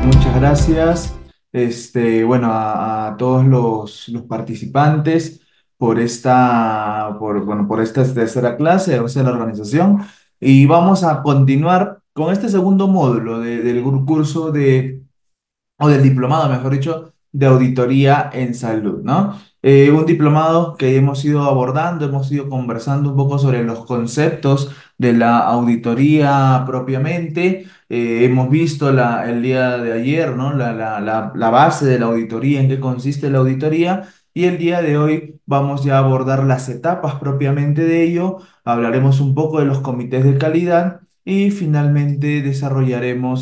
Muchas gracias. Bueno, a todos los participantes por esta tercera clase, de la organización. Y vamos a continuar con este segundo módulo del curso o del diplomado, mejor dicho, de auditoría en salud, ¿no? Un diplomado que hemos ido abordando, hemos ido conversando un poco sobre los conceptos de la auditoría propiamente. Hemos visto el día de ayer, ¿no? La base de la auditoría, en qué consiste la auditoría. Y el día de hoy vamos ya a abordar las etapas propiamente de ello. Hablaremos un poco de los comités de calidad y finalmente desarrollaremos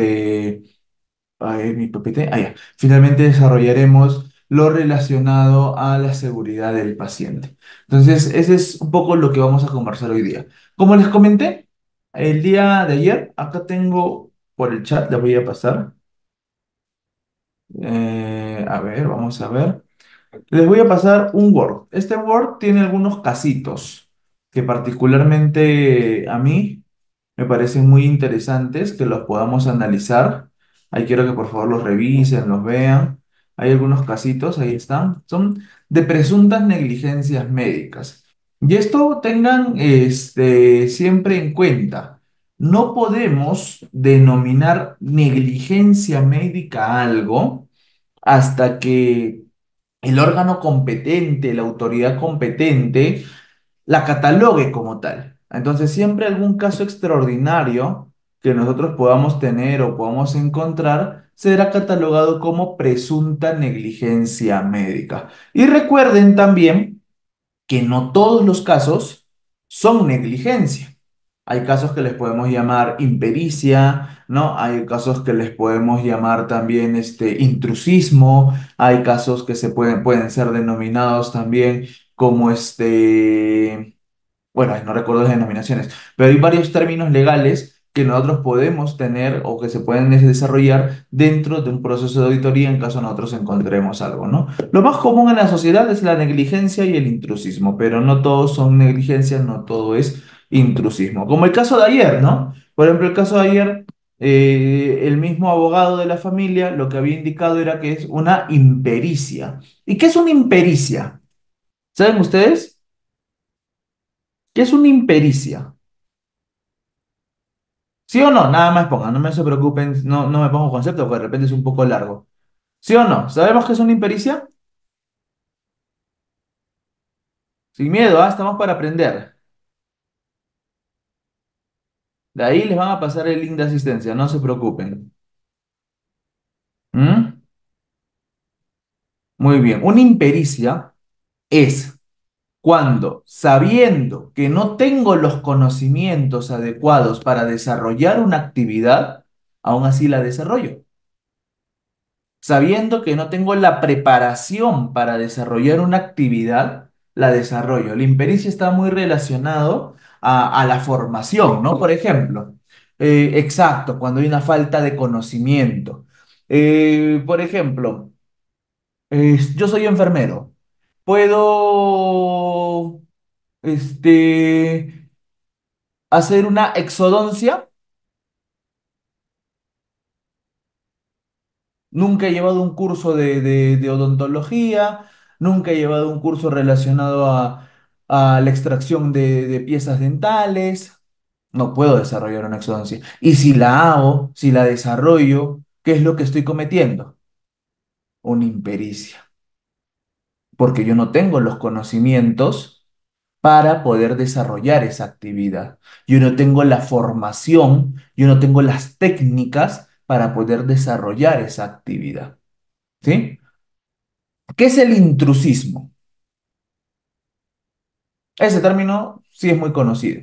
mi PPT. Ya. Finalmente desarrollaremos lo relacionado a la seguridad del paciente. Entonces, ese es un poco lo que vamos a conversar hoy día. Como les comenté, el día de ayer, acá tengo por el chat, les voy a pasar. A ver, vamos a ver. Les voy a pasar un Word. Este Word tiene algunos casitos que particularmente a mí me parecen muy interesantes que los podamos analizar. Ahí quiero que por favor los revisen, los vean. Hay algunos casitos, ahí están. Son de presuntas negligencias médicas. Y esto tengan siempre en cuenta. No podemos denominar negligencia médica a algo hasta que el órgano competente, la autoridad competente, la catalogue como tal. Entonces, siempre algún caso extraordinario que nosotros podamos tener o podamos encontrar será catalogado como presunta negligencia médica. Y recuerden también que no todos los casos son negligencia. Hay casos que les podemos llamar impericia, ¿no? Hay casos que les podemos llamar también intrusismo, hay casos que pueden ser denominados también como bueno, no recuerdo las denominaciones, pero hay varios términos legales que nosotros podemos tener o que se pueden desarrollar dentro de un proceso de auditoría en caso nosotros encontremos algo, ¿no? Lo más común en la sociedad es la negligencia y el intrusismo, pero no todos son negligencias, no todo es intrusismo. Como el caso de ayer, ¿no? Por ejemplo, el caso de ayer, el mismo abogado de la familia lo que había indicado era que es una impericia. ¿Y qué es una impericia? ¿Saben ustedes? ¿Qué es una impericia? ¿Sí o no? Nada más pongan, no me se preocupen, no me pongo concepto porque de repente es un poco largo. ¿Sí o no? ¿Sabemos qué es una impericia? Sin miedo, ¿ah? Estamos para aprender. De ahí les van a pasar el link de asistencia, no se preocupen. ¿Mm? Muy bien, una impericia es cuando, sabiendo que no tengo los conocimientos adecuados para desarrollar una actividad, aún así la desarrollo. Sabiendo que no tengo la preparación para desarrollar una actividad, la desarrollo. La impericia está muy relacionado a la formación, ¿no? Por ejemplo, exacto, cuando hay una falta de conocimiento. Por ejemplo, yo soy enfermero. Puedo, este, hacer una exodoncia. Nunca he llevado un curso de odontología, nunca he llevado un curso relacionado a la extracción de piezas dentales. No puedo desarrollar una exodoncia. Y si la hago, si la desarrollo, ¿qué es lo que estoy cometiendo? Una impericia, porque yo no tengo los conocimientos para poder desarrollar esa actividad. Yo no tengo la formación, yo no tengo las técnicas para poder desarrollar esa actividad. ¿Sí? ¿Qué es el intrusismo? Ese término sí es muy conocido.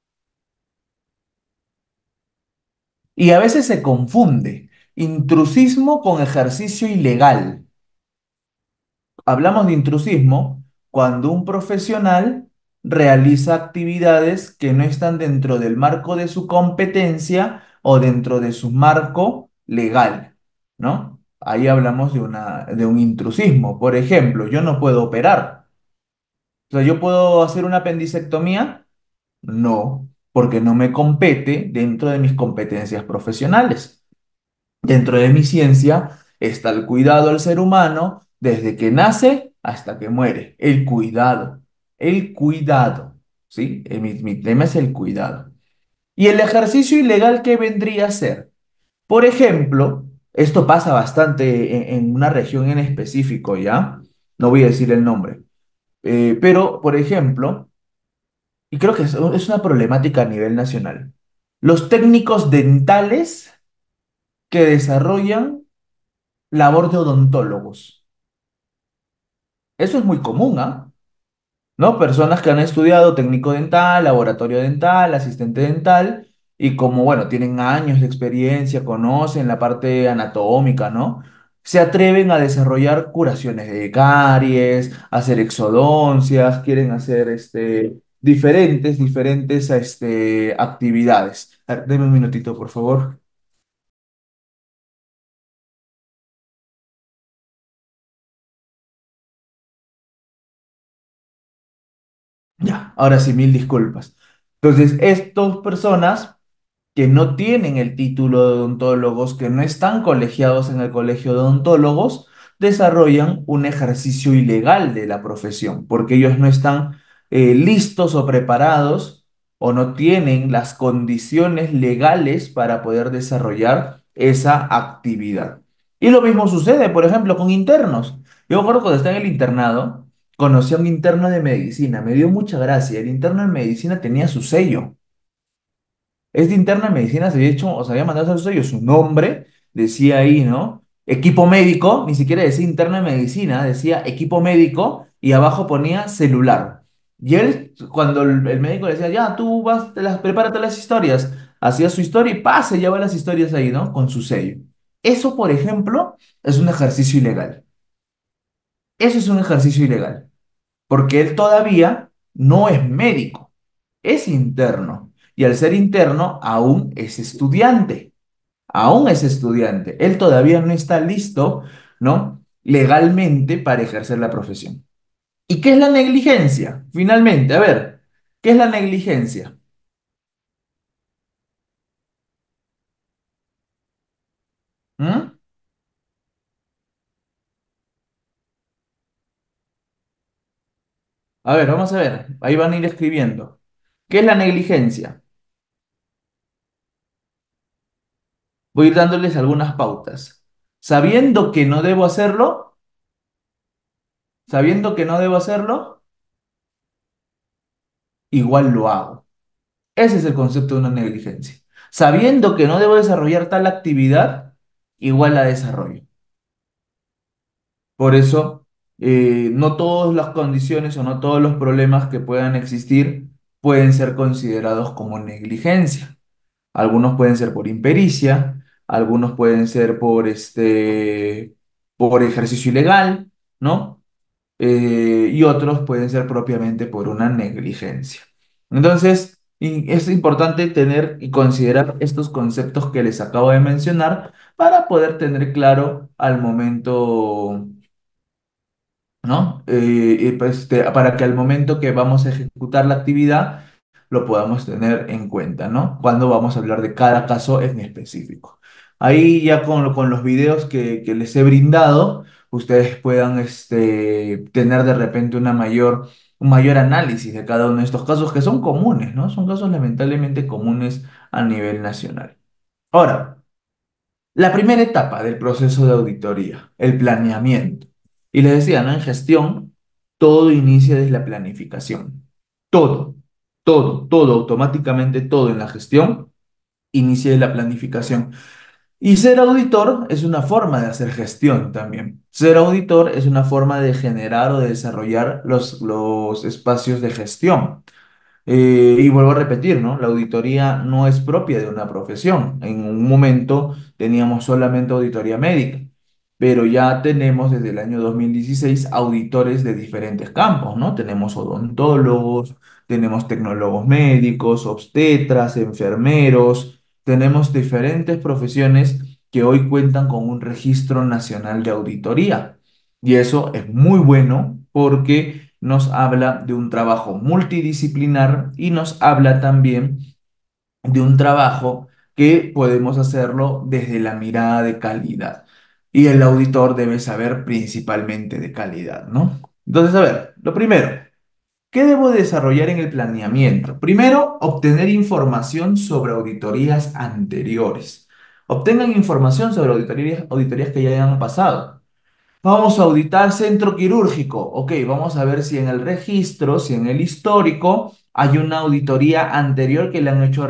Y a veces se confunde intrusismo con ejercicio ilegal. Hablamos de intrusismo cuando un profesional realiza actividades que no están dentro del marco de su competencia o dentro de su marco legal, ¿no? Ahí hablamos de un intrusismo. Por ejemplo, yo no puedo operar. O sea, yo puedo hacer una apendicectomía. No, porque no me compete dentro de mis competencias profesionales. Dentro de mi ciencia está el cuidado al ser humano desde que nace hasta que muere. El cuidado, ¿sí? Mi tema es el cuidado. Y el ejercicio ilegal, ¿qué vendría a ser? Por ejemplo, esto pasa bastante en una región en específico, ¿ya? No voy a decir el nombre. Pero, por ejemplo, y creo que es una problemática a nivel nacional, los técnicos dentales que desarrollan labor de odontólogos. Eso es muy común, ¿ah? ¿No? Personas que han estudiado técnico dental, laboratorio dental, asistente dental, y como, bueno, tienen años de experiencia, conocen la parte anatómica, ¿no? Se atreven a desarrollar curaciones de caries, hacer exodoncias, quieren hacer diferentes actividades. A ver, deme un minutito, por favor. Ya, ahora sí, mil disculpas. Entonces, estas personas que no tienen el título de odontólogos, que no están colegiados en el colegio de odontólogos, desarrollan un ejercicio ilegal de la profesión, porque ellos no están listos o preparados o no tienen las condiciones legales para poder desarrollar esa actividad. Y lo mismo sucede, por ejemplo, con internos. Yo me acuerdo cuando estaba en el internado, conocí a un interno de medicina, me dio mucha gracia. El interno de medicina tenía su sello. Este interno en medicina se había hecho, o se había mandado a hacer suyo, su nombre decía ahí, ¿no? Equipo médico, ni siquiera decía interno en medicina, decía equipo médico y abajo ponía celular. Y él, cuando el médico le decía, ya, tú vas, prepárate las historias, hacía su historia y pase, ya va las historias ahí, ¿no? Con su sello. Eso, por ejemplo, es un ejercicio ilegal. Eso es un ejercicio ilegal porque él todavía no es médico, es interno. Y al ser interno, aún es estudiante. Él todavía no está listo, ¿no? Legalmente para ejercer la profesión. ¿Y qué es la negligencia? Finalmente, a ver, ¿qué es la negligencia? ¿Mm? A ver, vamos a ver, ahí van a ir escribiendo. ¿Qué es la negligencia? Voy a ir dándoles algunas pautas. Sabiendo que no debo hacerlo, sabiendo que no debo hacerlo, igual lo hago. Ese es el concepto de una negligencia. Sabiendo que no debo desarrollar tal actividad, igual la desarrollo. Por eso, no todas las condiciones o no todos los problemas que puedan existir pueden ser considerados como negligencia. Algunos pueden ser por impericia, algunos pueden ser por ejercicio ilegal, ¿no? Y otros pueden ser propiamente por una negligencia. Entonces, es importante tener y considerar estos conceptos que les acabo de mencionar para poder tener claro al momento, ¿no? Para que al momento que vamos a ejecutar la actividad lo podamos tener en cuenta, ¿no? Cuando vamos a hablar de cada caso en específico. Ahí ya con los videos que les he brindado, ustedes puedan tener de repente un mayor análisis de cada uno de estos casos que son comunes, ¿no? Son casos lamentablemente comunes a nivel nacional. Ahora, la primera etapa del proceso de auditoría, el planeamiento. Y les decía, ¿no? En gestión, todo inicia desde la planificación. Todo, todo, automáticamente todo en la gestión inicia de la planificación. Y ser auditor es una forma de hacer gestión también. Ser auditor es una forma de generar o de desarrollar los espacios de gestión. Y vuelvo a repetir, ¿no? La auditoría no es propia de una profesión. En un momento teníamos solamente auditoría médica, pero ya tenemos desde el año 2016 auditores de diferentes campos, ¿no? Tenemos odontólogos, tenemos tecnólogos médicos, obstetras, enfermeros, tenemos diferentes profesiones que hoy cuentan con un registro nacional de auditoría. Y eso es muy bueno porque nos habla de un trabajo multidisciplinar y nos habla también de un trabajo que podemos hacerlo desde la mirada de calidad. Y el auditor debe saber principalmente de calidad, ¿no? Entonces, a ver, lo primero. ¿Qué debo desarrollar en el planeamiento? Primero, obtener información sobre auditorías anteriores. Obtengan información sobre auditorías que ya hayan pasado. Vamos a auditar centro quirúrgico. Ok, vamos a ver si en el registro, si en el histórico, hay una auditoría anterior que le han hecho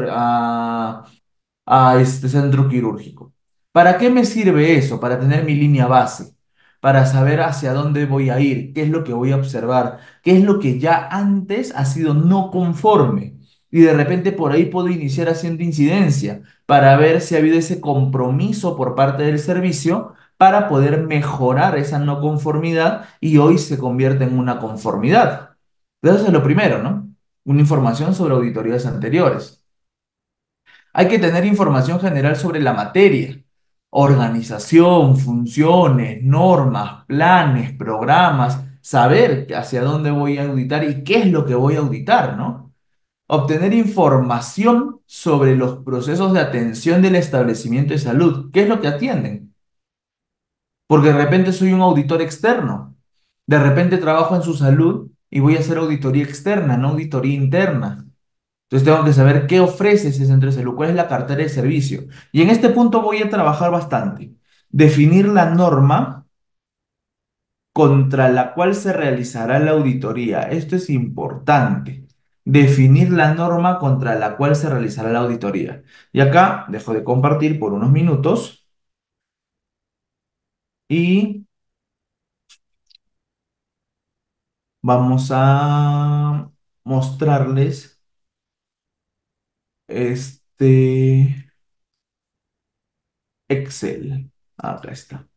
a este centro quirúrgico. ¿Para qué me sirve eso? Para tener mi línea base, para saber hacia dónde voy a ir, qué es lo que voy a observar, qué es lo que ya antes ha sido no conforme. Y de repente por ahí puedo iniciar haciendo incidencia para ver si ha habido ese compromiso por parte del servicio para poder mejorar esa no conformidad y hoy se convierte en una conformidad. Entonces, eso es lo primero, ¿no? Una información sobre auditorías anteriores. Hay que tener información general sobre la materia, organización, funciones, normas, planes, programas, saber hacia dónde voy a auditar y qué es lo que voy a auditar, ¿no? Obtener información sobre los procesos de atención del establecimiento de salud, qué es lo que atienden, porque de repente soy un auditor externo, de repente trabajo en su salud y voy a hacer auditoría externa, no auditoría interna. Entonces tengo que saber qué ofrece ese centro de salud, cuál es la cartera de servicio. Y en este punto voy a trabajar bastante. Definir la norma contra la cual se realizará la auditoría. Esto es importante. Definir la norma contra la cual se realizará la auditoría. Y acá dejo de compartir por unos minutos y vamos a mostrarles este Excel. Acá está.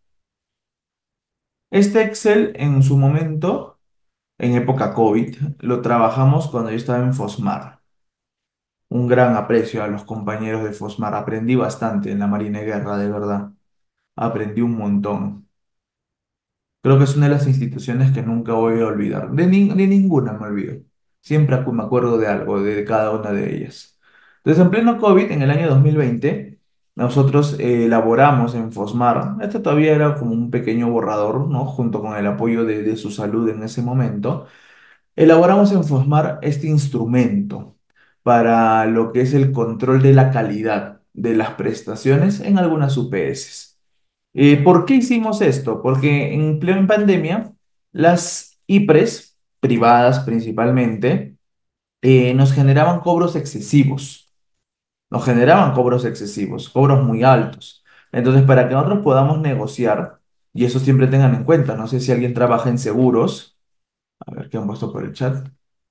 Este Excel en su momento, en época COVID, lo trabajamos cuando yo estaba en Fosmar. Un gran aprecio a los compañeros de Fosmar. Aprendí bastante en la Marina de Guerra, de verdad. Aprendí un montón. Creo que es una de las instituciones que nunca voy a olvidar. De ninguna me olvido. Siempre me acuerdo de algo, de cada una de ellas. Entonces, en pleno COVID, en el año 2020, nosotros elaboramos en Fosmar. Este todavía era como un pequeño borrador, ¿no? Junto con el apoyo de su salud en ese momento. Elaboramos en Fosmar este instrumento para lo que es el control de la calidad de las prestaciones en algunas UPS. ¿Por qué hicimos esto? Porque en plena pandemia, las IPRES, privadas principalmente, nos generaban cobros excesivos. Nos generaban cobros excesivos, cobros muy altos. Entonces, para que nosotros podamos negociar, y eso siempre tengan en cuenta, no sé si alguien trabaja en seguros, a ver qué han puesto por el chat.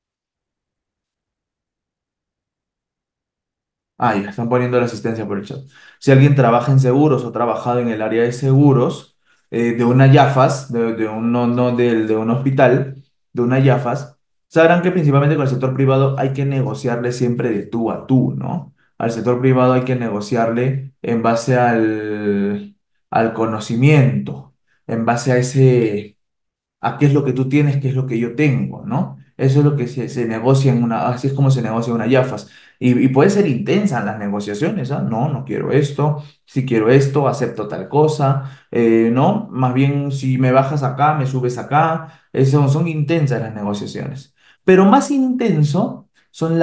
Ah, ya, están poniendo la asistencia por el chat. Si alguien trabaja en seguros o ha trabajado en el área de seguros, de una YAFAS, de un, no, no de un hospital, de una YAFAS, sabrán que principalmente con el sector privado hay que negociarle siempre de tú a tú, ¿no? Al sector privado hay que negociarle en base al conocimiento, en base a ese a qué es lo que tú tienes, qué es lo que yo tengo, ¿no? Eso es lo que se negocia en una, así es como se negocia en una YAFAS. Y puede ser intensa las negociaciones, ¿ah? No, no quiero esto, si quiero esto, acepto tal cosa, no, más bien si me bajas acá, me subes acá, eso, son intensas las negociaciones. Pero más intenso son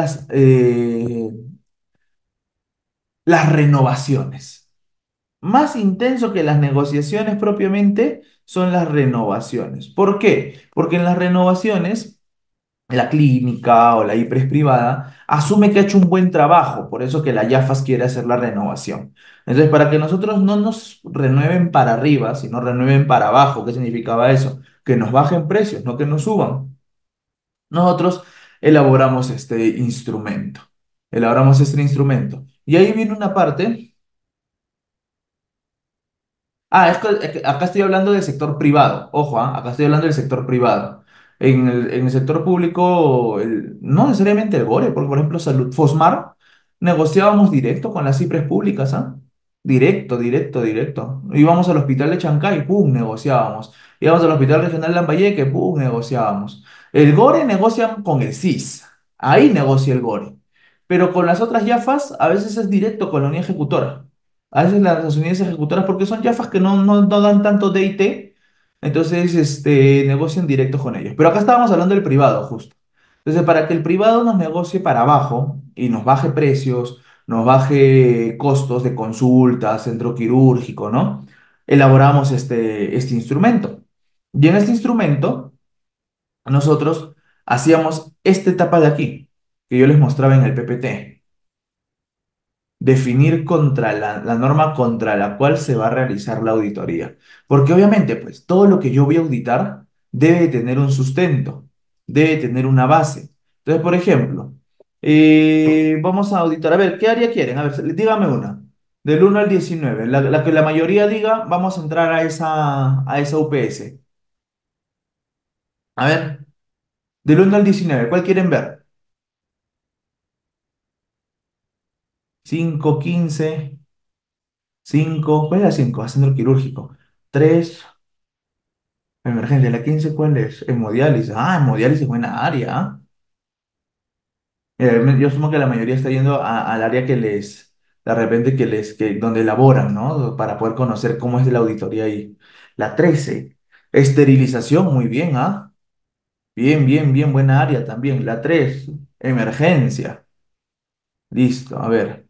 las renovaciones. Más intenso que las negociaciones propiamente son las renovaciones. ¿Por qué? Porque en las renovaciones, la clínica o la IPRES privada asume que ha hecho un buen trabajo, por eso que la YAFAS quiere hacer la renovación. Entonces, para que nosotros no nos renueven para arriba, sino renueven para abajo, ¿qué significaba eso? Que nos bajen precios, no que nos suban. Nosotros elaboramos este instrumento. Elaboramos este instrumento. Y ahí viene una parte. Ah, es que acá estoy hablando del sector privado. Ojo, acá estoy hablando del sector privado. En el sector público, no necesariamente el GORE, porque por ejemplo, Salud Fosmar, negociábamos directo con las CIPRES públicas, ¿ah? Directo, directo, directo. Íbamos al hospital de Chancay, pum, negociábamos. Íbamos al hospital regional Lambayeque, pum, negociábamos. El GORE negocia con el CIS. Ahí negocia el GORE. pero con las otras Jafas a veces es directo con la unidad ejecutora. A veces las unidades ejecutoras, porque son Jafas que no dan tanto DT, entonces negocian directo con ellos. Pero acá estábamos hablando del privado, justo. Entonces, para que el privado nos negocie para abajo y nos baje precios, nos baje costos de consulta, centro quirúrgico, ¿no? Elaboramos este instrumento. Y en este instrumento, nosotros hacíamos esta etapa de aquí, que yo les mostraba en el PPT, definir contra la norma contra la cual se va a realizar la auditoría. Porque obviamente, pues, todo lo que yo voy a auditar debe tener un sustento, debe tener una base. Entonces, por ejemplo, vamos a auditar, a ver, ¿qué área quieren? A ver, dígame una. Del 1 al 19, la que la mayoría diga, vamos a entrar a esa UPS. A ver, del 1 al 19, ¿cuál quieren ver? 5, 15, 5, ¿cuál es la 5? Centro quirúrgico. 3, emergencia. ¿La 15 cuál es? Hemodiálisis. Ah, hemodiálisis es buena área. ¿Ah? Yo asumo que la mayoría está yendo al área de repente donde elaboran, ¿no? Para poder conocer cómo es la auditoría ahí. La 13, esterilización, muy bien, ¿ah? Bien, bien, bien, buena área también. La 3, emergencia. Listo, a ver.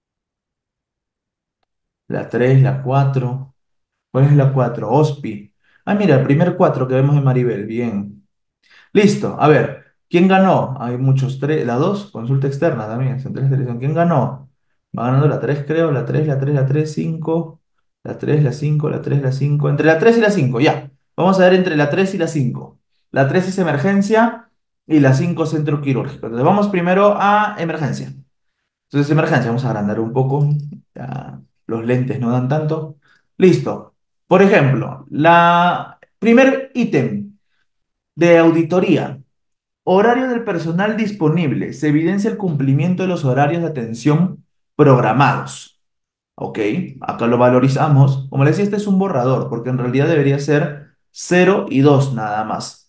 La 3, la 4. ¿Cuál es la 4? OSPI. Ah, mira, el primer 4 que vemos en Maribel. Bien. Listo. A ver, ¿quién ganó? Hay muchos. La 2, consulta externa también. Central de selección. ¿Quién ganó? Va ganando la 3, creo. La 3, la 3, la 3, 5. La 3, la 5, la 3, la 5. Entre la 3 y la 5, ya. Vamos a ver entre la 3 y la 5. La 3 es emergencia y la 5 centro quirúrgico. Entonces vamos primero a emergencia. Entonces, emergencia, vamos a agrandar un poco. Ya, los lentes no dan tanto. Listo. Por ejemplo, la primer ítem de auditoría. Horario del personal disponible. Se evidencia el cumplimiento de los horarios de atención programados. Ok, acá lo valorizamos. Como les decía, este es un borrador, porque en realidad debería ser 0 y 2 nada más.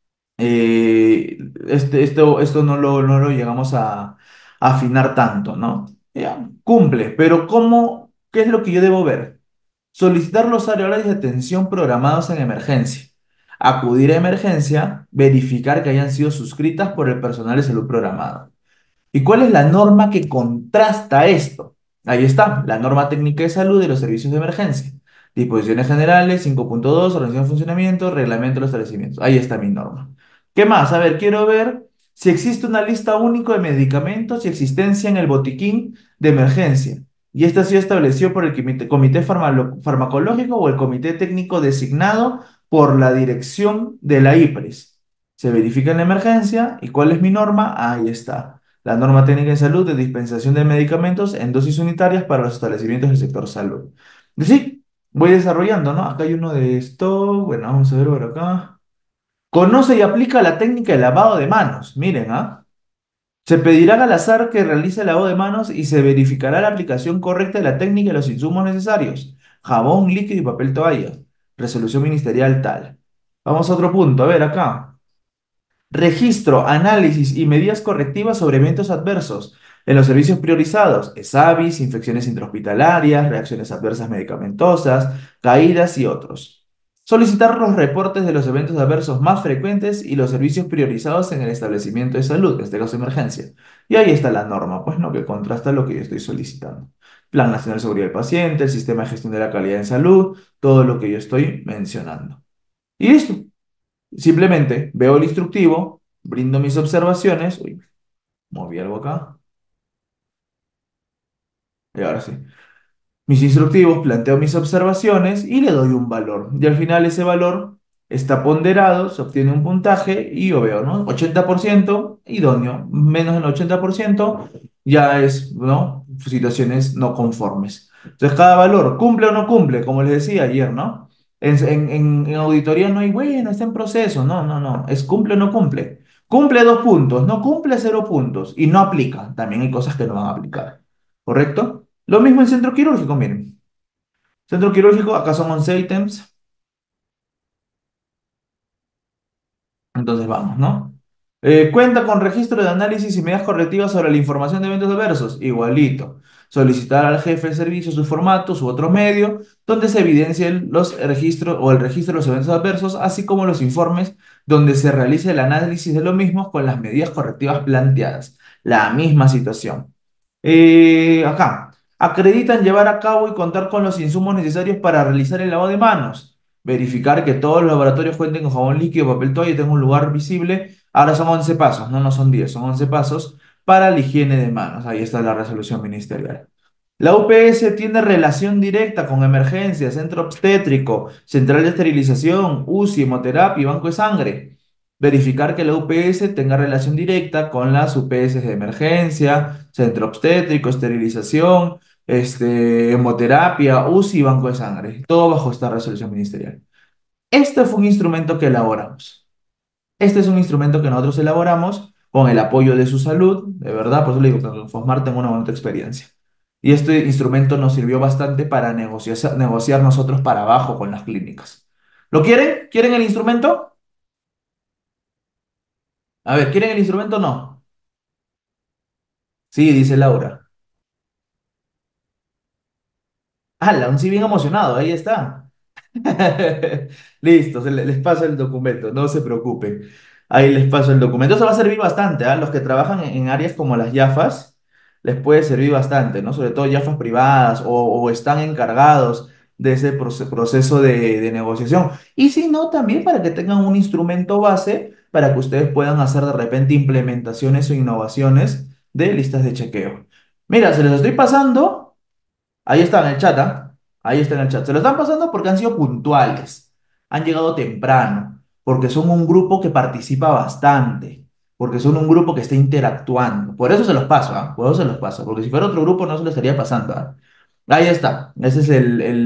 Esto no lo llegamos a afinar tanto, ¿no? Ya, cumple, pero ¿qué es lo que yo debo ver? Solicitar los horarios de atención programados en emergencia. Acudir a emergencia, verificar que hayan sido suscritas por el personal de salud programado. ¿Y cuál es la norma que contrasta esto? Ahí está, la norma técnica de salud de los servicios de emergencia. Disposiciones generales, 5.2, organización de funcionamiento, reglamento de los establecimientos. Ahí está mi norma. ¿Qué más? A ver, quiero ver si existe una lista única de medicamentos y existencia en el botiquín de emergencia. Y esta ha sido establecida por el comité farmacológico o el comité técnico designado por la dirección de la IPRES. Se verifica en la emergencia y ¿cuál es mi norma? Ahí está. La norma técnica de salud de dispensación de medicamentos en dosis unitarias para los establecimientos del sector salud. Y sí, voy desarrollando, ¿no? Acá hay uno de esto. Bueno, vamos a ver por acá. Conoce y aplica la técnica de lavado de manos. Miren, ¿ah? Se pedirá al azar que realice el lavado de manos y se verificará la aplicación correcta de la técnica y los insumos necesarios. Jabón, líquido y papel toalla. Resolución ministerial tal. Vamos a otro punto. A ver, acá. Registro, análisis y medidas correctivas sobre eventos adversos en los servicios priorizados, ESAVIS, infecciones intrahospitalarias, reacciones adversas medicamentosas, caídas y otros. Solicitar los reportes de los eventos adversos más frecuentes y los servicios priorizados en el establecimiento de salud, en este caso emergencia. Y ahí está la norma, pues no, que contrasta lo que yo estoy solicitando. Plan Nacional de Seguridad del Paciente, el Sistema de Gestión de la Calidad en Salud, todo lo que yo estoy mencionando. Y listo. Simplemente veo el instructivo, brindo mis observaciones. Uy, moví algo acá. Y ahora sí. Mis instructivos, planteo mis observaciones y le doy un valor. Y al final ese valor está ponderado, se obtiene un puntaje y yo veo, ¿no? 80% idóneo, menos del 80% ya es, ¿no? Situaciones no conformes. Entonces cada valor cumple o no cumple, como les decía ayer, ¿no? En auditoría no hay, bueno, está en proceso, no, no, no, es cumple o no cumple. Cumple 2 puntos, no cumple 0 puntos y no aplica. También hay cosas que no van a aplicar, ¿correcto? Lo mismo en centro quirúrgico, miren. Centro quirúrgico, acá son 11 ítems. Entonces vamos, ¿no? Cuenta con registro de análisis y medidas correctivas sobre la información de eventos adversos. Igualito. Solicitar al jefe de servicio sus formatos u otro medio donde se evidencien los registros o el registro de los eventos adversos, así como los informes donde se realice el análisis de los mismos con las medidas correctivas planteadas. La misma situación. Acá. Acreditan llevar a cabo y contar con los insumos necesarios para realizar el lavado de manos. Verificar que todos los laboratorios cuenten con jabón líquido, papel toalla y tengan un lugar visible. Ahora son 11 pasos, no son 10, son 11 pasos para la higiene de manos. Ahí está la resolución ministerial. La UPS tiene relación directa con emergencias, centro obstétrico, central de esterilización, UCI, hemoterapia y banco de sangre. Verificar que la UPS tenga relación directa con las UPS de emergencia, centro obstétrico, esterilización, hemoterapia, UCI y banco de sangre. Todo bajo esta resolución ministerial. Este fue un instrumento que elaboramos. Este es un instrumento que nosotros elaboramos con el apoyo de su salud, de verdad, por eso le digo que Fosmar tengo una bonita experiencia. Y este instrumento nos sirvió bastante para negociar nosotros para abajo con las clínicas. ¿Lo quieren? ¿Quieren el instrumento? A ver, ¿quieren el instrumento o no? Sí, dice Laura. ¡Hala! Un sí bien emocionado, ahí está. Listo, les paso el documento, no se preocupen. Ahí les paso el documento. Eso va a servir bastante, ¿ah? Los que trabajan en áreas como las YAFAS, les puede servir bastante, ¿no? Sobre todo YAFAS privadas o están encargados de ese proceso de negociación. Y si no, también para que tengan un instrumento base para que ustedes puedan hacer de repente implementaciones o innovaciones de listas de chequeo. Mira, se les estoy pasando. Ahí está en el chat, ¿ah? Ahí está en el chat. Se lo están pasando porque han sido puntuales, han llegado temprano, porque son un grupo que participa bastante, porque son un grupo que está interactuando. Por eso se los paso, ¿ah? Por eso se los paso, porque si fuera otro grupo no se lo estaría pasando, ¿ah? Ahí está, ese es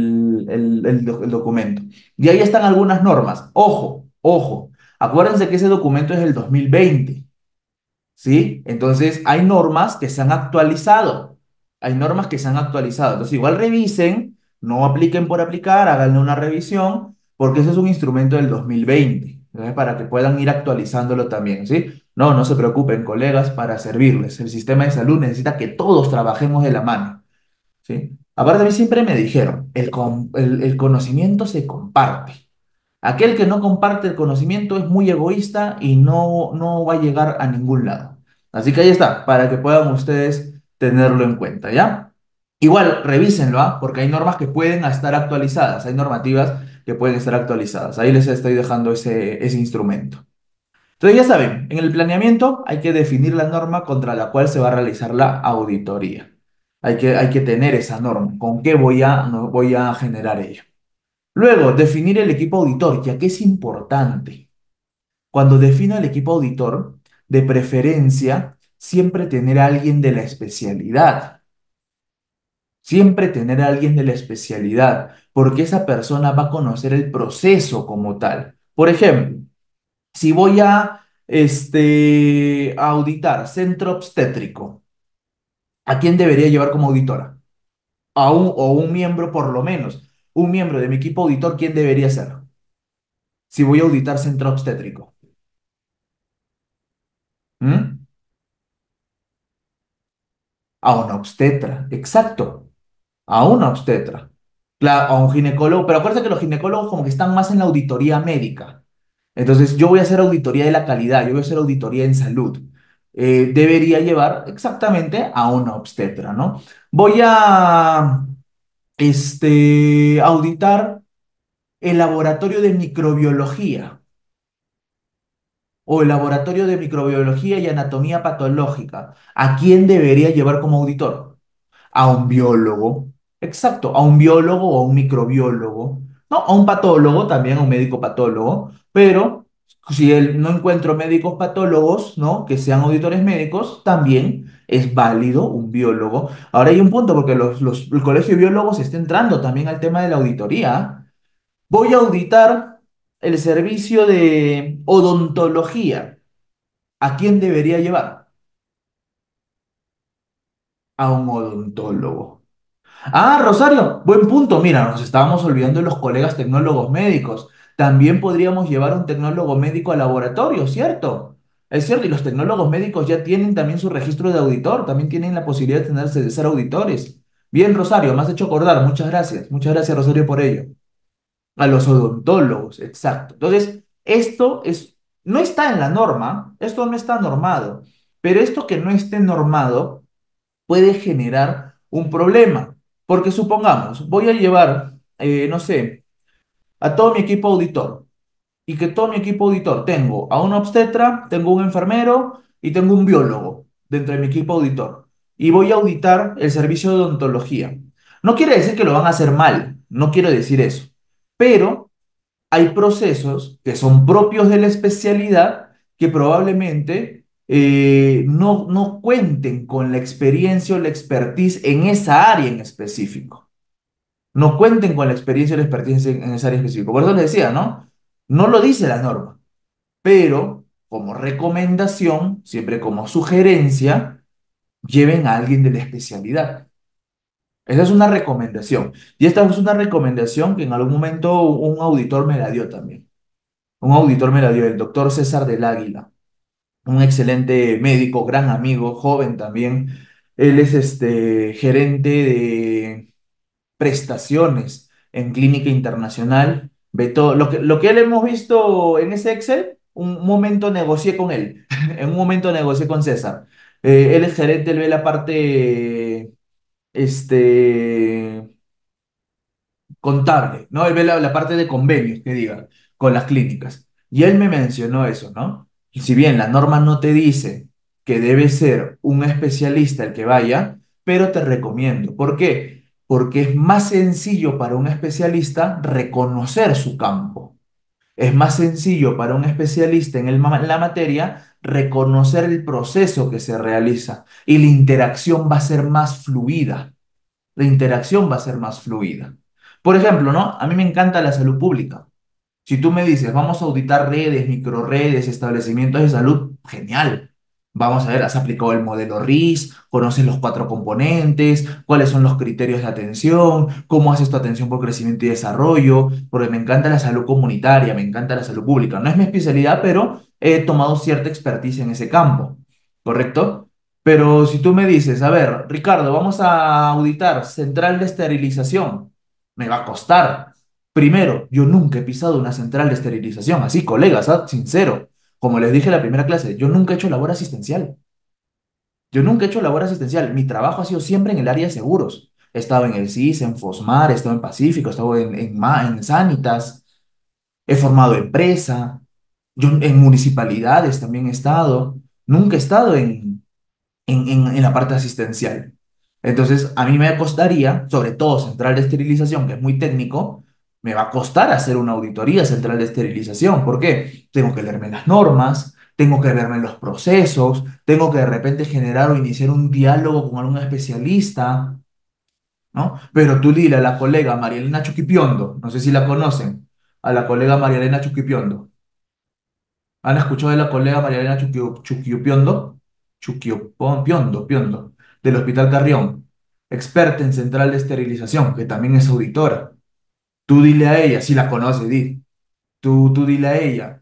el documento. Y ahí están algunas normas. Ojo, ojo, acuérdense que ese documento es del 2020. ¿Sí? Entonces, hay normas que se han actualizado. Hay normas que se han actualizado. Entonces, igual revisen, no apliquen por aplicar, háganle una revisión, porque ese es un instrumento del 2020. Entonces, para que puedan ir actualizándolo también, ¿sí? No, no se preocupen, colegas, para servirles. El sistema de salud necesita que todos trabajemos de la mano, ¿sí? Aparte, a mí siempre me dijeron, el conocimiento se comparte. Aquel que no comparte el conocimiento es muy egoísta y no va a llegar a ningún lado. Así que ahí está, para que puedan ustedes tenerlo en cuenta, ¿ya? Igual, revísenlo, ¿ah? Porque hay normas que pueden estar actualizadas, hay normativas que pueden estar actualizadas. Ahí les estoy dejando ese instrumento. Entonces, ya saben, en el planeamiento hay que definir la norma contra la cual se va a realizar la auditoría. Hay que tener esa norma, con qué no, voy a generar ello. Luego, definir el equipo auditor, ya que es importante. Cuando defino el equipo auditor, de preferencia, siempre tener a alguien de la especialidad. Siempre tener a alguien de la especialidad, porque esa persona va a conocer el proceso como tal. Por ejemplo, si voy a auditar centro obstétrico, ¿a quién debería llevar como auditora? O un miembro por lo menos. Un miembro de mi equipo auditor, ¿quién debería ser? Si voy a auditar centro obstétrico. ¿Mm? A una obstetra, exacto, a una obstetra. Claro, a un ginecólogo, pero acuérdate que los ginecólogos como que están más en la auditoría médica. Entonces, yo voy a hacer auditoría de la calidad, yo voy a hacer auditoría en salud. Debería llevar exactamente a una obstetra, ¿no? Voy a auditar el laboratorio de microbiología o el laboratorio de microbiología y anatomía patológica. ¿A quién debería llevar como auditor? A un biólogo, exacto, a un biólogo o a un microbiólogo, no, a un patólogo, también a un médico patólogo, pero si no encuentro médicos patólogos, ¿no? Que sean auditores médicos, también es válido un biólogo. Ahora hay un punto, porque el colegio de biólogos está entrando también al tema de la auditoría. Voy a auditar el servicio de odontología. ¿A quién debería llevar? A un odontólogo. Ah, Rosario, buen punto. Mira, nos estábamos olvidando de los colegas tecnólogos médicos. También podríamos llevar un tecnólogo médico al laboratorio, ¿cierto? Es cierto, y los tecnólogos médicos ya tienen también su registro de auditor, también tienen la posibilidad de ser auditores. Bien, Rosario, me has hecho acordar, muchas gracias. Muchas gracias, Rosario, por ello. A los odontólogos, exacto. Entonces, no está en la norma, esto no está normado, pero esto que no esté normado puede generar un problema, porque supongamos, voy a llevar, no sé, a todo mi equipo auditor y que todo mi equipo auditor tengo a un obstetra, tengo un enfermero y tengo un biólogo dentro de mi equipo auditor y voy a auditar el servicio de odontología. No quiere decir que lo van a hacer mal, no quiero decir eso, pero hay procesos que son propios de la especialidad que probablemente no cuenten con la experiencia o la expertise en esa área en específico. No cuenten con la experiencia o la expertise en esa área específica. Por eso les decía, ¿no? No lo dice la norma, pero como recomendación, siempre como sugerencia, lleven a alguien de la especialidad. Esa es una recomendación. Y esta es una recomendación que en algún momento un auditor me la dio también. Un auditor me la dio, el doctor César del Águila, un excelente médico, gran amigo, joven también. Él es gerente de prestaciones en Clínica Internacional. Ve todo, lo que él hemos visto en ese Excel, un momento negocié con él, en un momento negocié con César. Él es gerente, él ve la parte, este, contable, ¿no? Él ve la parte de convenios, que diga, con las clínicas. Y él me mencionó eso, ¿no? Y si bien la norma no te dice que debe ser un especialista el que vaya, pero te recomiendo. ¿Por qué? Porque es más sencillo para un especialista reconocer su campo. Es más sencillo para un especialista en la materia reconocer el proceso que se realiza y la interacción va a ser más fluida, la interacción va a ser más fluida. Por ejemplo, ¿no? A mí me encanta la salud pública. Si tú me dices, vamos a auditar redes, microredes, establecimientos de salud, genial. Vamos a ver, has aplicado el modelo RIS, conoces los cuatro componentes, cuáles son los criterios de atención, cómo haces tu atención por crecimiento y desarrollo, porque me encanta la salud comunitaria, me encanta la salud pública. No es mi especialidad, pero he tomado cierta experticia en ese campo, ¿correcto? Pero si tú me dices, a ver, Ricardo, vamos a auditar central de esterilización, me va a costar. Primero, yo nunca he pisado una central de esterilización, así, colegas, ¿ah? Sincero. Como les dije en la primera clase, yo nunca he hecho labor asistencial. Yo nunca he hecho labor asistencial. Mi trabajo ha sido siempre en el área de seguros. He estado en el CIS, en Fosmar, he estado en Pacífico, he estado en Sanitas, he formado empresa, yo en municipalidades también he estado. Nunca he estado en la parte asistencial. Entonces, a mí me costaría, sobre todo central de esterilización, que es muy técnico, me va a costar hacer una auditoría central de esterilización. ¿Por qué? Tengo que leerme las normas, tengo que verme los procesos, tengo que de repente generar o iniciar un diálogo con algún especialista, ¿no? Pero tú dile a la colega María Elena Chuquipiondo, no sé si la conocen, a la colega María Elena Chuquipiondo. ¿Han escuchado de la colega María Elena Chuquipiondo? Piondo, del Hospital Carrión, experta en central de esterilización, que también es auditora. Tú dile a ella, si la conoces, tú dile a ella,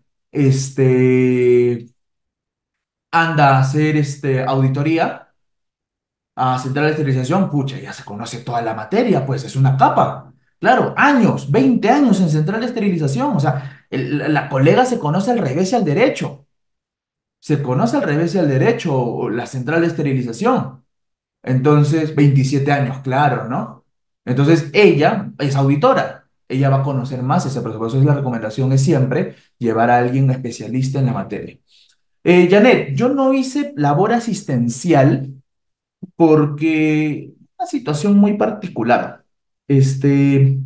este, anda a hacer auditoría a central de esterilización, pucha, ya se conoce toda la materia, pues es una capa. Claro, años, 20 años en central de esterilización, o sea, la colega se conoce al revés y al derecho. Se conoce al revés y al derecho o la central de esterilización. Entonces, 27 años, claro, ¿no? Entonces, ella es auditora. Ella va a conocer más ese proceso. Por eso la recomendación es siempre llevar a alguien especialista en la materia. Janet, yo no hice labor asistencial porque una situación muy particular. Este,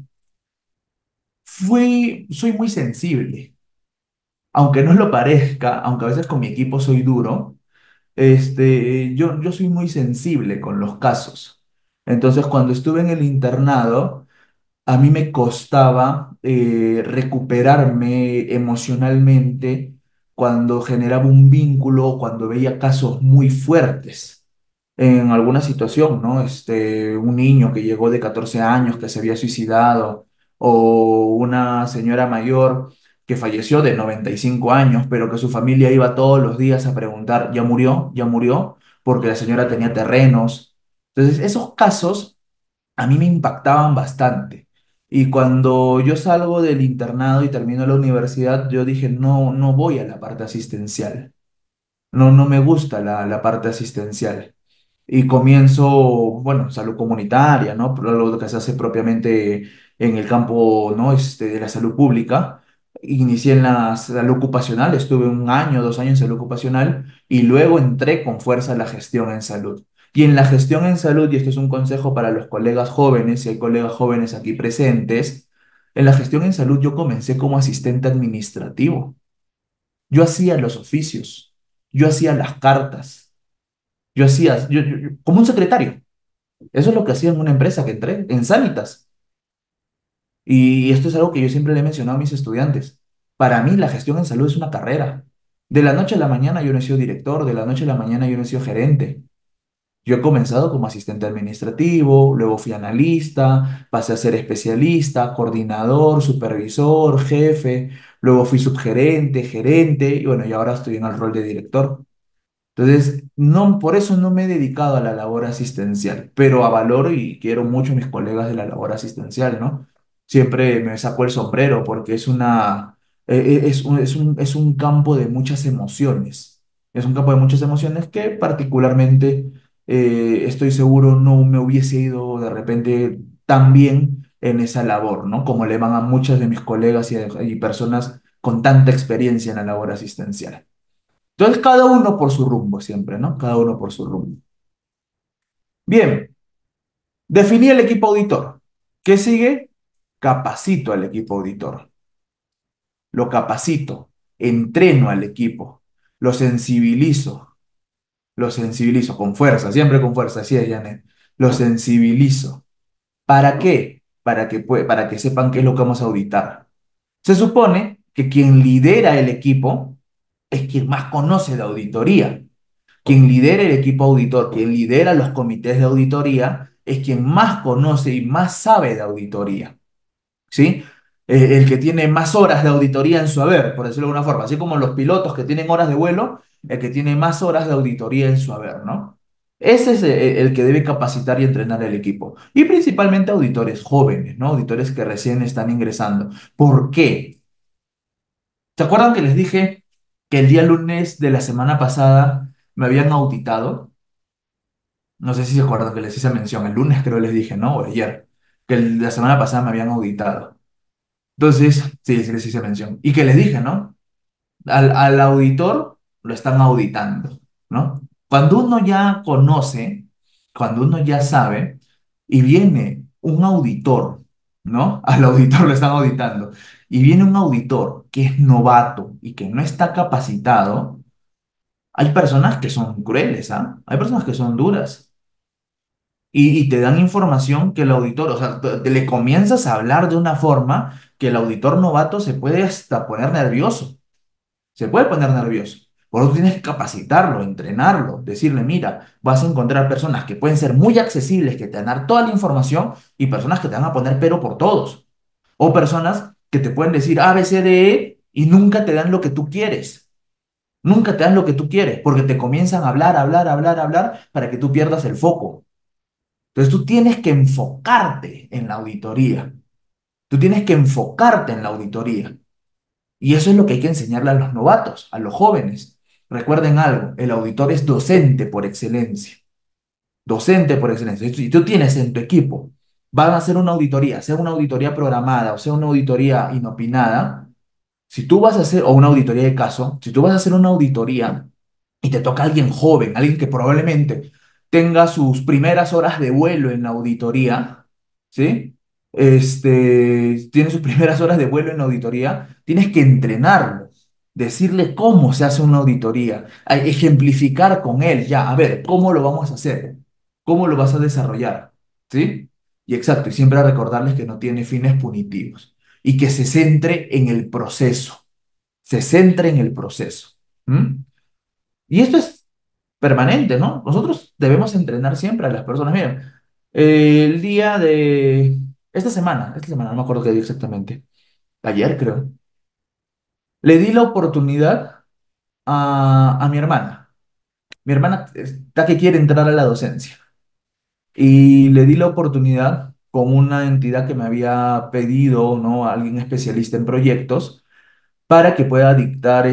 soy muy sensible. Aunque no lo parezca, aunque a veces con mi equipo soy duro, yo soy muy sensible con los casos. Entonces, cuando estuve en el internado, a mí me costaba recuperarme emocionalmente cuando generaba un vínculo, cuando veía casos muy fuertes en alguna situación, ¿no? Un niño que llegó de 14 años que se había suicidado o una señora mayor que falleció de 95 años, pero que su familia iba todos los días a preguntar, ¿ya murió? ¿Ya murió? Porque la señora tenía terrenos. Entonces, esos casos a mí me impactaban bastante. Y cuando yo salgo del internado y termino la universidad, yo dije, no, no voy a la parte asistencial. No, no me gusta la parte asistencial. Y comienzo, bueno, salud comunitaria, ¿no? Pero lo que se hace propiamente en el campo, ¿no? De la salud pública. Inicié en la salud ocupacional, estuve un año, 2 años en salud ocupacional y luego entré con fuerza a la gestión en salud. Y en la gestión en salud, y esto es un consejo para los colegas jóvenes, si hay colegas jóvenes aquí presentes, en la gestión en salud yo comencé como asistente administrativo. Yo hacía los oficios, yo hacía las cartas, yo hacía, como un secretario. Eso es lo que hacía en una empresa que entré, en Sanitas. Y esto es algo que yo siempre le he mencionado a mis estudiantes. Para mí, la gestión en salud es una carrera. De la noche a la mañana yo no he sido director, de la noche a la mañana yo no he sido gerente. Yo he comenzado como asistente administrativo, luego fui analista, pasé a ser especialista, coordinador, supervisor, jefe, luego fui subgerente, gerente, y bueno, y ahora estoy en el rol de director. Entonces, no, por eso no me he dedicado a la labor asistencial, pero valoro y quiero mucho a mis colegas de la labor asistencial, ¿no? Siempre me saco el sombrero porque es un campo de muchas emociones. Es un campo de muchas emociones que particularmente estoy seguro no me hubiese ido de repente tan bien en esa labor, ¿no? Como le van a muchas de mis colegas y personas con tanta experiencia en la labor asistencial. Entonces, cada uno por su rumbo siempre, ¿no? Cada uno por su rumbo. Bien, definí el equipo auditor. ¿Qué sigue? Capacito al equipo auditor. Lo capacito, entreno al equipo, lo sensibilizo, lo sensibilizo con fuerza, siempre con fuerza, así es, Janet. Lo sensibilizo. ¿Para qué? Para que sepan qué es lo que vamos a auditar. Se supone que quien lidera el equipo es quien más conoce de auditoría. Quien lidera el equipo auditor, quien lidera los comités de auditoría, es quien más conoce y más sabe de auditoría, ¿sí? El que tiene más horas de auditoría en su haber, por decirlo de alguna forma, así como los pilotos que tienen horas de vuelo, el que tiene más horas de auditoría en su haber, ¿no? Ese es el que debe capacitar y entrenar el equipo. Y principalmente auditores jóvenes, ¿no? Auditores que recién están ingresando. ¿Por qué? ¿Se acuerdan que les dije que el día lunes de la semana pasada me habían auditado? No sé si se acuerdan que les hice mención, el lunes creo les dije, ¿no? O ayer, que la semana pasada me habían auditado. Entonces, sí, sí les hice mención. Y que les dije, ¿no? Al auditor lo están auditando, ¿no? Cuando uno ya conoce, cuando uno ya sabe, y viene un auditor, ¿no? Al auditor lo están auditando, y viene un auditor que es novato y que no está capacitado, hay personas que son crueles, ¿ah? Hay personas que son duras y te dan información que el auditor, o sea, le comienzas a hablar de una forma que el auditor novato se puede hasta poner nervioso, se puede poner nervioso. Por eso tienes que capacitarlo, entrenarlo, decirle, mira, vas a encontrar personas que pueden ser muy accesibles, que te van a dar toda la información y personas que te van a poner pero por todos. O personas que te pueden decir A, B, C, D, E y nunca te dan lo que tú quieres. Nunca te dan lo que tú quieres porque te comienzan a hablar, hablar, hablar, hablar para que tú pierdas el foco. Entonces tú tienes que enfocarte en la auditoría. Tú tienes que enfocarte en la auditoría. Y eso es lo que hay que enseñarle a los novatos, a los jóvenes. Recuerden algo, el auditor es docente por excelencia. Docente por excelencia. Si tú tienes en tu equipo, van a hacer una auditoría, sea una auditoría programada o sea una auditoría inopinada, si tú vas a hacer, o una auditoría de caso, si tú vas a hacer una auditoría y te toca alguien joven, alguien que probablemente tenga sus primeras horas de vuelo en la auditoría, ¿sí? Tiene sus primeras horas de vuelo en la auditoría, tienes que entrenarlo, decirle cómo se hace una auditoría, ejemplificar con él, ya, a ver, ¿cómo lo vamos a hacer? ¿Cómo lo vas a desarrollar? ¿Sí? Y exacto, y siempre recordarles que no tiene fines punitivos y que se centre en el proceso, se centre en el proceso. ¿M? Y esto es permanente, ¿no? Nosotros debemos entrenar siempre a las personas. Miren, el día de esta semana, no me acuerdo qué día exactamente, ayer creo, Le di la oportunidad a mi hermana. Mi hermana está que quiere entrar a la docencia y le di la oportunidad con una entidad que me había pedido, ¿no? A alguien especialista en proyectos para que pueda dictar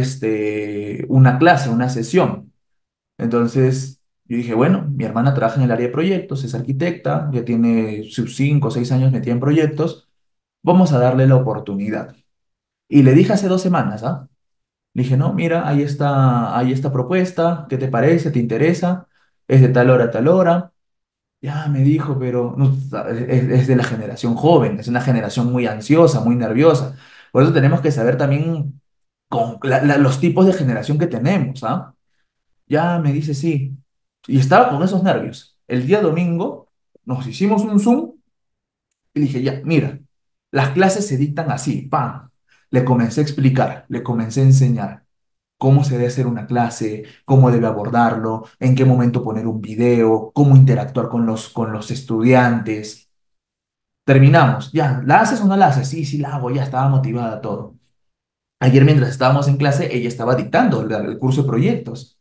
una clase, una sesión. Entonces, yo dije, bueno, mi hermana trabaja en el área de proyectos, es arquitecta, ya tiene sus 5 o 6 años metida en proyectos, vamos a darle la oportunidad. Y le dije hace 2 semanas, ¿ah? Le dije, no, mira, ahí está propuesta, ¿qué te parece? ¿Te interesa? Es de tal hora a tal hora. Ya me dijo, pero no, es de la generación joven, es una generación muy ansiosa, muy nerviosa. Por eso tenemos que saber también con los tipos de generación que tenemos, ¿ah? Ya me dice sí. Y estaba con esos nervios. El día domingo nos hicimos un Zoom y dije, ya, mira, las clases se dictan así, ¡pam! Le comencé a explicar, le comencé a enseñar cómo se debe hacer una clase, cómo debe abordarlo, en qué momento poner un video, cómo interactuar con los estudiantes. Terminamos, ya, ¿la haces o no la haces? Sí, sí, la hago, ya estaba motivada todo. Ayer mientras estábamos en clase, ella estaba dictando el curso de proyectos.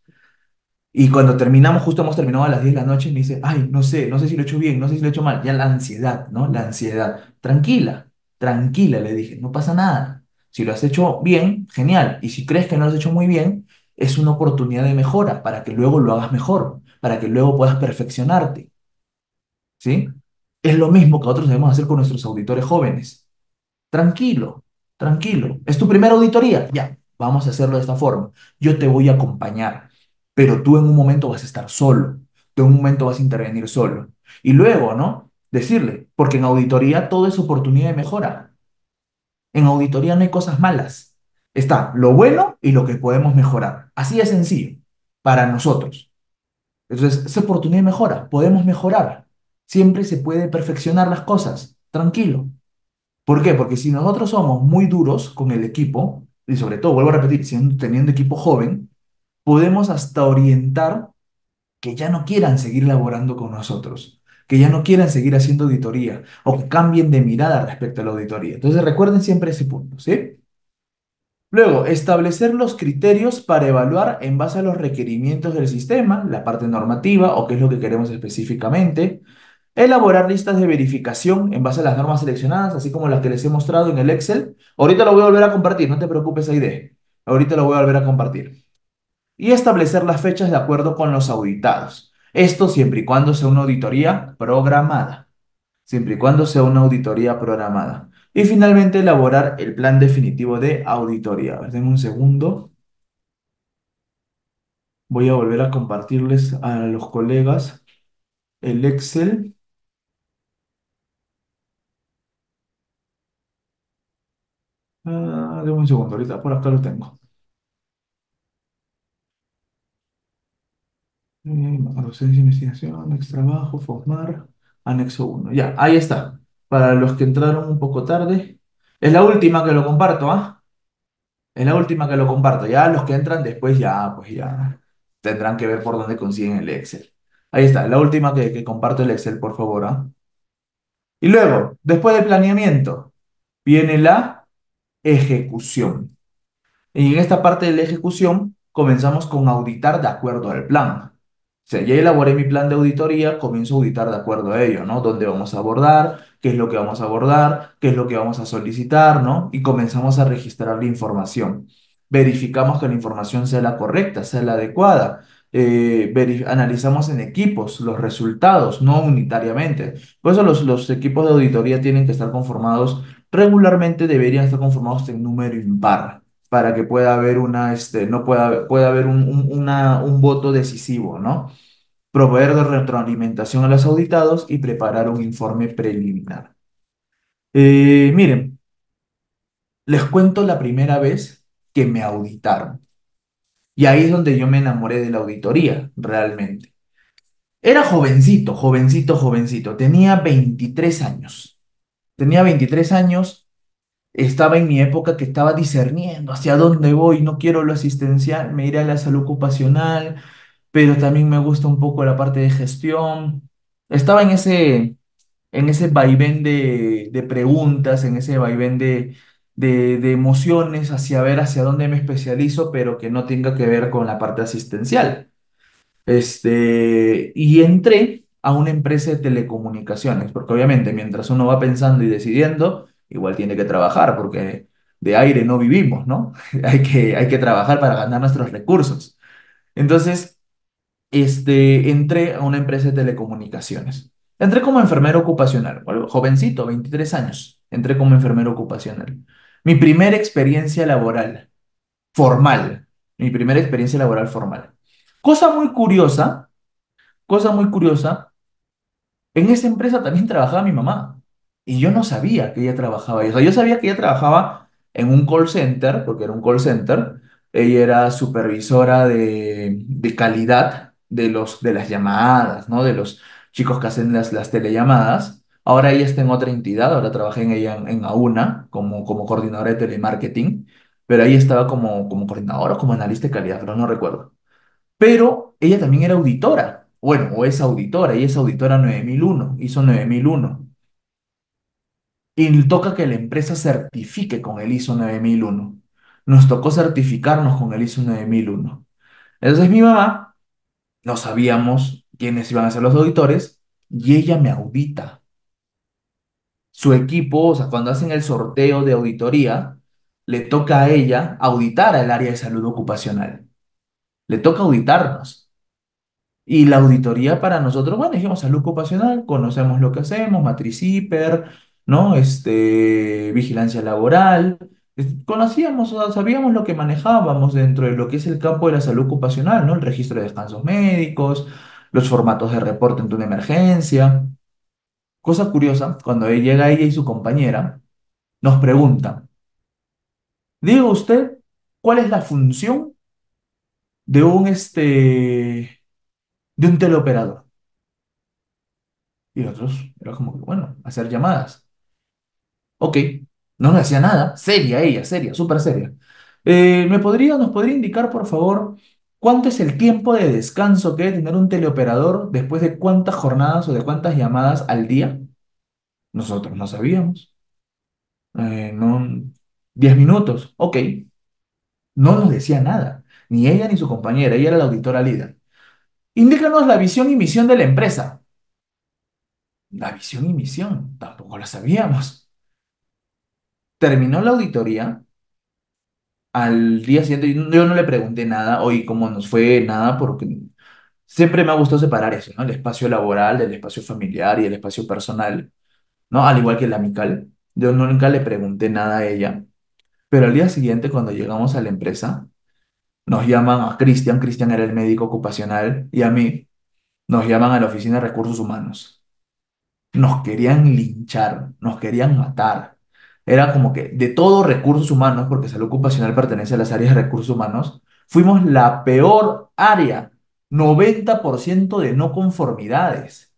Y cuando terminamos, justo hemos terminado a las 10 de la noche, me dice, ay, no sé si lo he hecho bien, no sé si lo he hecho mal. Ya la ansiedad, ¿no? La ansiedad. Tranquila, tranquila, le dije, no pasa nada. Si lo has hecho bien, genial. Y si crees que no lo has hecho muy bien, es una oportunidad de mejora para que luego lo hagas mejor, para que luego puedas perfeccionarte, ¿sí? Es lo mismo que nosotros debemos hacer con nuestros auditores jóvenes. Tranquilo, tranquilo. ¿Es tu primera auditoría? Ya, vamos a hacerlo de esta forma. Yo te voy a acompañar, pero tú en un momento vas a estar solo. Tú en un momento vas a intervenir solo. Y luego, ¿no? Decirle, porque en auditoría todo es oportunidad de mejora. En auditoría no hay cosas malas. Está lo bueno y lo que podemos mejorar. Así de sencillo, para nosotros. Entonces, es oportunidad de mejora. Podemos mejorar. Siempre se puede perfeccionar las cosas. Tranquilo. ¿Por qué? Porque si nosotros somos muy duros con el equipo, y sobre todo, vuelvo a repetir, teniendo equipo joven, podemos hasta orientar que ya no quieran seguir laborando con nosotros, que ya no quieran seguir haciendo auditoría o que cambien de mirada respecto a la auditoría. Entonces recuerden siempre ese punto, ¿sí? Luego, establecer los criterios para evaluar en base a los requerimientos del sistema, la parte normativa o qué es lo que queremos específicamente. Elaborar listas de verificación en base a las normas seleccionadas, así como las que les he mostrado en el Excel. Ahorita lo voy a volver a compartir, no te preocupes, Aide. Ahorita lo voy a volver a compartir. Y establecer las fechas de acuerdo con los auditados. Esto siempre y cuando sea una auditoría programada. Siempre y cuando sea una auditoría programada. Y finalmente elaborar el plan definitivo de auditoría. A ver, denme un segundo. Voy a volver a compartirles a los colegas el Excel. Denme un segundo, ahorita por acá lo tengo. Docencia, investigación, ex trabajo, formar, anexo 1. Ya, ahí está. Para los que entraron un poco tarde. Es la última que lo comparto, ¿ah? Es la última que lo comparto. Ya los que entran después ya, pues ya tendrán que ver por dónde consiguen el Excel. Ahí está, la última que comparto el Excel, por favor, ¿ah? Y luego, después del planeamiento, viene la ejecución. Y en esta parte de la ejecución comenzamos con auditar de acuerdo al plan. O sea, ya elaboré mi plan de auditoría, comienzo a auditar de acuerdo a ello, ¿no? ¿Dónde vamos a abordar? ¿Qué es lo que vamos a abordar? ¿Qué es lo que vamos a solicitar? ¿No? Y comenzamos a registrar la información. Verificamos que la información sea la correcta, sea la adecuada. Analizamos en equipos los resultados, no unitariamente. Por eso los equipos de auditoría tienen que estar conformados, regularmente deberían estar conformados en número impar para que pueda haber no pueda haber un voto decisivo, ¿no? Proveer de retroalimentación a los auditados y preparar un informe preliminar. Miren, les cuento la primera vez que me auditaron. Y ahí es donde yo me enamoré de la auditoría, realmente. Era jovencito, jovencito, jovencito. Tenía 23 años. Tenía 23 años. Estaba en mi época que estaba discerniendo hacia dónde voy, no quiero lo asistencial, me iré a la salud ocupacional, pero también me gusta un poco la parte de gestión. Estaba en ese vaivén de preguntas, en ese vaivén de emociones hacia ver hacia dónde me especializo, pero que no tenga que ver con la parte asistencial. Y entré a una empresa de telecomunicaciones, porque obviamente mientras uno va pensando y decidiendo, igual tiene que trabajar, porque de aire no vivimos, ¿no? Hay que trabajar para ganar nuestros recursos. Entonces, entré a una empresa de telecomunicaciones. Entré como enfermero ocupacional, bueno, jovencito, 23 años. Entré como enfermero ocupacional. Mi primera experiencia laboral, formal. Mi primera experiencia laboral formal. Cosa muy curiosa, cosa muy curiosa, en esa empresa también trabajaba mi mamá. Y yo no sabía que ella trabajaba ahí. O sea, yo sabía que ella trabajaba en un call center, porque era un call center. Ella era supervisora de calidad de las llamadas, ¿no? De los chicos que hacen las telellamadas. Ahora ella está en otra entidad, ahora trabaja en ella en AUNA como coordinadora de telemarketing, pero ahí estaba como coordinadora o como analista de calidad, pero no recuerdo. Pero ella también era auditora. Bueno, o es auditora, y es auditora 9001, ISO 9001. Y toca que la empresa certifique con el ISO 9001. Nos tocó certificarnos con el ISO 9001. Entonces mi mamá, no sabíamos quiénes iban a ser los auditores, y ella me audita. Su equipo, o sea, cuando hacen el sorteo de auditoría, le toca a ella auditar al área de salud ocupacional. Le toca auditarnos. Y la auditoría para nosotros, bueno, dijimos salud ocupacional, conocemos lo que hacemos, matriz hiper, ¿no? Vigilancia laboral. Conocíamos, o sea, sabíamos lo que manejábamos dentro de lo que es el campo de la salud ocupacional, ¿no? El registro de descansos médicos, los formatos de reporte ante una emergencia. Cosa curiosa, cuando llega ella y su compañera, nos preguntan, diga usted, ¿cuál es la función de de un teleoperador? Y nosotros, era como que, bueno, hacer llamadas. Ok, no nos decía nada, seria ella, seria, súper seria. Nos podría indicar, por favor, cuánto es el tiempo de descanso que debe tener un teleoperador después de cuántas jornadas o de cuántas llamadas al día? Nosotros no sabíamos. No, 10 minutos, ok. No nos decía nada, ni ella ni su compañera, ella era la auditora líder. Indícanos la visión y misión de la empresa. La visión y misión, tampoco la sabíamos. Terminó la auditoría. Al día siguiente, yo no le pregunté nada, hoy cómo nos fue, nada, porque siempre me ha gustado separar eso, ¿no? El espacio laboral del espacio familiar y el espacio personal, ¿no? Al igual que el amical. Yo nunca le pregunté nada a ella, pero al día siguiente, cuando llegamos a la empresa, nos llaman a Cristian, Cristian era el médico ocupacional, y a mí, nos llaman a la oficina de recursos humanos. Nos querían linchar, nos querían matar. Era como que de todos recursos humanos, porque salud ocupacional pertenece a las áreas de recursos humanos, fuimos la peor área. 90% de no conformidades.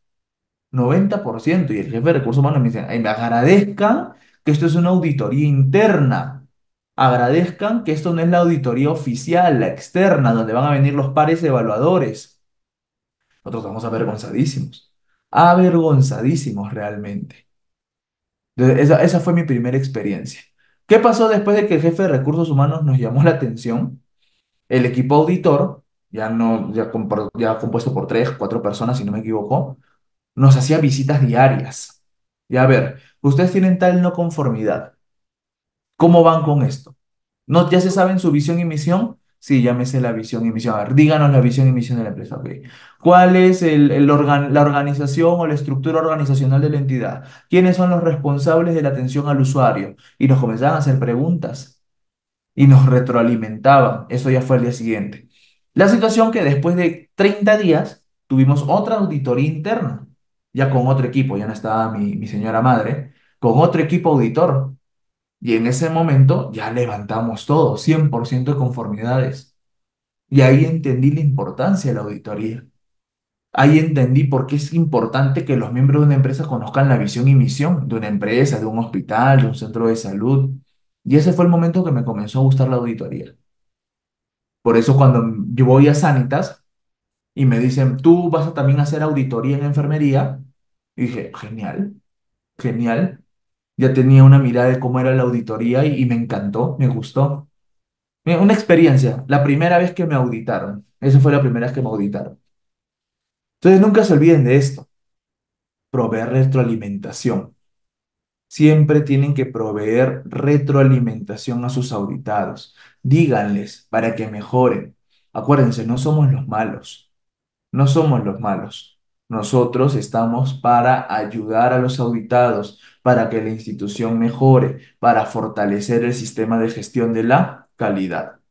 90%. Y el jefe de recursos humanos me dice, "Ay, me agradezcan que esto es una auditoría interna. Agradezcan que esto no es la auditoría oficial, la externa, donde van a venir los pares evaluadores." Nosotros estamos avergonzadísimos. Avergonzadísimos realmente. Entonces, esa fue mi primera experiencia. ¿Qué pasó después de que el jefe de recursos humanos nos llamó la atención? El equipo auditor, ya no, ya compuesto por 3, 4 personas, si no me equivoco, nos hacía visitas diarias. Y a ver, ustedes tienen tal no conformidad. ¿Cómo van con esto? ¿No, ya se saben su visión y misión? Sí, llámese la visión y misión. A ver, díganos la visión y misión de la empresa. Ok. ¿Cuál es la organización o la estructura organizacional de la entidad? ¿Quiénes son los responsables de la atención al usuario? Y nos comenzaban a hacer preguntas y nos retroalimentaban. Eso ya fue el día siguiente. La situación que después de 30 días tuvimos otra auditoría interna, ya con otro equipo, ya no estaba mi señora madre, con otro equipo auditor. Y en ese momento ya levantamos todo, 100% de conformidades. Y ahí entendí la importancia de la auditoría. Ahí entendí por qué es importante que los miembros de una empresa conozcan la visión y misión de una empresa, de un hospital, de un centro de salud. Y ese fue el momento que me comenzó a gustar la auditoría. Por eso cuando yo voy a Sanitas y me dicen, tú vas a también hacer auditoría en enfermería, y dije, genial, genial. ya tenía una mirada de cómo era la auditoría y me encantó, me gustó. Una experiencia, la primera vez que me auditaron. Esa fue la primera vez que me auditaron. Entonces nunca se olviden de esto, proveer retroalimentación. Siempre tienen que proveer retroalimentación a sus auditados. Díganles para que mejoren. Acuérdense, no somos los malos, no somos los malos. Nosotros estamos para ayudar a los auditados, para que la institución mejore, para fortalecer el sistema de gestión de la calidad.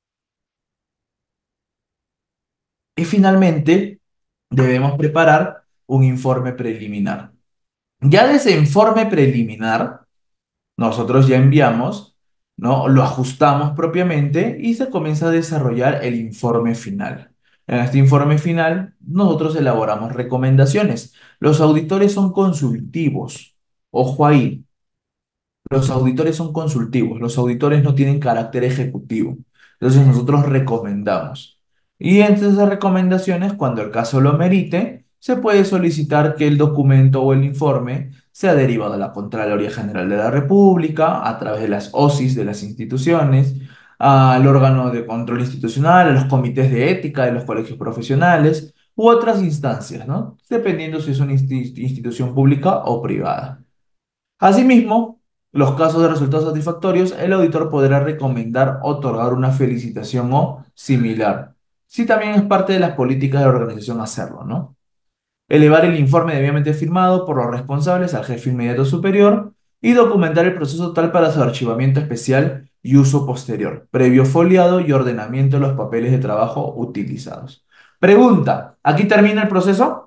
Y finalmente, debemos preparar un informe preliminar. Ya de ese informe preliminar, nosotros ya enviamos, ¿no? Lo ajustamos propiamente y se comienza a desarrollar el informe final. En este informe final, nosotros elaboramos recomendaciones. Los auditores son consultivos. Ojo ahí, los auditores son consultivos, los auditores no tienen carácter ejecutivo. Entonces nosotros recomendamos. Y entre esas recomendaciones, cuando el caso lo merite, se puede solicitar que el documento o el informe sea derivado a la Contraloría General de la República, a través de las OSIs de las instituciones, al órgano de control institucional, a los comités de ética de los colegios profesionales u otras instancias, ¿no? Dependiendo si es una institución pública o privada. Asimismo, los casos de resultados satisfactorios, el auditor podrá recomendar otorgar una felicitación o similar, si también es parte de las políticas de la organización hacerlo, ¿no? Elevar el informe debidamente firmado por los responsables al jefe inmediato superior y documentar el proceso tal para su archivamiento especial y uso posterior, previo foliado y ordenamiento de los papeles de trabajo utilizados. Pregunta, ¿aquí termina el proceso?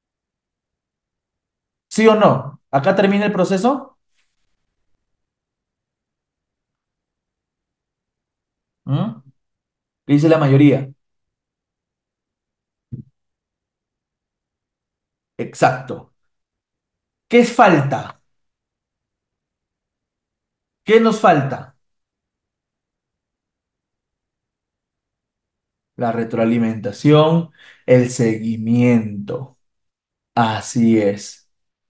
¿Sí o no? ¿Acá termina el proceso? ¿Mm? ¿Qué dice la mayoría? Exacto. ¿Qué falta? ¿Qué nos falta? La retroalimentación, el seguimiento. Así es.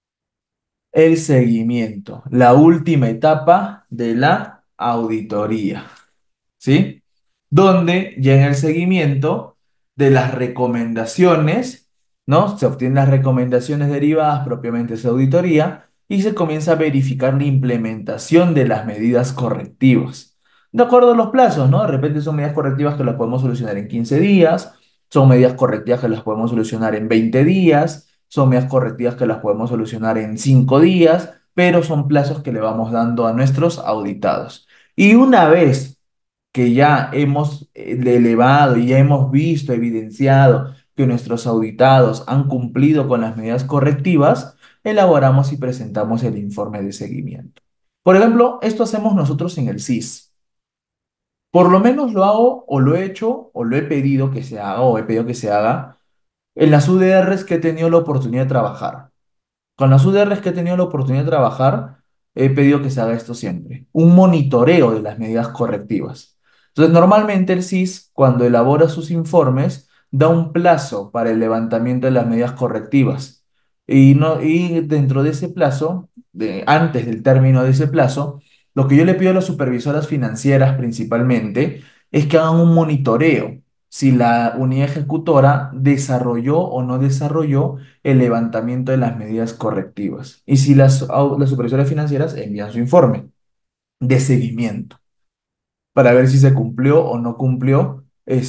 El seguimiento, la última etapa de la auditoría. ¿Sí? Donde ya en el seguimiento de las recomendaciones, ¿no? Se obtienen las recomendaciones derivadas propiamente de esa auditoría y se comienza a verificar la implementación de las medidas correctivas. De acuerdo a los plazos, ¿no? De repente son medidas correctivas que las podemos solucionar en 15 días, son medidas correctivas que las podemos solucionar en 20 días, son medidas correctivas que las podemos solucionar en 5 días, pero son plazos que le vamos dando a nuestros auditados. Y una vez que ya hemos elevado y ya hemos visto, evidenciado que nuestros auditados han cumplido con las medidas correctivas, elaboramos y presentamos el informe de seguimiento. Por ejemplo, esto hacemos nosotros en el CIS. Por lo menos lo hago o lo he hecho o lo he pedido que se haga o he pedido que se haga en las UDRs que he tenido la oportunidad de trabajar. Con las UDRs que he tenido la oportunidad de trabajar, he pedido que se haga esto siempre, un monitoreo de las medidas correctivas. Entonces, normalmente el CIS, cuando elabora sus informes, da un plazo para el levantamiento de las medidas correctivas. Y, no, y dentro de ese plazo, antes del término de ese plazo, lo que yo le pido a las supervisoras financieras principalmente es que hagan un monitoreo si la unidad ejecutora desarrolló o no desarrolló el levantamiento de las medidas correctivas y si las supervisoras financieras envían su informe de seguimiento para ver si se cumplió o no cumplió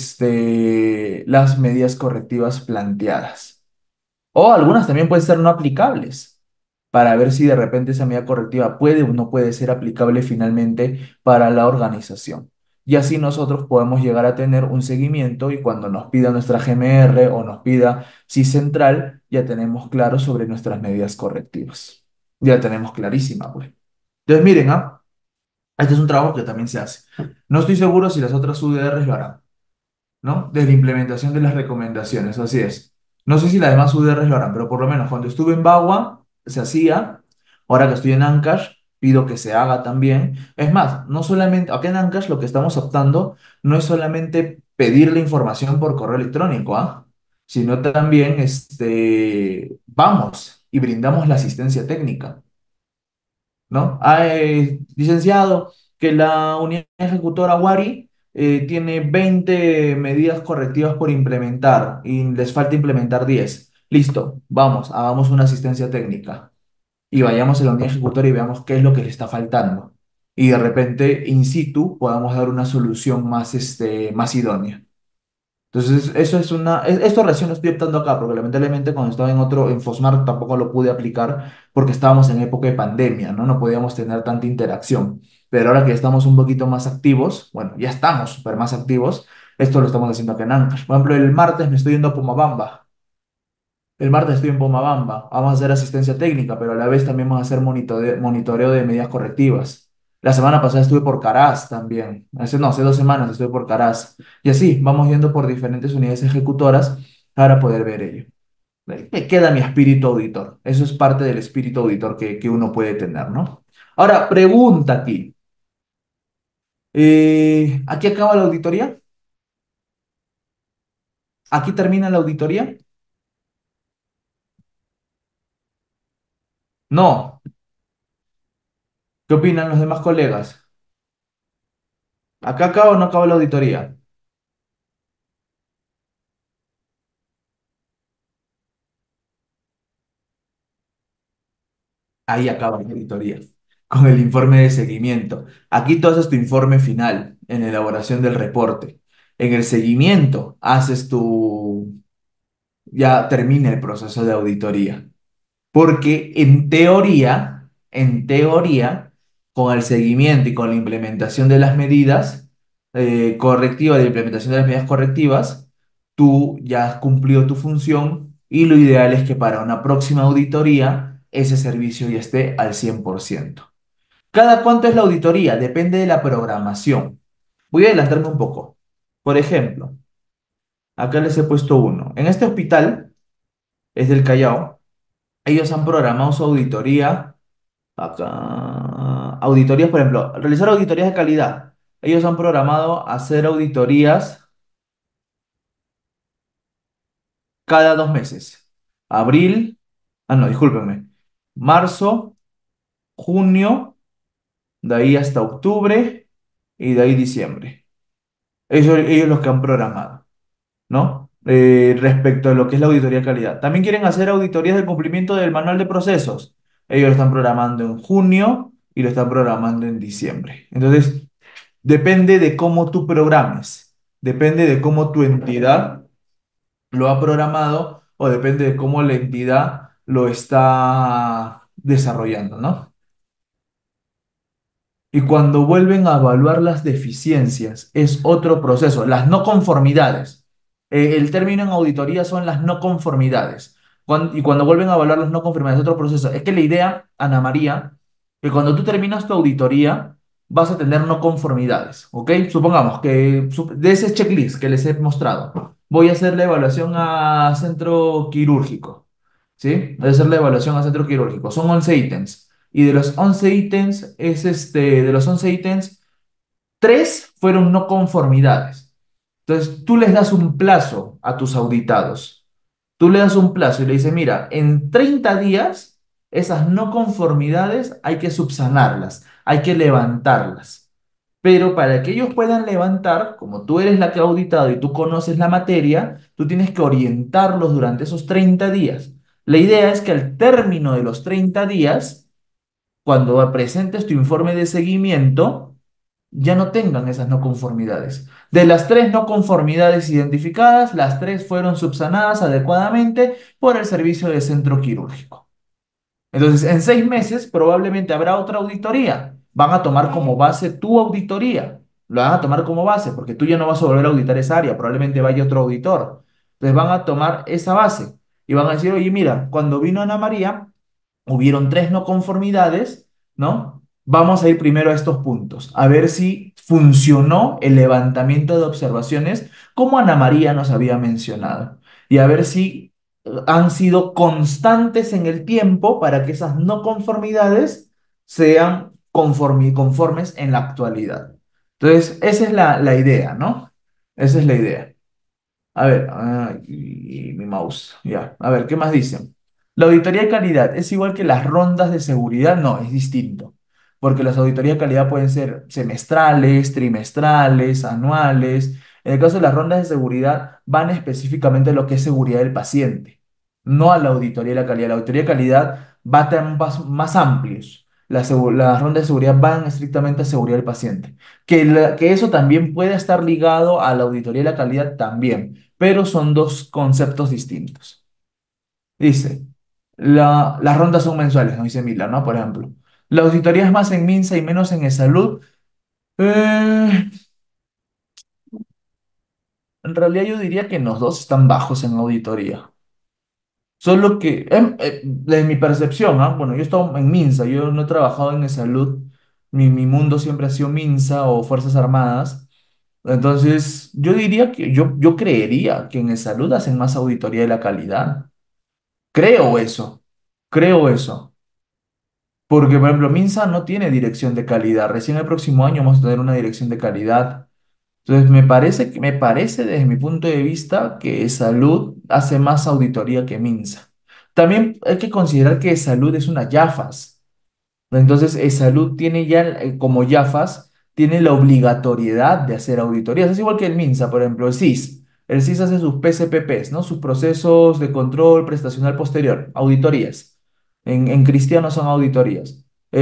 las medidas correctivas planteadas. O algunas también pueden ser no aplicables para ver si de repente esa medida correctiva puede o no puede ser aplicable finalmente para la organización. Y así nosotros podemos llegar a tener un seguimiento y cuando nos pida nuestra GMR o nos pida CIS central, ya tenemos claro sobre nuestras medidas correctivas. Ya tenemos clarísima, pues. Entonces, miren, este es un trabajo que también se hace. No estoy seguro si las otras UDRs lo harán, ¿no? Desde implementación de las recomendaciones, así es. No sé si las demás UDRs lo harán, pero por lo menos cuando estuve en Bagua se hacía, ahora que estoy en Ancash, pido que se haga también. Es más, no solamente, acá en Ancash lo que estamos optando no es solamente pedir la información por correo electrónico, ¿ah? Sino también vamos y brindamos la asistencia técnica. ¿no? Licenciado, que la unidad ejecutora Wari tiene 20 medidas correctivas por implementar y les falta implementar 10. Listo, vamos, hagamos una asistencia técnica y vayamos a la unidad ejecutora y veamos qué es lo que le está faltando. Y de repente, in situ, podamos dar una solución más, más idónea. Entonces, eso es esto recién lo estoy optando acá, porque lamentablemente cuando estaba en Fosmar tampoco lo pude aplicar porque estábamos en época de pandemia, ¿no? No podíamos tener tanta interacción. Pero ahora que estamos un poquito más activos, bueno, ya estamos súper más activos, esto lo estamos haciendo acá en Ancash. Por ejemplo, el martes me estoy yendo a Pomabamba. El martes estoy en Pomabamba. Vamos a hacer asistencia técnica, pero a la vez también vamos a hacer monitoreo de medidas correctivas. La semana pasada estuve por Caraz también. Hace 2 semanas estuve por Caraz. Y así, vamos yendo por diferentes unidades ejecutoras para poder ver ello. Me queda mi espíritu auditor. Eso es parte del espíritu auditor que uno puede tener, ¿no? Ahora, pregunta aquí. ¿Aquí acaba la auditoría? ¿Aquí termina la auditoría? No. ¿Qué opinan los demás colegas? ¿Acá acaba o no acaba la auditoría? Ahí acaba la auditoría, con el informe de seguimiento. Aquí tú haces tu informe final en la elaboración del reporte. En el seguimiento haces ya termina el proceso de auditoría. Porque en teoría, con el seguimiento y con la implementación de las medidas correctivas, de la implementación de las medidas correctivas, tú ya has cumplido tu función y lo ideal es que para una próxima auditoría ese servicio ya esté al 100%. ¿Cada cuánto es la auditoría? Depende de la programación. Voy a adelantarme un poco. Por ejemplo, acá les he puesto uno. En este hospital, es del Callao, ellos han programado su auditoría. Acá, auditorías, por ejemplo, realizar auditorías de calidad. Ellos han programado hacer auditorías cada 2 meses. Abril, no, discúlpenme. Marzo, junio, de ahí hasta octubre y de ahí diciembre. Ellos los que han programado, ¿no? Respecto a lo que es la auditoría de calidad. También quieren hacer auditorías de cumplimiento del manual de procesos. Ellos lo están programando en junio y lo están programando en diciembre. Entonces, depende de cómo tú programes, depende de cómo tu entidad lo ha programado o depende de cómo la entidad lo está desarrollando, ¿no? Y cuando vuelven a evaluar las deficiencias, es otro proceso, las no conformidades. El término en auditoría son las no conformidades. Y cuando vuelven a evaluar las no conformidades, es otro proceso. Es que la idea, Ana María, que cuando tú terminas tu auditoría, vas a tener no conformidades, ¿ok? Supongamos que de ese checklist que les he mostrado, voy a hacer la evaluación a centro quirúrgico, ¿sí? Voy a hacer la evaluación a centro quirúrgico. Son 11 ítems. Y de los 11 ítems, de los 11 ítems, 3 fueron no conformidades. Entonces, tú les das un plazo a tus auditados. Tú le das un plazo y le dices, mira, en 30 días, esas no conformidades hay que subsanarlas, hay que levantarlas. Pero para que ellos puedan levantar, como tú eres la que ha auditado y tú conoces la materia, tú tienes que orientarlos durante esos 30 días. La idea es que al término de los 30 días, cuando presentes tu informe de seguimiento, ya no tengan esas no conformidades. De las 3 no conformidades identificadas, las 3 fueron subsanadas adecuadamente por el servicio de centro quirúrgico. Entonces, en 6 meses probablemente habrá otra auditoría. Van a tomar como base tu auditoría. Lo van a tomar como base porque tú ya no vas a volver a auditar esa área. Probablemente vaya otro auditor. Entonces van a tomar esa base y van a decir, oye, mira, cuando vino Ana María, hubieron 3 no conformidades, ¿no? Vamos a ir primero a estos puntos, a ver si funcionó el levantamiento de observaciones como Ana María nos había mencionado y a ver si han sido constantes en el tiempo para que esas no conformidades sean conformes en la actualidad. Entonces, esa es la idea, ¿no? Esa es la idea. A ver, y mi mouse, ya. A ver, ¿qué más dicen? La auditoría de calidad es igual que las rondas de seguridad, no, es distinto. porque las auditorías de calidad pueden ser semestrales, trimestrales, anuales. En el caso de las rondas de seguridad, van específicamente a lo que es seguridad del paciente, no a la auditoría de la calidad. La auditoría de calidad va a tener más amplios. Las rondas de seguridad van estrictamente a seguridad del paciente. Que eso también puede estar ligado a la auditoría de la calidad también, pero son dos conceptos distintos. Dice, las rondas son mensuales, ¿no? Dice Mila, ¿no? Por ejemplo. La auditoría es más en Minsa y menos en salud. Eh, en realidad yo diría que los dos están bajos en auditoría. Solo que, desde mi percepción, ¿ah? Bueno, yo he estado en Minsa, yo no he trabajado en salud. Mi mundo siempre ha sido Minsa o Fuerzas Armadas. Entonces, yo diría que yo creería que en salud hacen más auditoría de la calidad. Creo eso. Creo eso. Porque, por ejemplo, Minsa no tiene dirección de calidad. Recién el próximo año vamos a tener una dirección de calidad. Entonces, me parece desde mi punto de vista que Salud hace más auditoría que Minsa. También hay que considerar que Salud es una YAFAS. Entonces, Salud tiene ya, como YAFAS, tiene la obligatoriedad de hacer auditorías. Es igual que el MINSA, por ejemplo, el SIS. El SIS hace sus PCPPs, ¿no? Sus procesos de control prestacional posterior, auditorías. En cristiano son auditorías.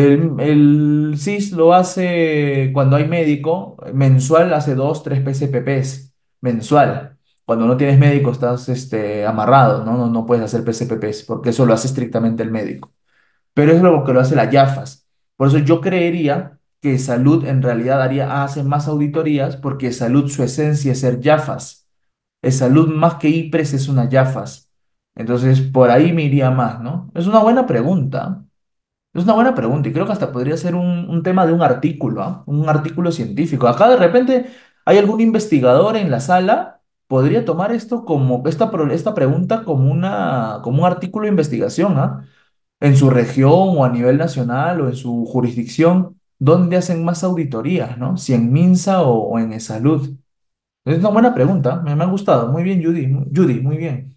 El SIS lo hace cuando hay médico, mensual hace dos, tres PCPPs, mensual. Cuando no tienes médico estás amarrado, ¿no? No puedes hacer PCPPs porque eso lo hace estrictamente el médico, pero es lo que lo hace la YAFAS. Por eso yo creería que Salud en realidad hace más auditorías porque Salud su esencia es ser YAFAS. Es Salud más que IPRES es una YAFAS. Entonces por ahí me iría más, ¿no? Es una buena pregunta. Es una buena pregunta y creo que hasta podría ser un tema de un artículo, ¿ah? Un artículo científico. Acá de repente hay algún investigador en la sala, podría tomar esto como, esta pregunta como como un artículo de investigación, ¿ah? En su región o a nivel nacional o en su jurisdicción, ¿dónde hacen más auditorías, ¿no? Si en Minsa o en Salud. Es una buena pregunta, me ha gustado. Muy bien, Judy, Judy, muy bien.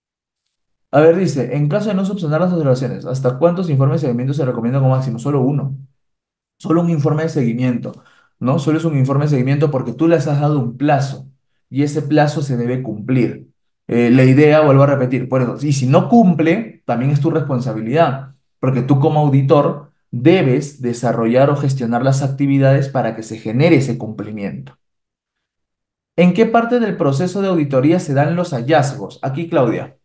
A ver, dice, en caso de no subsanar las observaciones, ¿hasta cuántos informes de seguimiento se recomienda como máximo? Solo uno. Solo un informe de seguimiento, ¿no? Solo es un informe de seguimiento porque tú les has dado un plazo y ese plazo se debe cumplir. La idea, vuelvo a repetir, por eso, y si no cumple, también es tu responsabilidad, porque tú como auditor debes desarrollar o gestionar las actividades para que se genere ese cumplimiento. ¿En qué parte del proceso de auditoría se dan los hallazgos? Aquí, Claudia.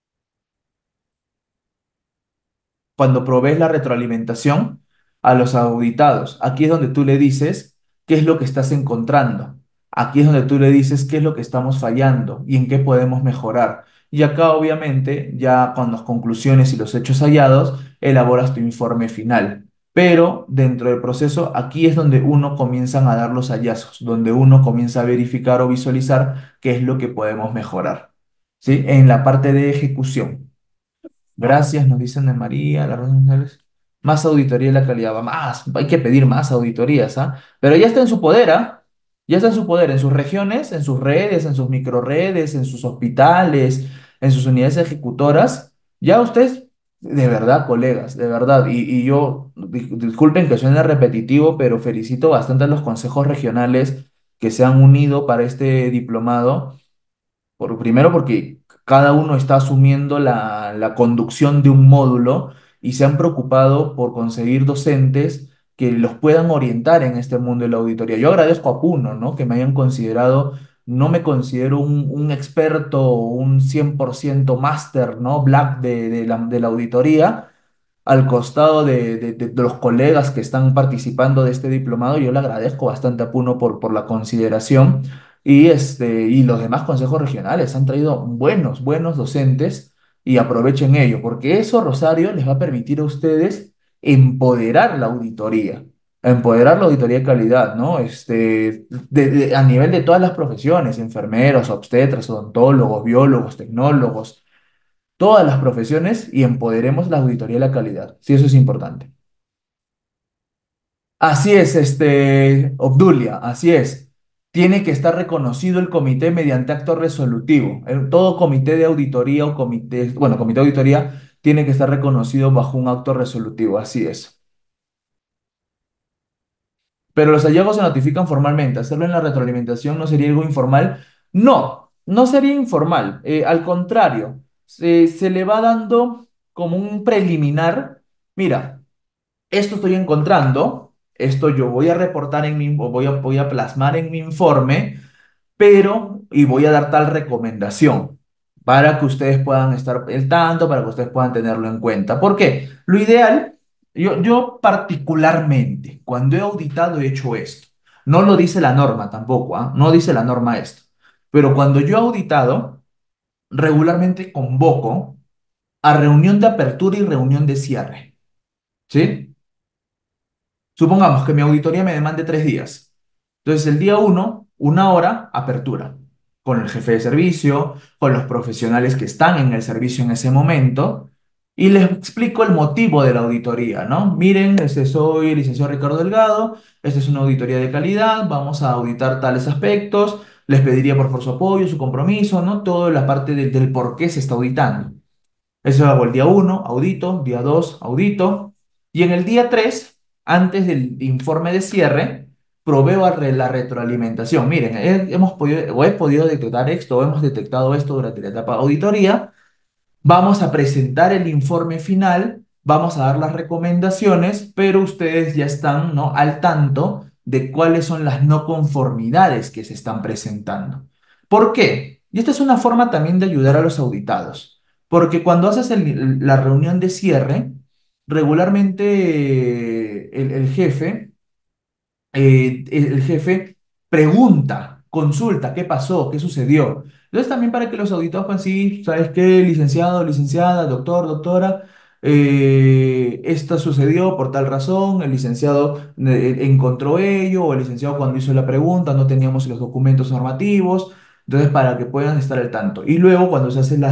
Cuando provees la retroalimentación a los auditados. Aquí es donde tú le dices qué es lo que estás encontrando. Aquí es donde tú le dices qué es lo que estamos fallando y en qué podemos mejorar. Y acá, obviamente, ya con las conclusiones y los hechos hallados, elaboras tu informe final. Pero dentro del proceso, aquí es donde uno comienza a dar los hallazgos, donde uno comienza a verificar o visualizar qué es lo que podemos mejorar. ¿Sí? En la parte de ejecución. Gracias, nos dicen de María, las redes sociales. Más auditoría de la calidad, va más, hay que pedir más auditorías, ¿ah? Pero ya está en su poder, ¿ah? Ya está en su poder, en sus regiones, en sus redes, en sus microredes, en sus hospitales, en sus unidades ejecutoras. Ya ustedes, de verdad, colegas, de verdad, y yo, disculpen que suene repetitivo, pero felicito bastante a los consejos regionales que se han unido para este diplomado primero porque cada uno está asumiendo la conducción de un módulo y se han preocupado por conseguir docentes que los puedan orientar en este mundo de la auditoría. Yo agradezco a Puno, ¿no? Que me hayan considerado, no me considero un experto o un 100% máster, ¿no? Black de la auditoría, al costado de los colegas que están participando de este diplomado. Yo le agradezco bastante a Puno por la consideración y los demás consejos regionales han traído buenos docentes y aprovechen ello, porque eso, Rosario, les va a permitir a ustedes empoderar la auditoría de calidad, ¿no? A nivel de todas las profesiones, enfermeros, obstetras, odontólogos, biólogos, tecnólogos, todas las profesiones y empoderemos la auditoría de la calidad. Sí, eso es importante. Así es, Obdulia, así es. Tiene que estar reconocido el comité mediante acto resolutivo. Todo comité de auditoría o comité, bueno, comité de auditoría tiene que estar reconocido bajo un acto resolutivo, así es. pero los hallazgos se notifican formalmente. Hacerlo en la retroalimentación no sería algo informal. No, no sería informal. Al contrario, se le va dando como un preliminar. Mira, esto estoy encontrando, esto yo voy a reportar en mi, o voy a plasmar en mi informe, pero, y voy a dar tal recomendación para que ustedes puedan estar al tanto, para que ustedes puedan tenerlo en cuenta. ¿Por qué? Lo ideal, yo particularmente, cuando he auditado, he hecho esto. No lo dice la norma tampoco, ¿ah? No dice la norma esto. Pero cuando yo he auditado, regularmente convoco a reunión de apertura y reunión de cierre, ¿sí? Supongamos que mi auditoría me demande 3 días. Entonces, el día uno, 1 hora, apertura, con el jefe de servicio, con los profesionales que están en el servicio en ese momento, y les explico el motivo de la auditoría, ¿no? Miren, soy el licenciado Ricardo Delgado, esta es una auditoría de calidad, vamos a auditar tales aspectos, les pediría por favor su apoyo, su compromiso, ¿no? Toda la parte del por qué se está auditando. Eso hago el día uno, audito, día 2, audito. Y en el día 3, antes del informe de cierre, proveo la retroalimentación. Miren, hemos podido, o he podido detectar esto, o hemos detectado esto durante la etapa de auditoría. Vamos a presentar el informe final, vamos a dar las recomendaciones, pero ustedes ya están, ¿no?, al tanto de cuáles son las no conformidades que se están presentando. ¿Por qué? Y esta es una forma también de ayudar a los auditados, porque cuando haces la reunión de cierre, regularmente el jefe el jefe pregunta, consulta qué pasó, qué sucedió. Entonces también para que los auditados puedan decir, ¿sabes qué, licenciado, licenciada, doctor, doctora? Esto sucedió por tal razón, el licenciado encontró ello, o el licenciado cuando hizo la pregunta no teníamos los documentos normativos, entonces para que puedan estar al tanto. Y luego cuando se hace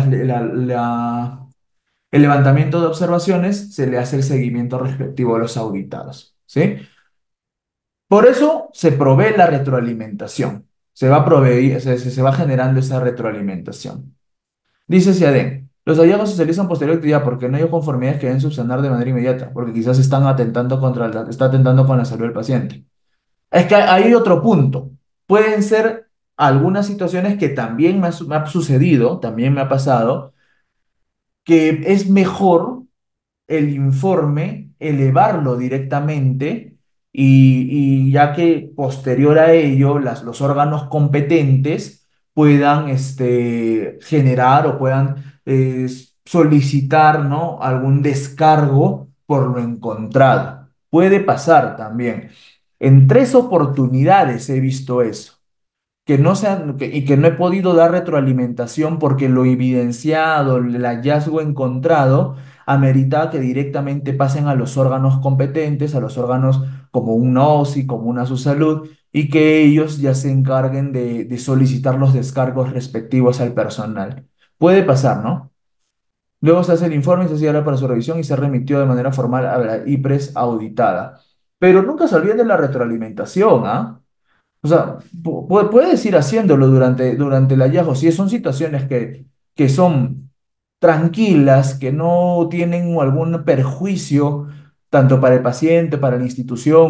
el levantamiento de observaciones, se le hace el seguimiento respectivo a los auditados, ¿sí? Por eso se provee la retroalimentación. Se va generando esa retroalimentación. Dice Ciadén, los hallazgos se realizan posterior actividad porque no hay conformidades que deben subsanar de manera inmediata, porque quizás están atentando está atentando con la salud del paciente. Es que hay otro punto. Pueden ser algunas situaciones que también me ha sucedido, también me ha pasado, que es mejor el informe, elevarlo directamente y ya que posterior a ello los órganos competentes puedan generar o puedan solicitar, ¿no?, algún descargo por lo encontrado. Puede pasar también. En 3 oportunidades he visto eso que no sean, y que no he podido dar retroalimentación porque lo evidenciado, el hallazgo encontrado, amerita que directamente pasen a los órganos competentes, a los órganos como un OSI, como una SUSalud, y que ellos ya se encarguen de solicitar los descargos respectivos al personal. Puede pasar, ¿no? Luego se hace el informe y se cierra para su revisión y se remitió de manera formal a la IPRES auditada. Pero nunca se olviden de la retroalimentación, ¿ah? O sea, puedes ir haciéndolo durante el hallazgo. Si son situaciones que son tranquilas, que no tienen algún perjuicio, tanto para el paciente, para la institución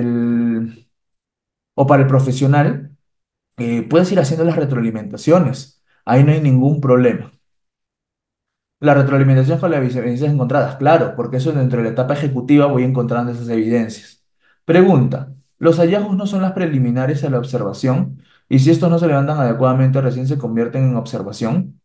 o para el profesional, puedes ir haciendo las retroalimentaciones. Ahí no hay ningún problema. La retroalimentación con las evidencias encontradas, claro, porque eso dentro de la etapa ejecutiva voy encontrando esas evidencias. Pregunta, ¿los hallazgos no son las preliminares a la observación? Y si estos no se levantan adecuadamente, recién se convierten en observación.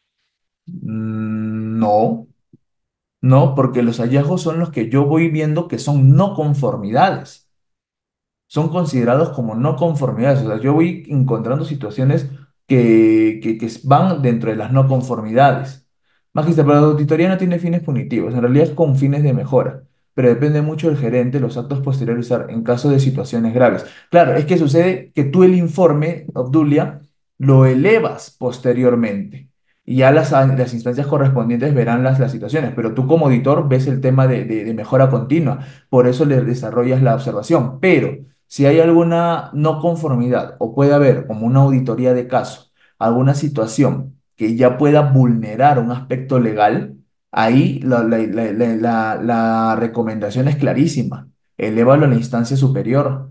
No, no, porque los hallazgos son los que yo voy viendo que son no conformidades, son considerados como no conformidades. O sea, yo voy encontrando situaciones que van dentro de las no conformidades. Magista, pero la auditoría no tiene fines punitivos, en realidad es con fines de mejora, pero depende mucho del gerente los actos posteriores en caso de situaciones graves. Claro, es que sucede que tú el informe, Obdulia, lo elevas posteriormente. Y ya las instancias correspondientes verán las situaciones, pero tú como auditor ves el tema de mejora continua, por eso le desarrollas la observación. Pero si hay alguna no conformidad o puede haber como una auditoría de caso, alguna situación que ya pueda vulnerar un aspecto legal, ahí la recomendación es clarísima. Elévalo a la instancia superior.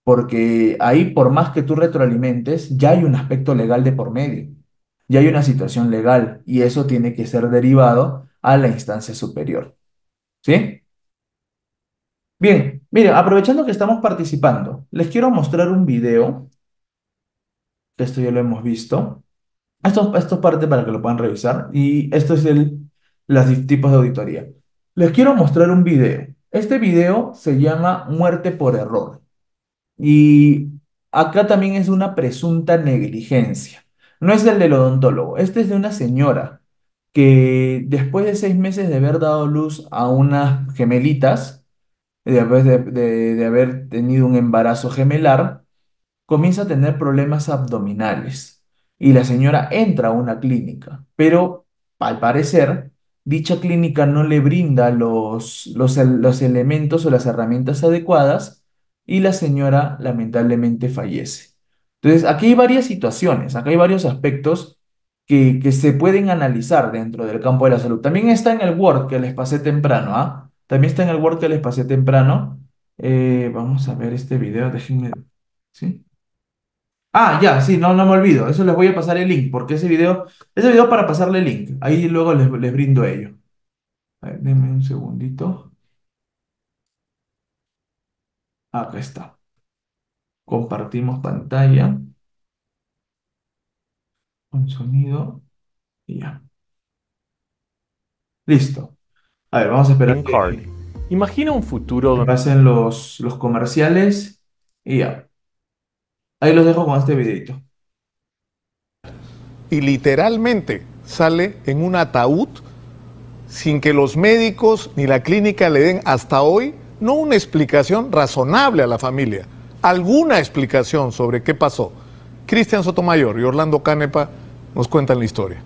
porque ahí por más que tú retroalimentes, ya hay un aspecto legal de por medio, ya hay una situación legal y eso tiene que ser derivado a la instancia superior. ¿Sí? Bien, miren, aprovechando que estamos participando, les quiero mostrar un video, que esto ya lo hemos visto. Esto es parte para que lo puedan revisar y esto es los tipos de auditoría. Les quiero mostrar un video. Este video se llama Muerte por error y acá también es una presunta negligencia. No es el del odontólogo, este es de una señora que después de 6 meses de haber dado luz a unas gemelitas, después de haber tenido un embarazo gemelar, comienza a tener problemas abdominales y la señora entra a una clínica, pero al parecer dicha clínica no le brinda los elementos o las herramientas adecuadas y la señora lamentablemente fallece. Entonces, aquí hay varias situaciones, acá hay varios aspectos que se pueden analizar dentro del campo de la salud. También está en el Word que les pasé temprano, ¿ah? También está en el Word que les pasé temprano. Vamos a ver este video, déjenme, ¿sí? Ah, ya, sí, no, no me olvido. Eso les voy a pasar el link, porque ese video para pasarle el link. Ahí luego les brindo ello. A ver, denme un segundito. Acá está. Compartimos pantalla con sonido y ya. Listo. A ver, vamos a esperar Green Card. que Imagina un futuro donde pasen los comerciales y ya. Ahí los dejo con este videito. Y literalmente sale en un ataúd sin que los médicos ni la clínica le den hasta hoy no una explicación razonable a la familia, alguna explicación sobre qué pasó. Cristian Sotomayor y Orlando Canepa nos cuentan la historia.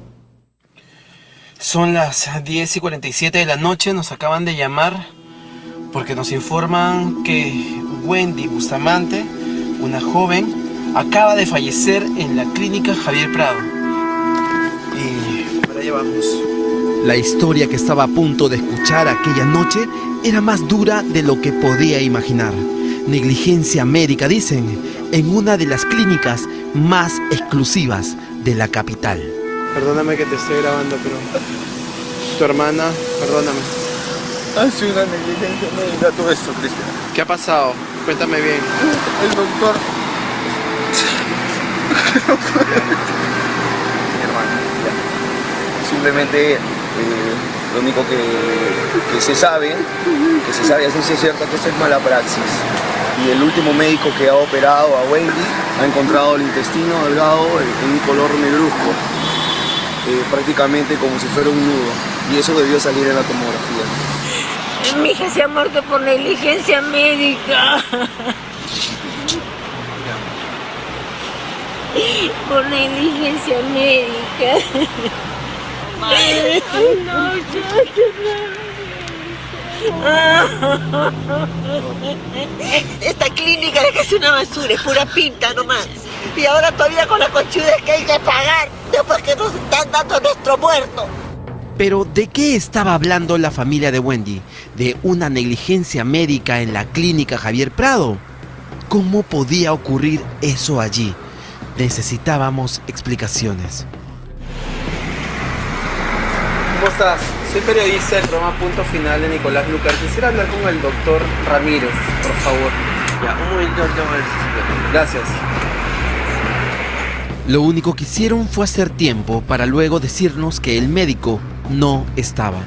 Son las 10:47 de la noche, nos acaban de llamar porque nos informan que Wendy Bustamante, una joven, acaba de fallecer en la clínica Javier Prado. Y por ahí vamos. La historia que estaba a punto de escuchar aquella noche era más dura de lo que podía imaginar. Negligencia médica, dicen, en una de las clínicas más exclusivas de la capital. Perdóname que te esté grabando, pero tu hermana, perdóname. Ha sido una negligencia médica todo esto, Cristian. ¿Qué ha pasado? Cuéntame bien. El doctor... Mi hermano, ya. Simplemente lo único que se sabe a ciencia cierta que esto es mala praxis. Y el último médico que ha operado a Wendy ha encontrado el intestino delgado en un color negruzco, prácticamente como si fuera un nudo. Y eso debió salir en la tomografía. Mi hija se ha muerto por negligencia médica. Por negligencia médica. Ay, no, esta clínica es una basura, es pura pinta nomás. Y ahora todavía con la conchuda que hay que pagar después que nos están dando nuestro muerto. Pero ¿de qué estaba hablando la familia de Wendy? ¿De una negligencia médica en la clínica Javier Prado? ¿Cómo podía ocurrir eso allí? Necesitábamos explicaciones. ¿Cómo estás? Soy periodista del programa Punto Final de Nicolás Lucar. Quisiera hablar con el doctor Ramírez, por favor. Ya, un momento, tengo que ver si se puede. Gracias. Lo único que hicieron fue hacer tiempo para luego decirnos que el médico no estaba.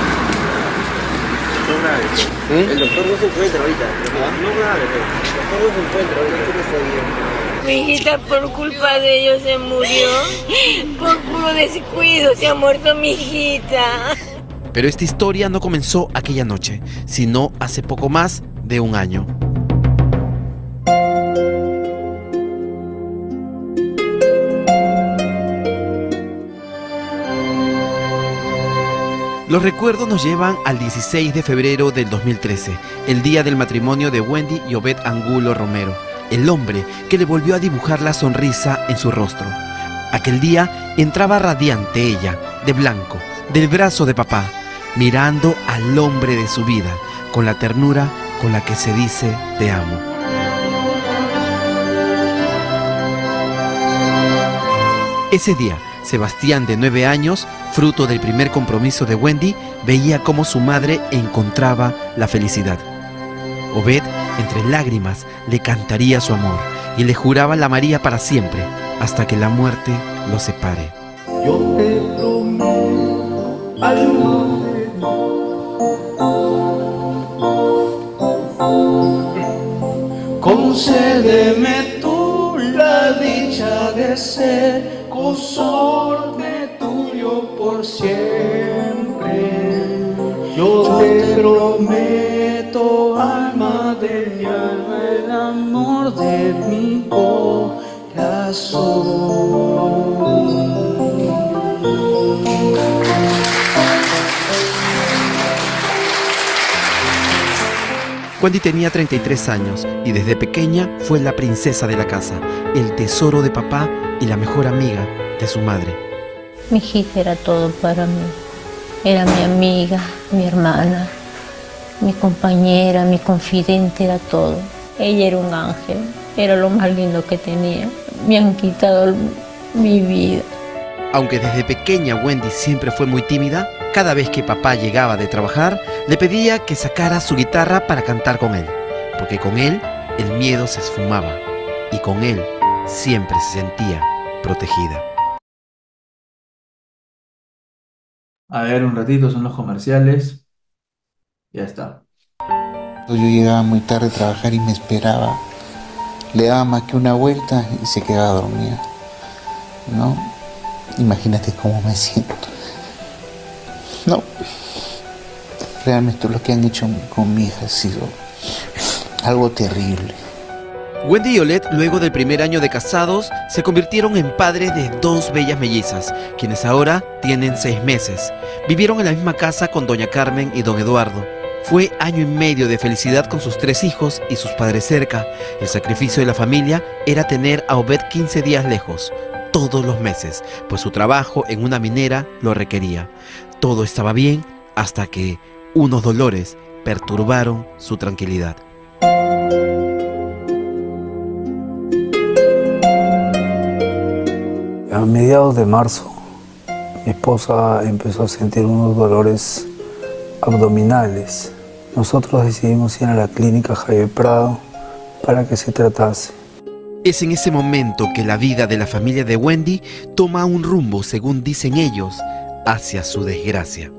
El doctor no se encuentra ahorita. No grave, el doctor no se encuentra ahorita. ¿Qué le está viendo? Mi hijita por culpa de ellos se murió. Por puro descuido se ha muerto mi hijita. Pero esta historia no comenzó aquella noche, sino hace poco más de un año. Los recuerdos nos llevan al 16 de febrero del 2013, el día del matrimonio de Wendy y Obed Angulo Romero, el hombre que le volvió a dibujar la sonrisa en su rostro. Aquel día entraba radiante ella, de blanco, del brazo de papá, mirando al hombre de su vida, con la ternura con la que se dice te amo. Ese día, Sebastián, de 9 años, fruto del primer compromiso de Wendy, veía cómo su madre encontraba la felicidad. Obed, entre lágrimas, le cantaría su amor y le juraba la amaría para siempre, hasta que la muerte los separe. Yo te prometo algo. Concédeme tú la dicha de ser consorte tuyo por siempre. Yo te prometo, alma de mi alma, el amor de mi corazón. Wendy tenía 33 años y desde pequeña fue la princesa de la casa, el tesoro de papá y la mejor amiga de su madre. Mi hijita era todo para mí. Era mi amiga, mi hermana, mi compañera, mi confidente, era todo. Ella era un ángel, era lo más lindo que tenía. Me han quitado mi vida. Aunque desde pequeña Wendy siempre fue muy tímida, cada vez que papá llegaba de trabajar, le pedía que sacara su guitarra para cantar con él, porque con él el miedo se esfumaba y con él siempre se sentía protegida. A ver, un ratito, son los comerciales. Ya está. Yo llegaba muy tarde a trabajar y me esperaba. Le daba más que una vuelta y se quedaba dormida, ¿no? Imagínate cómo me siento. No. Realmente lo que han hecho con mi hija ha sido algo terrible. Wendy y Olet, luego del primer año de casados, se convirtieron en padres de 2 bellas mellizas, quienes ahora tienen 6 meses. Vivieron en la misma casa con doña Carmen y don Eduardo. Fue año y medio de felicidad con sus 3 hijos y sus padres cerca. El sacrificio de la familia era tener a Obed 15 días lejos, todos los meses, pues su trabajo en una minera lo requería. Todo estaba bien hasta que unos dolores perturbaron su tranquilidad. A mediados de marzo, mi esposa empezó a sentir unos dolores abdominales. Nosotros decidimos ir a la clínica Javier Prado para que se tratase. Es en ese momento que la vida de la familia de Wendy toma un rumbo, según dicen ellos, hacia su desgracia.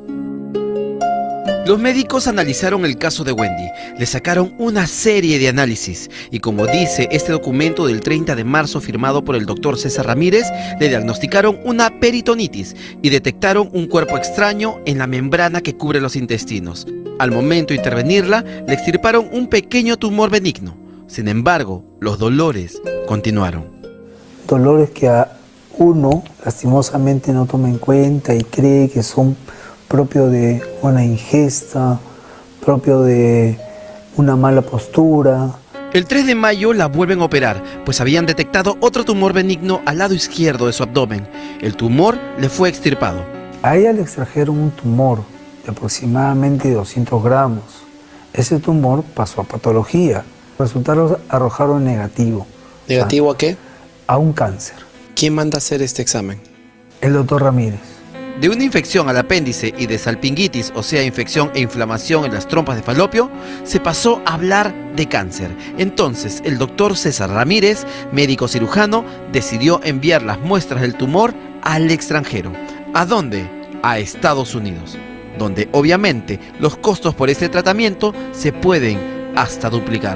Los médicos analizaron el caso de Wendy, le sacaron una serie de análisis y, como dice este documento del 30 de marzo firmado por el doctor César Ramírez, le diagnosticaron una peritonitis y detectaron un cuerpo extraño en la membrana que cubre los intestinos. Al momento de intervenirla, le extirparon un pequeño tumor benigno. Sin embargo, los dolores continuaron. Dolores que a uno lastimosamente no toma en cuenta y cree que son propio de una ingesta, propio de una mala postura. El 3 de mayo la vuelven a operar, pues habían detectado otro tumor benigno al lado izquierdo de su abdomen. El tumor le fue extirpado. A ella le extrajeron un tumor de aproximadamente 200 gramos. Ese tumor pasó a patología. Los resultados arrojaron negativo. ¿Negativo a qué? A un cáncer. ¿Quién manda a hacer este examen? El doctor Ramírez. De una infección al apéndice y de salpingitis, o sea, infección e inflamación en las trompas de falopio, se pasó a hablar de cáncer. Entonces, el doctor César Ramírez, médico cirujano, decidió enviar las muestras del tumor al extranjero. ¿A dónde? A Estados Unidos, donde obviamente los costos por este tratamiento se pueden hasta duplicar.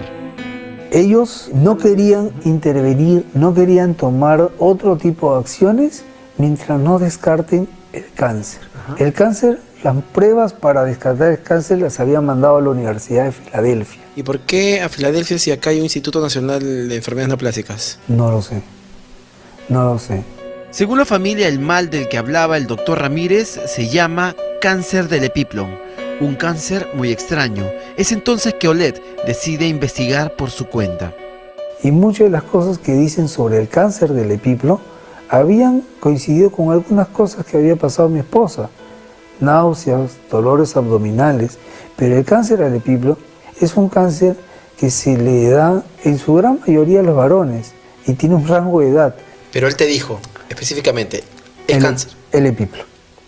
Ellos no querían intervenir, no querían tomar otro tipo de acciones mientras no descarten el cáncer. El cáncer, las pruebas para descartar el cáncer las habían mandado a la Universidad de Filadelfia. ¿Y por qué a Filadelfia si acá hay un Instituto Nacional de Enfermedades Neoplásicas? No lo sé, no lo sé. Según la familia, el mal del que hablaba el doctor Ramírez se llama cáncer del epíplon, un cáncer muy extraño. Es entonces que Olet decide investigar por su cuenta. Y muchas de las cosas que dicen sobre el cáncer del epíplon habían coincidido con algunas cosas que había pasado a mi esposa. Náuseas, dolores abdominales, pero el cáncer al epíplon es un cáncer que se le da en su gran mayoría a los varones y tiene un rango de edad. Pero él te dijo específicamente, es cáncer. El epiplo.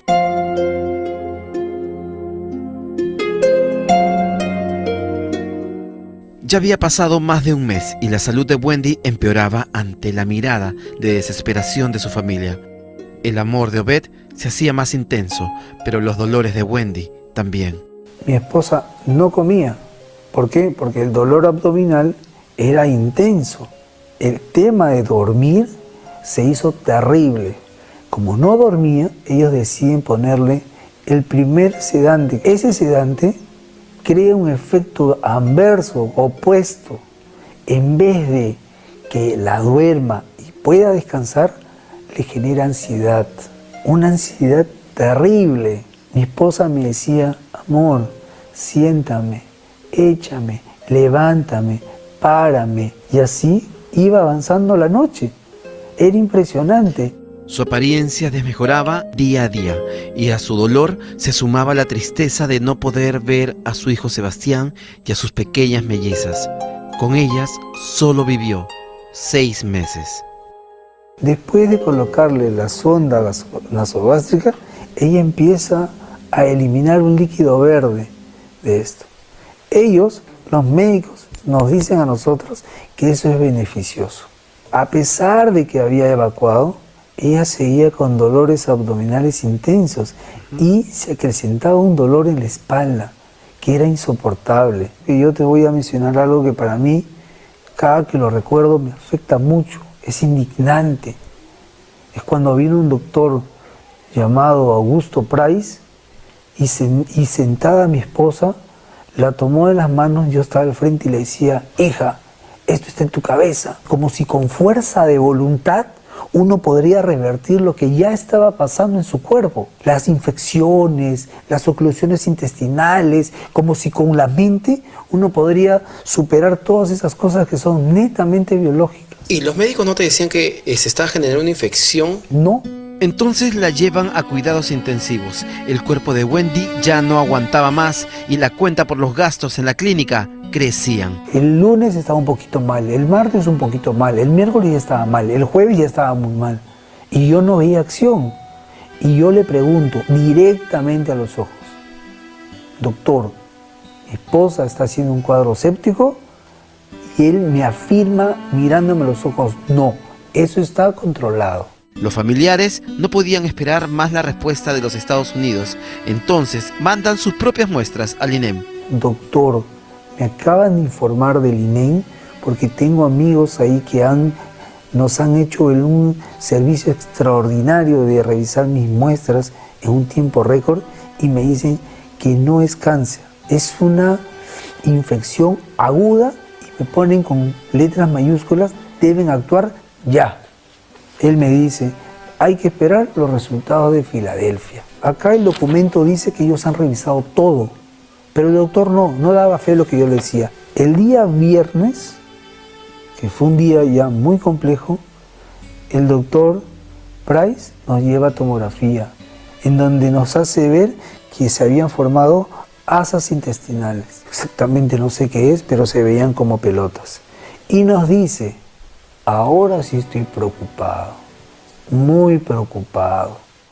Ya había pasado más de un mes y la salud de Wendy empeoraba ante la mirada de desesperación de su familia. El amor de Obed se hacía más intenso, pero los dolores de Wendy también. Mi esposa no comía. ¿Por qué? Porque el dolor abdominal era intenso. El tema de dormir se hizo terrible. Como no dormía, ellos deciden ponerle el primer sedante. Ese sedante crea un efecto anverso, opuesto. En vez de que la duerma y pueda descansar, le genera ansiedad. Una ansiedad terrible. Mi esposa me decía, amor, siéntame, échame, levántame, párame. Y así iba avanzando la noche. Era impresionante. Su apariencia desmejoraba día a día y a su dolor se sumaba la tristeza de no poder ver a su hijo Sebastián y a sus pequeñas mellizas. Con ellas solo vivió 6 meses. Después de colocarle la sonda nasogástrica, ella empieza a eliminar un líquido verde de esto. Ellos, los médicos, nos dicen a nosotros que eso es beneficioso. A pesar de que había evacuado, ella seguía con dolores abdominales intensos y se acrecentaba un dolor en la espalda que era insoportable. Y yo te voy a mencionar algo que para mí, cada que lo recuerdo, me afecta mucho. Es indignante. Es cuando vino un doctor llamado Augusto Price y sentada a mi esposa, la tomó de las manos, yo estaba al frente y le decía, hija, esto está en tu cabeza. Como si con fuerza de voluntad uno podría revertir lo que ya estaba pasando en su cuerpo. Las infecciones, las oclusiones intestinales, como si con la mente uno podría superar todas esas cosas que son netamente biológicas. ¿Y los médicos no te decían que se estaba generando una infección? No. Entonces la llevan a cuidados intensivos. El cuerpo de Wendy ya no aguantaba más y la cuenta por los gastos en la clínica crecían. El lunes estaba un poquito mal, el martes un poquito mal, el miércoles ya estaba mal, el jueves ya estaba muy mal. Y yo no veía acción. Y yo le pregunto directamente a los ojos, doctor, mi esposa está haciendo un cuadro séptico, y él me afirma mirándome a los ojos, no, eso está controlado. Los familiares no podían esperar más la respuesta de los Estados Unidos. Entonces mandan sus propias muestras al INEM. Doctor, me acaban de informar del INEM porque tengo amigos ahí que nos han hecho un servicio extraordinario de revisar mis muestras en un tiempo récord y me dicen que no es cáncer, es una infección aguda y me ponen con letras mayúsculas, deben actuar ya. Él me dice, hay que esperar los resultados de Filadelfia. Acá el documento dice que ellos han revisado todo, pero el doctor no daba fe a lo que yo le decía. El día viernes, que fue un día ya muy complejo, el doctor Price nos lleva a tomografía, en donde nos hace ver que se habían formado asas intestinales. Exactamente no sé qué es, pero se veían como pelotas. Y nos dice, ahora sí estoy preocupado, muy preocupado.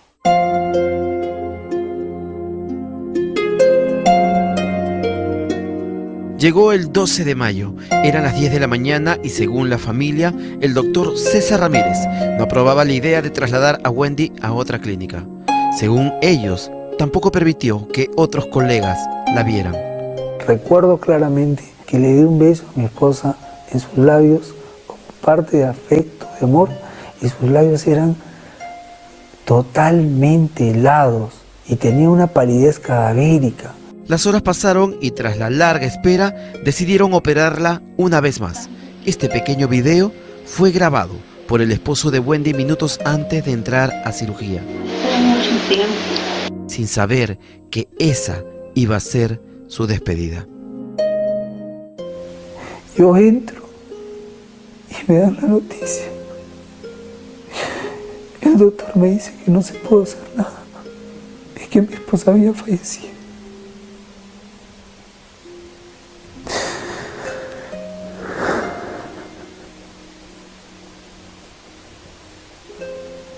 Llegó el 12 de mayo, eran las 10 de la mañana y según la familia, el doctor César Ramírez no aprobaba la idea de trasladar a Wendy a otra clínica. Según ellos, tampoco permitió que otros colegas la vieran. Recuerdo claramente que le di un beso a mi esposa en sus labios como parte de afecto, de amor, y sus labios eran totalmente helados y tenía una palidez cadavérica. Las horas pasaron y tras la larga espera decidieron operarla una vez más. Este pequeño video fue grabado por el esposo de Wendy minutos antes de entrar a cirugía, sin saber que esa iba a ser su despedida. Yo entro y me dan la noticia. El doctor me dice que no se puede hacer nada, es que mi esposa había fallecido.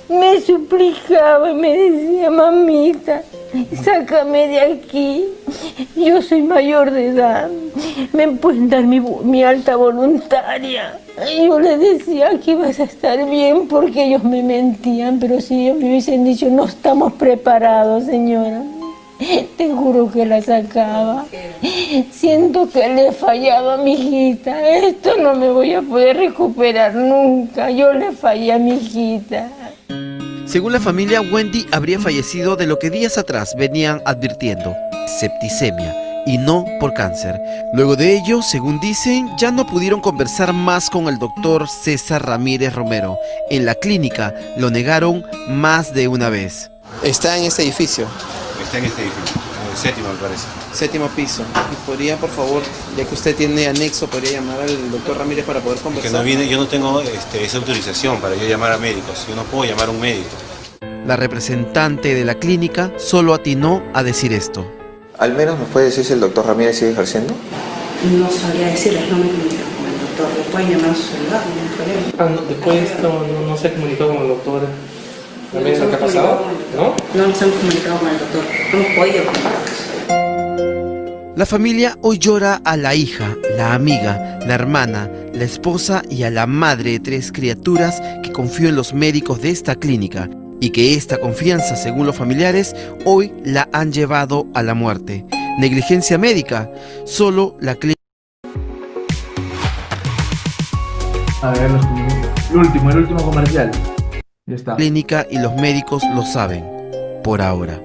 Me suplicaba y me decía, mamita, sácame de aquí. Yo soy mayor de edad. ¿Me pueden dar mi alta voluntaria? Y yo le decía que ibas a estar bien porque ellos me mentían, pero si ellos me hubiesen dicho, no estamos preparados, señora. Te juro que la sacaba. Siento que le he fallado a mi hijita. Esto no me voy a poder recuperar nunca. Yo le fallé a mi hijita. Según la familia, Wendy habría fallecido de lo que días atrás venían advirtiendo, septicemia, y no por cáncer. Luego de ello, según dicen, ya no pudieron conversar más con el doctor César Ramírez Romero. En la clínica lo negaron más de una vez. Está en este edificio. Está en este edificio, en el séptimo me parece. Séptimo piso. ¿Podría, por favor, ya que usted tiene anexo, podría llamar al doctor Ramírez para poder conversar? Que no viene, yo no tengo esa autorización para yo llamar a médicos. Yo no puedo llamar a un médico. La representante de la clínica solo atinó a decir esto. ¿Al menos nos puede decir si el doctor Ramírez sigue ejerciendo? No sabría decirles, no me comunico con el doctor. Le pueden llamar a su celular, no hay problema. Después de esto no se ha comunicado con el doctor. ¿También lo que ha pasado? ¿No? No nos hemos comunicado con el doctor. No hemos podido comunicarnos. La familia hoy llora a la hija, la amiga, la hermana, la esposa y a la madre de 3 criaturas que confió en los médicos de esta clínica y que esta confianza, según los familiares, hoy la han llevado a la muerte. Negligencia médica, solo la clínica. A ver, el último comercial. Ya está. Clínica y los médicos lo saben, por ahora.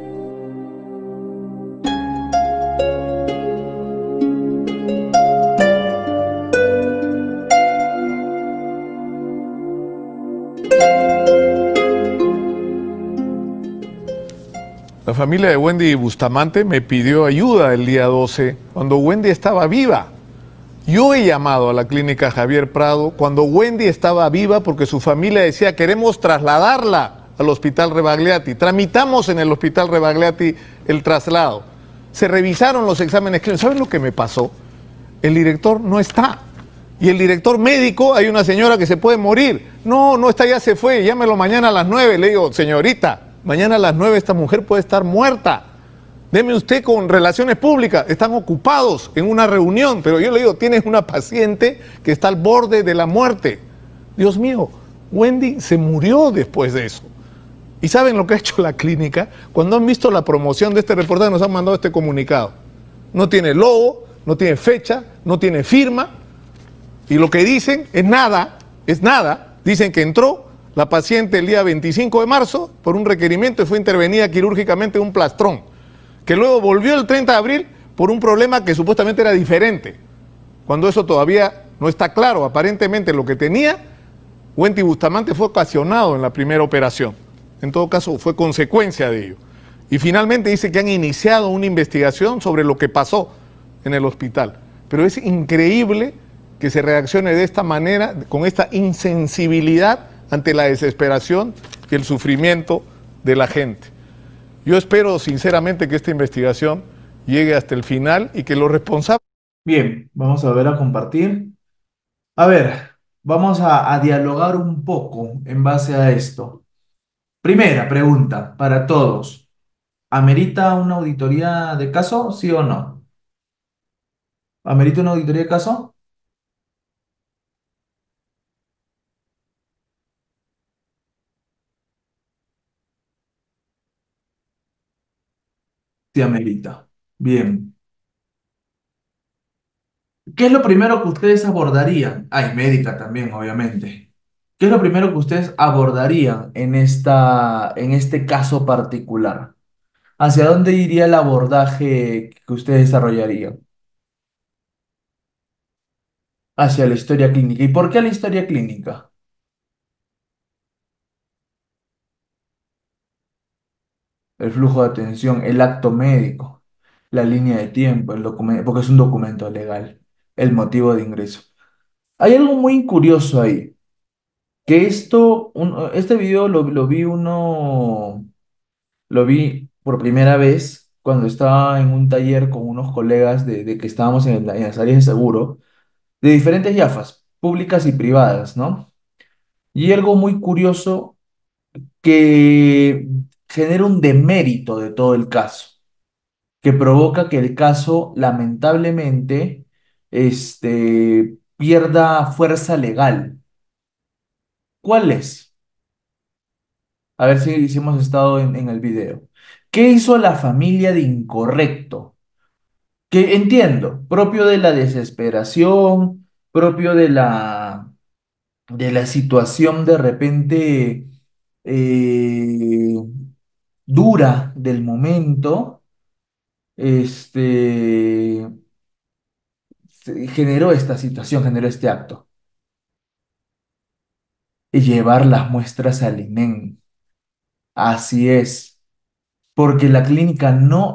La familia de Wendy Bustamante me pidió ayuda el día 12, cuando Wendy estaba viva. Yo he llamado a la clínica Javier Prado cuando Wendy estaba viva porque su familia decía, queremos trasladarla al hospital Rebagliati. Tramitamos en el hospital Rebagliati el traslado. Se revisaron los exámenes clínicos. ¿Saben lo que me pasó? El director no está. Y el director médico, hay una señora que se puede morir. No, no está, ya se fue, llámelo mañana a las 9. Le digo, señorita, mañana a las 9 esta mujer puede estar muerta. Deme usted con relaciones públicas, están ocupados en una reunión, pero yo le digo, tienes una paciente que está al borde de la muerte. Dios mío, Wendy se murió después de eso. ¿Y saben lo que ha hecho la clínica? Cuando han visto la promoción de este reportaje nos han mandado este comunicado. No tiene logo, no tiene fecha, no tiene firma, y lo que dicen es nada, Dicen que entró la paciente el día 25 de marzo por un requerimiento y fue intervenida quirúrgicamente en un plastrón, que luego volvió el 30 de abril por un problema que supuestamente era diferente, cuando eso todavía no está claro. Aparentemente lo que tenía Wendy Bustamante fue ocasionado en la primera operación, en todo caso fue consecuencia de ello. Y finalmente dice que han iniciado una investigación sobre lo que pasó en el hospital, pero es increíble que se reaccione de esta manera, con esta insensibilidad ante la desesperación y el sufrimiento de la gente. Yo espero sinceramente que esta investigación llegue hasta el final y que los responsables... Bien, vamos a volver a compartir. A ver, vamos a dialogar un poco en base a esto. Primera pregunta para todos. ¿Amerita una auditoría de caso, sí o no? ¿Amerita una auditoría de caso? Sí, amerita. Bien. ¿Qué es lo primero que ustedes abordarían? Hay médica también, obviamente. ¿Qué es lo primero que ustedes abordarían en este caso particular? ¿Hacia dónde iría el abordaje que ustedes desarrollarían? Hacia la historia clínica. ¿Y por qué la historia clínica? El flujo de atención, el acto médico, la línea de tiempo, el documento, porque es un documento legal, el motivo de ingreso. Hay algo muy curioso ahí, que este video lo vi por primera vez cuando estaba en un taller con unos colegas de que estábamos en las áreas de seguro, de diferentes IAFAs, públicas y privadas, ¿no? Y algo muy curioso que genera un demérito de todo el caso, que provoca que el caso lamentablemente pierda fuerza legal. ¿Cuál es? A ver si hemos estado en el video. ¿Qué hizo la familia de Incorrecto? Que entiendo, propio de la desesperación, propio de la situación de repente eh, dura del momento, este, generó esta situación, generó este acto. Y llevar las muestras al INEM. Así es, porque la clínica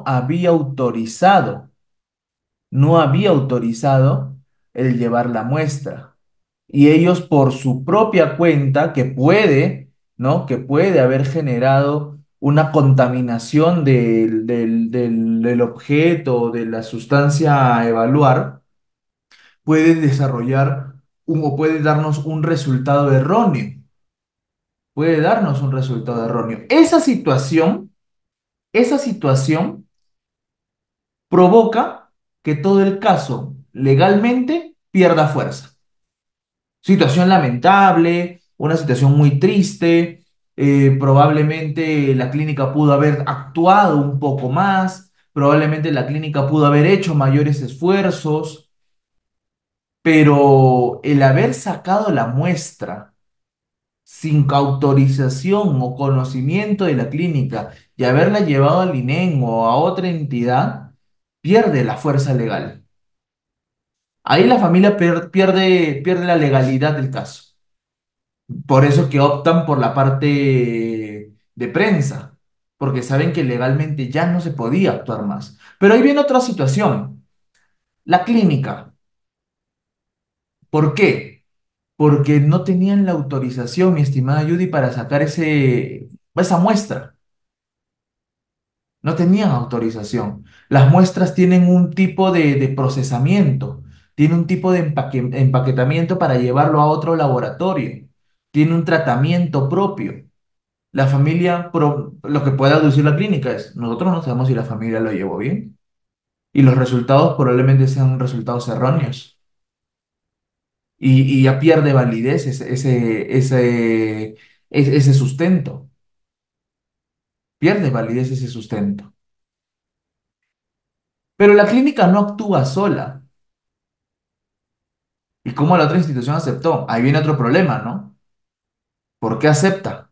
no había autorizado el llevar la muestra. Y ellos por su propia cuenta, que puede, ¿no? Que puede haber generado una contaminación del objeto, de la sustancia a evaluar, puede desarrollar o puede darnos un resultado erróneo. Puede darnos un resultado erróneo. Esa situación provoca que todo el caso legalmente pierda fuerza. Situación lamentable, una situación muy triste, probablemente la clínica pudo haber actuado un poco más, probablemente la clínica pudo haber hecho mayores esfuerzos, pero el haber sacado la muestra sin autorización o conocimiento de la clínica y haberla llevado al INEM o a otra entidad, pierde la fuerza legal. Ahí la familia pierde la legalidad del caso. Por eso que optan por la parte de prensa, porque saben que legalmente ya no se podía actuar más. Pero ahí viene otra situación. La clínica. ¿Por qué? Porque no tenían la autorización, mi estimada Judy, para sacar esa muestra. No tenían autorización. Las muestras tienen un tipo de procesamiento, tiene un tipo de empaquetamiento para llevarlo a otro laboratorio, tiene un tratamiento propio. La familia, lo que puede aducir la clínica es, nosotros no sabemos si la familia lo llevó bien y los resultados probablemente sean resultados erróneos y ya pierde validez ese sustento, pierde validez ese sustento. Pero la clínica no actúa sola. ¿Y cómo la otra institución aceptó? Ahí viene otro problema, ¿no? ¿Por qué acepta?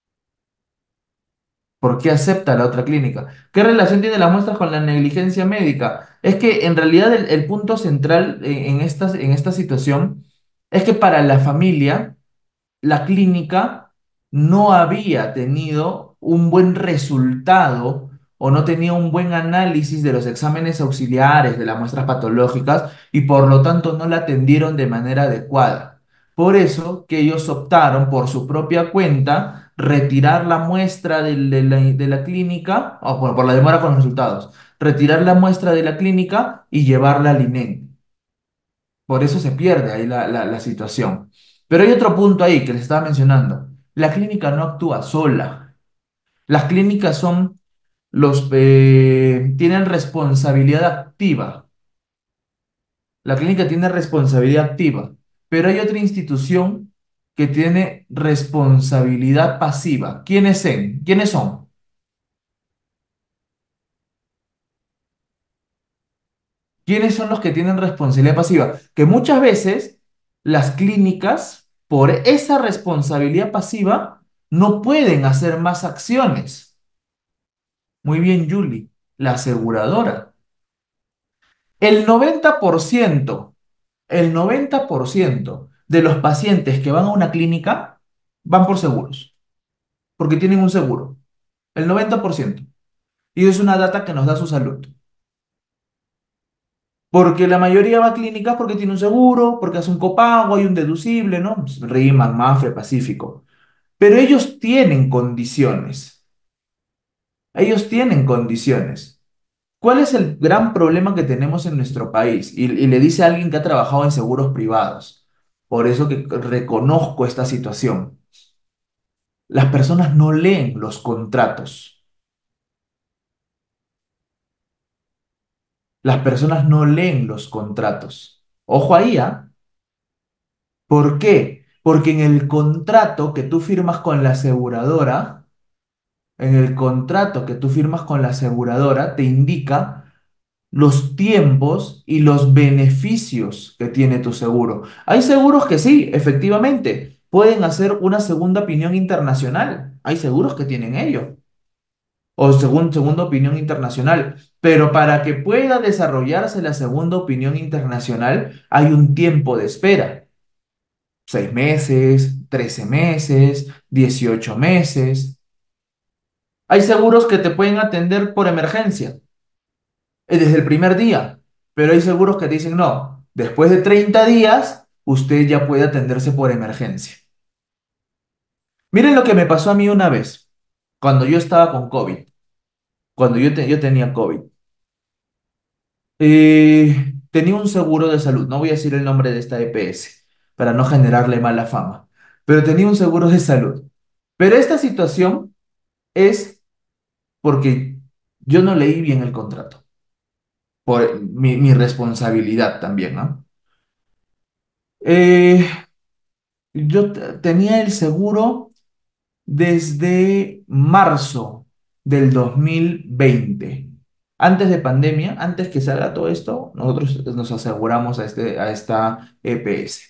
¿Por qué acepta la otra clínica? ¿Qué relación tiene las muestras con la negligencia médica? Es que en realidad el punto central en esta situación es que para la familia la clínica no había tenido un buen resultado o no tenía un buen análisis de los exámenes auxiliares de las muestras patológicas y por lo tanto no la atendieron de manera adecuada. Por eso que ellos optaron por su propia cuenta retirar la muestra de la clínica, o por la demora con los resultados, retirar la muestra de la clínica y llevarla al INEM. Por eso se pierde ahí la situación. Pero hay otro punto ahí que les estaba mencionando. La clínica no actúa sola. Las clínicas tienen responsabilidad activa. La clínica tiene responsabilidad activa, pero hay otra institución que tiene responsabilidad pasiva. ¿Quiénes son? ¿Quiénes son los que tienen responsabilidad pasiva? Que muchas veces las clínicas, por esa responsabilidad pasiva, no pueden hacer más acciones. Muy bien, Julie, la aseguradora. El 90%, el 90% de los pacientes que van a una clínica van por seguros, porque tienen un seguro. El 90%. Y es una data que nos da su salud. Porque la mayoría va a clínicas porque tiene un seguro, porque hace un copago, hay un deducible, ¿no? Pues, Riman, Mafre, Pacífico. Pero ellos tienen condiciones. Ellos tienen condiciones. ¿Cuál es el gran problema que tenemos en nuestro país? Y le dice a alguien que ha trabajado en seguros privados. Por eso que reconozco esta situación. Las personas no leen los contratos. Las personas no leen los contratos. Ojo ahí, ¿ah? ¿Por qué? Porque en el contrato que tú firmas con la aseguradora, en el contrato que tú firmas con la aseguradora, te indica los tiempos y los beneficios que tiene tu seguro. Hay seguros que sí, efectivamente, pueden hacer una segunda opinión internacional. Hay seguros que tienen ello, o segunda opinión internacional. Pero para que pueda desarrollarse la segunda opinión internacional, hay un tiempo de espera. 6 meses, 13 meses, 18 meses. Hay seguros que te pueden atender por emergencia, desde el primer día, pero hay seguros que te dicen, no, después de 30 días, usted ya puede atenderse por emergencia. Miren lo que me pasó a mí una vez, cuando yo estaba con COVID, cuando yo tenía COVID. Tenía un seguro de salud, no voy a decir el nombre de esta EPS, para no generarle mala fama, pero tenía un seguro de salud. Pero esta situación es porque yo no leí bien el contrato, por mi responsabilidad también, ¿no? Eh, yo tenía el seguro desde marzo del 2020. Antes de pandemia, antes que salga todo esto, nosotros nos aseguramos a esta EPS.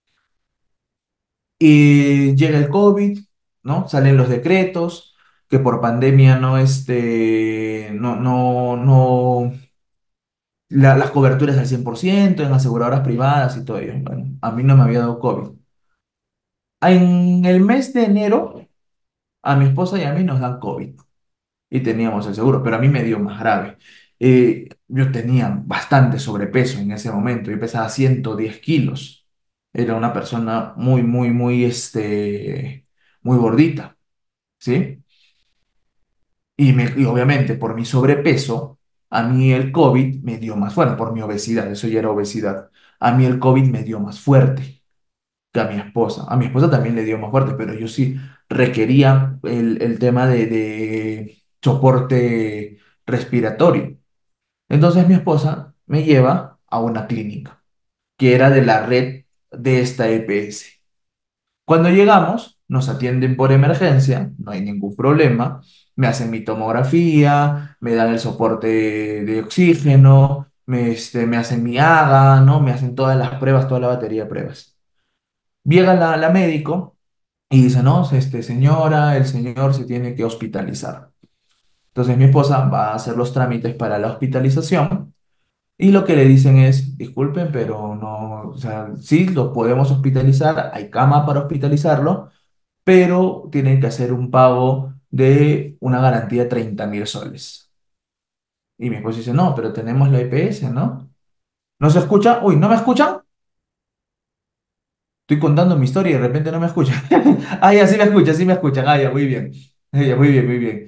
Y llega el COVID, ¿no? Salen los decretos, que por pandemia las coberturas al 100% en aseguradoras privadas y todo ello. Bueno, a mí no me había dado COVID. En el mes de enero, a mi esposa y a mí nos dan COVID y teníamos el seguro, pero a mí me dio más grave. Yo tenía bastante sobrepeso en ese momento, yo pesaba 110 kilos. Era una persona muy, muy, muy, muy gordita, ¿sí? Y obviamente por mi sobrepeso, a mí el COVID me dio más fuerte, por mi obesidad, eso ya era obesidad. A mí el COVID me dio más fuerte que a mi esposa. A mi esposa también le dio más fuerte, pero yo sí requería el tema de soporte respiratorio. Entonces mi esposa me lleva a una clínica que era de la red de esta EPS. Cuando llegamos, nos atienden por emergencia, no hay ningún problema, me hacen mi tomografía, me dan el soporte de oxígeno, me hacen mi AGA, ¿no? Me hacen todas las pruebas, toda la batería de pruebas. Llega la médico y dice, no, señora, el señor se tiene que hospitalizar. Entonces mi esposa va a hacer los trámites para la hospitalización y lo que le dicen es, disculpen, pero no, o sea, sí, lo podemos hospitalizar, hay cama para hospitalizarlo, pero tienen que hacer un pago de una garantía de 30.000 soles. Y mi esposa dice, no, pero tenemos la EPS, ¿no? ¿No se escucha? Uy, ¿no me escuchan? Estoy contando mi historia y de repente no me escuchan. Ah, ya, sí me escuchan. Ah, ya, muy bien. Ya, muy bien, muy bien.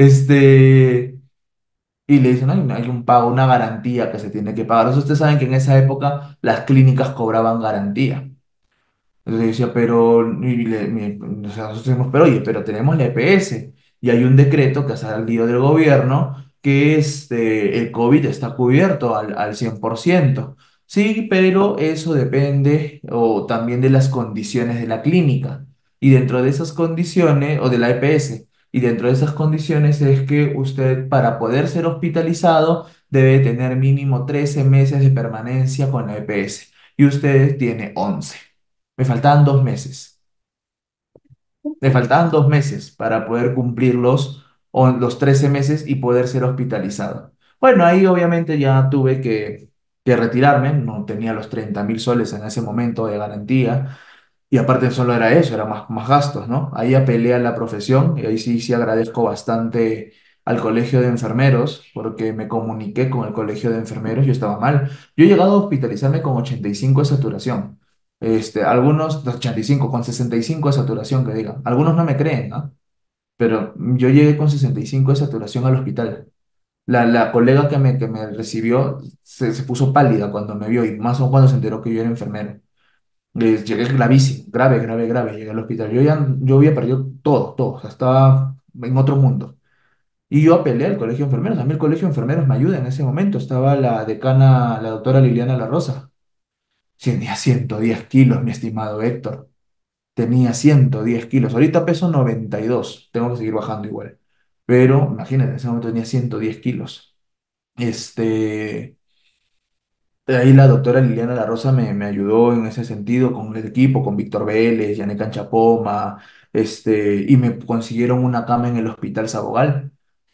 Y le dicen, hay un pago, una garantía que se tiene que pagar. Entonces, ustedes saben que en esa época las clínicas cobraban garantía. Entonces yo decía, pero, o sea, nosotros decimos, pero oye, pero tenemos la EPS y hay un decreto que ha salido del gobierno que el COVID está cubierto al 100%. Sí, pero eso depende o también de las condiciones de la clínica. Y dentro de esas condiciones, o de la EPS, y dentro de esas condiciones es que usted, para poder ser hospitalizado, debe tener mínimo 13 meses de permanencia con la EPS. Y usted tiene 11. Me faltaban 2 meses. Me faltaban 2 meses para poder cumplir los 13 meses y poder ser hospitalizado. Bueno, ahí obviamente ya tuve que retirarme. No tenía los 30.000 soles en ese momento de garantía. Y aparte solo era eso, era más gastos, ¿no? Ahí apelé a la profesión y ahí sí, sí agradezco bastante al colegio de enfermeros porque me comuniqué con el colegio de enfermeros, yo estaba mal. Yo he llegado a hospitalizarme con 85 de saturación. Algunos, 85, con 65 de saturación, que digan. Algunos no me creen, ¿no? Pero yo llegué con 65 de saturación al hospital. La colega que me recibió se puso pálida cuando me vio y más aún cuando se enteró que yo era enfermero. Llegué gravísimo, grave, grave, grave, llegué al hospital. Yo había perdido todo, todo, o sea, estaba en otro mundo. Y yo apelé al colegio de enfermeros. A mí el colegio de enfermeros me ayuda en ese momento. Estaba la decana, la doctora Liliana La Rosa. Tenía 110 kilos, mi estimado Héctor. Tenía 110 kilos. Ahorita peso 92. Tengo que seguir bajando igual. Pero imagínate, en ese momento tenía 110 kilos. Este, ahí la doctora Liliana La Rosa me ayudó en ese sentido con el equipo, con Víctor Vélez, Yané Canchapoma, y me consiguieron una cama en el Hospital Sabogal.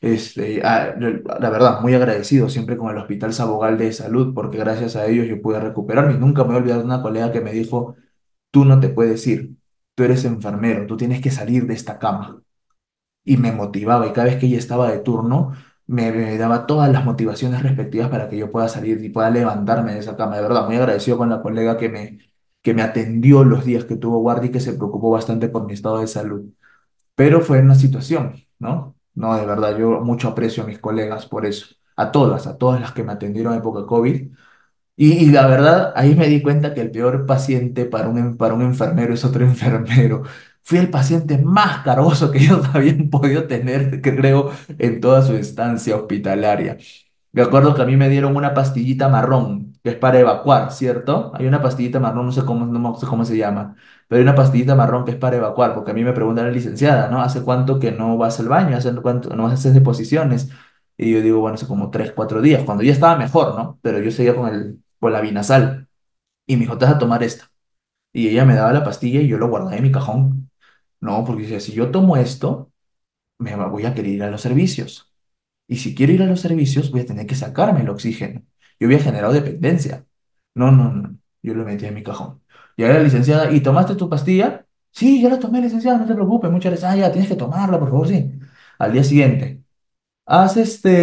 La verdad, muy agradecido siempre con el Hospital Sabogal de Salud, porque gracias a ellos yo pude recuperarme. Y nunca me voy a olvidar de una colega que me dijo, tú no te puedes ir, tú eres enfermero, tú tienes que salir de esta cama y me motivaba y cada vez que ella estaba de turno me daba todas las motivaciones respectivas para que yo pueda salir y pueda levantarme de esa cama. De verdad, muy agradecido con la colega que me atendió los días que tuvo guardia y que se preocupó bastante por mi estado de salud. Pero fue una situación, ¿no? No, de verdad, yo mucho aprecio a mis colegas por eso. A todas las que me atendieron en época COVID y la verdad, ahí me di cuenta que el peor paciente para un enfermero es otro enfermero. Fui el paciente más cargoso que ellos habían podido tener, que creo, en toda su estancia hospitalaria. Me acuerdo que a mí me dieron una pastillita marrón, que es para evacuar, ¿cierto? Hay una pastillita marrón, no sé cómo se llama, pero hay una pastillita marrón que es para evacuar, porque a mí me pregunta la licenciada, ¿no? ¿Hace cuánto que no vas al baño? ¿Hace cuánto no haces deposiciones? Y yo digo, bueno, hace como 3, 4 días, cuando ya estaba mejor, ¿no? Pero yo seguía con la vinazal. Y me dijo, te vas a tomar esta. Y ella me daba la pastilla y yo lo guardaba en mi cajón. No, porque decía, si yo tomo esto, voy a querer ir a los servicios. Y si quiero ir a los servicios, voy a tener que sacarme el oxígeno. Yo había generado dependencia. No, no, no. Yo lo metí en mi cajón. Y ahora la licenciada, ¿y tomaste tu pastilla? Sí, ya la tomé, licenciada, no te preocupes. Muchas gracias. Ah, ya, tienes que tomarla, por favor, sí. Al día siguiente, haz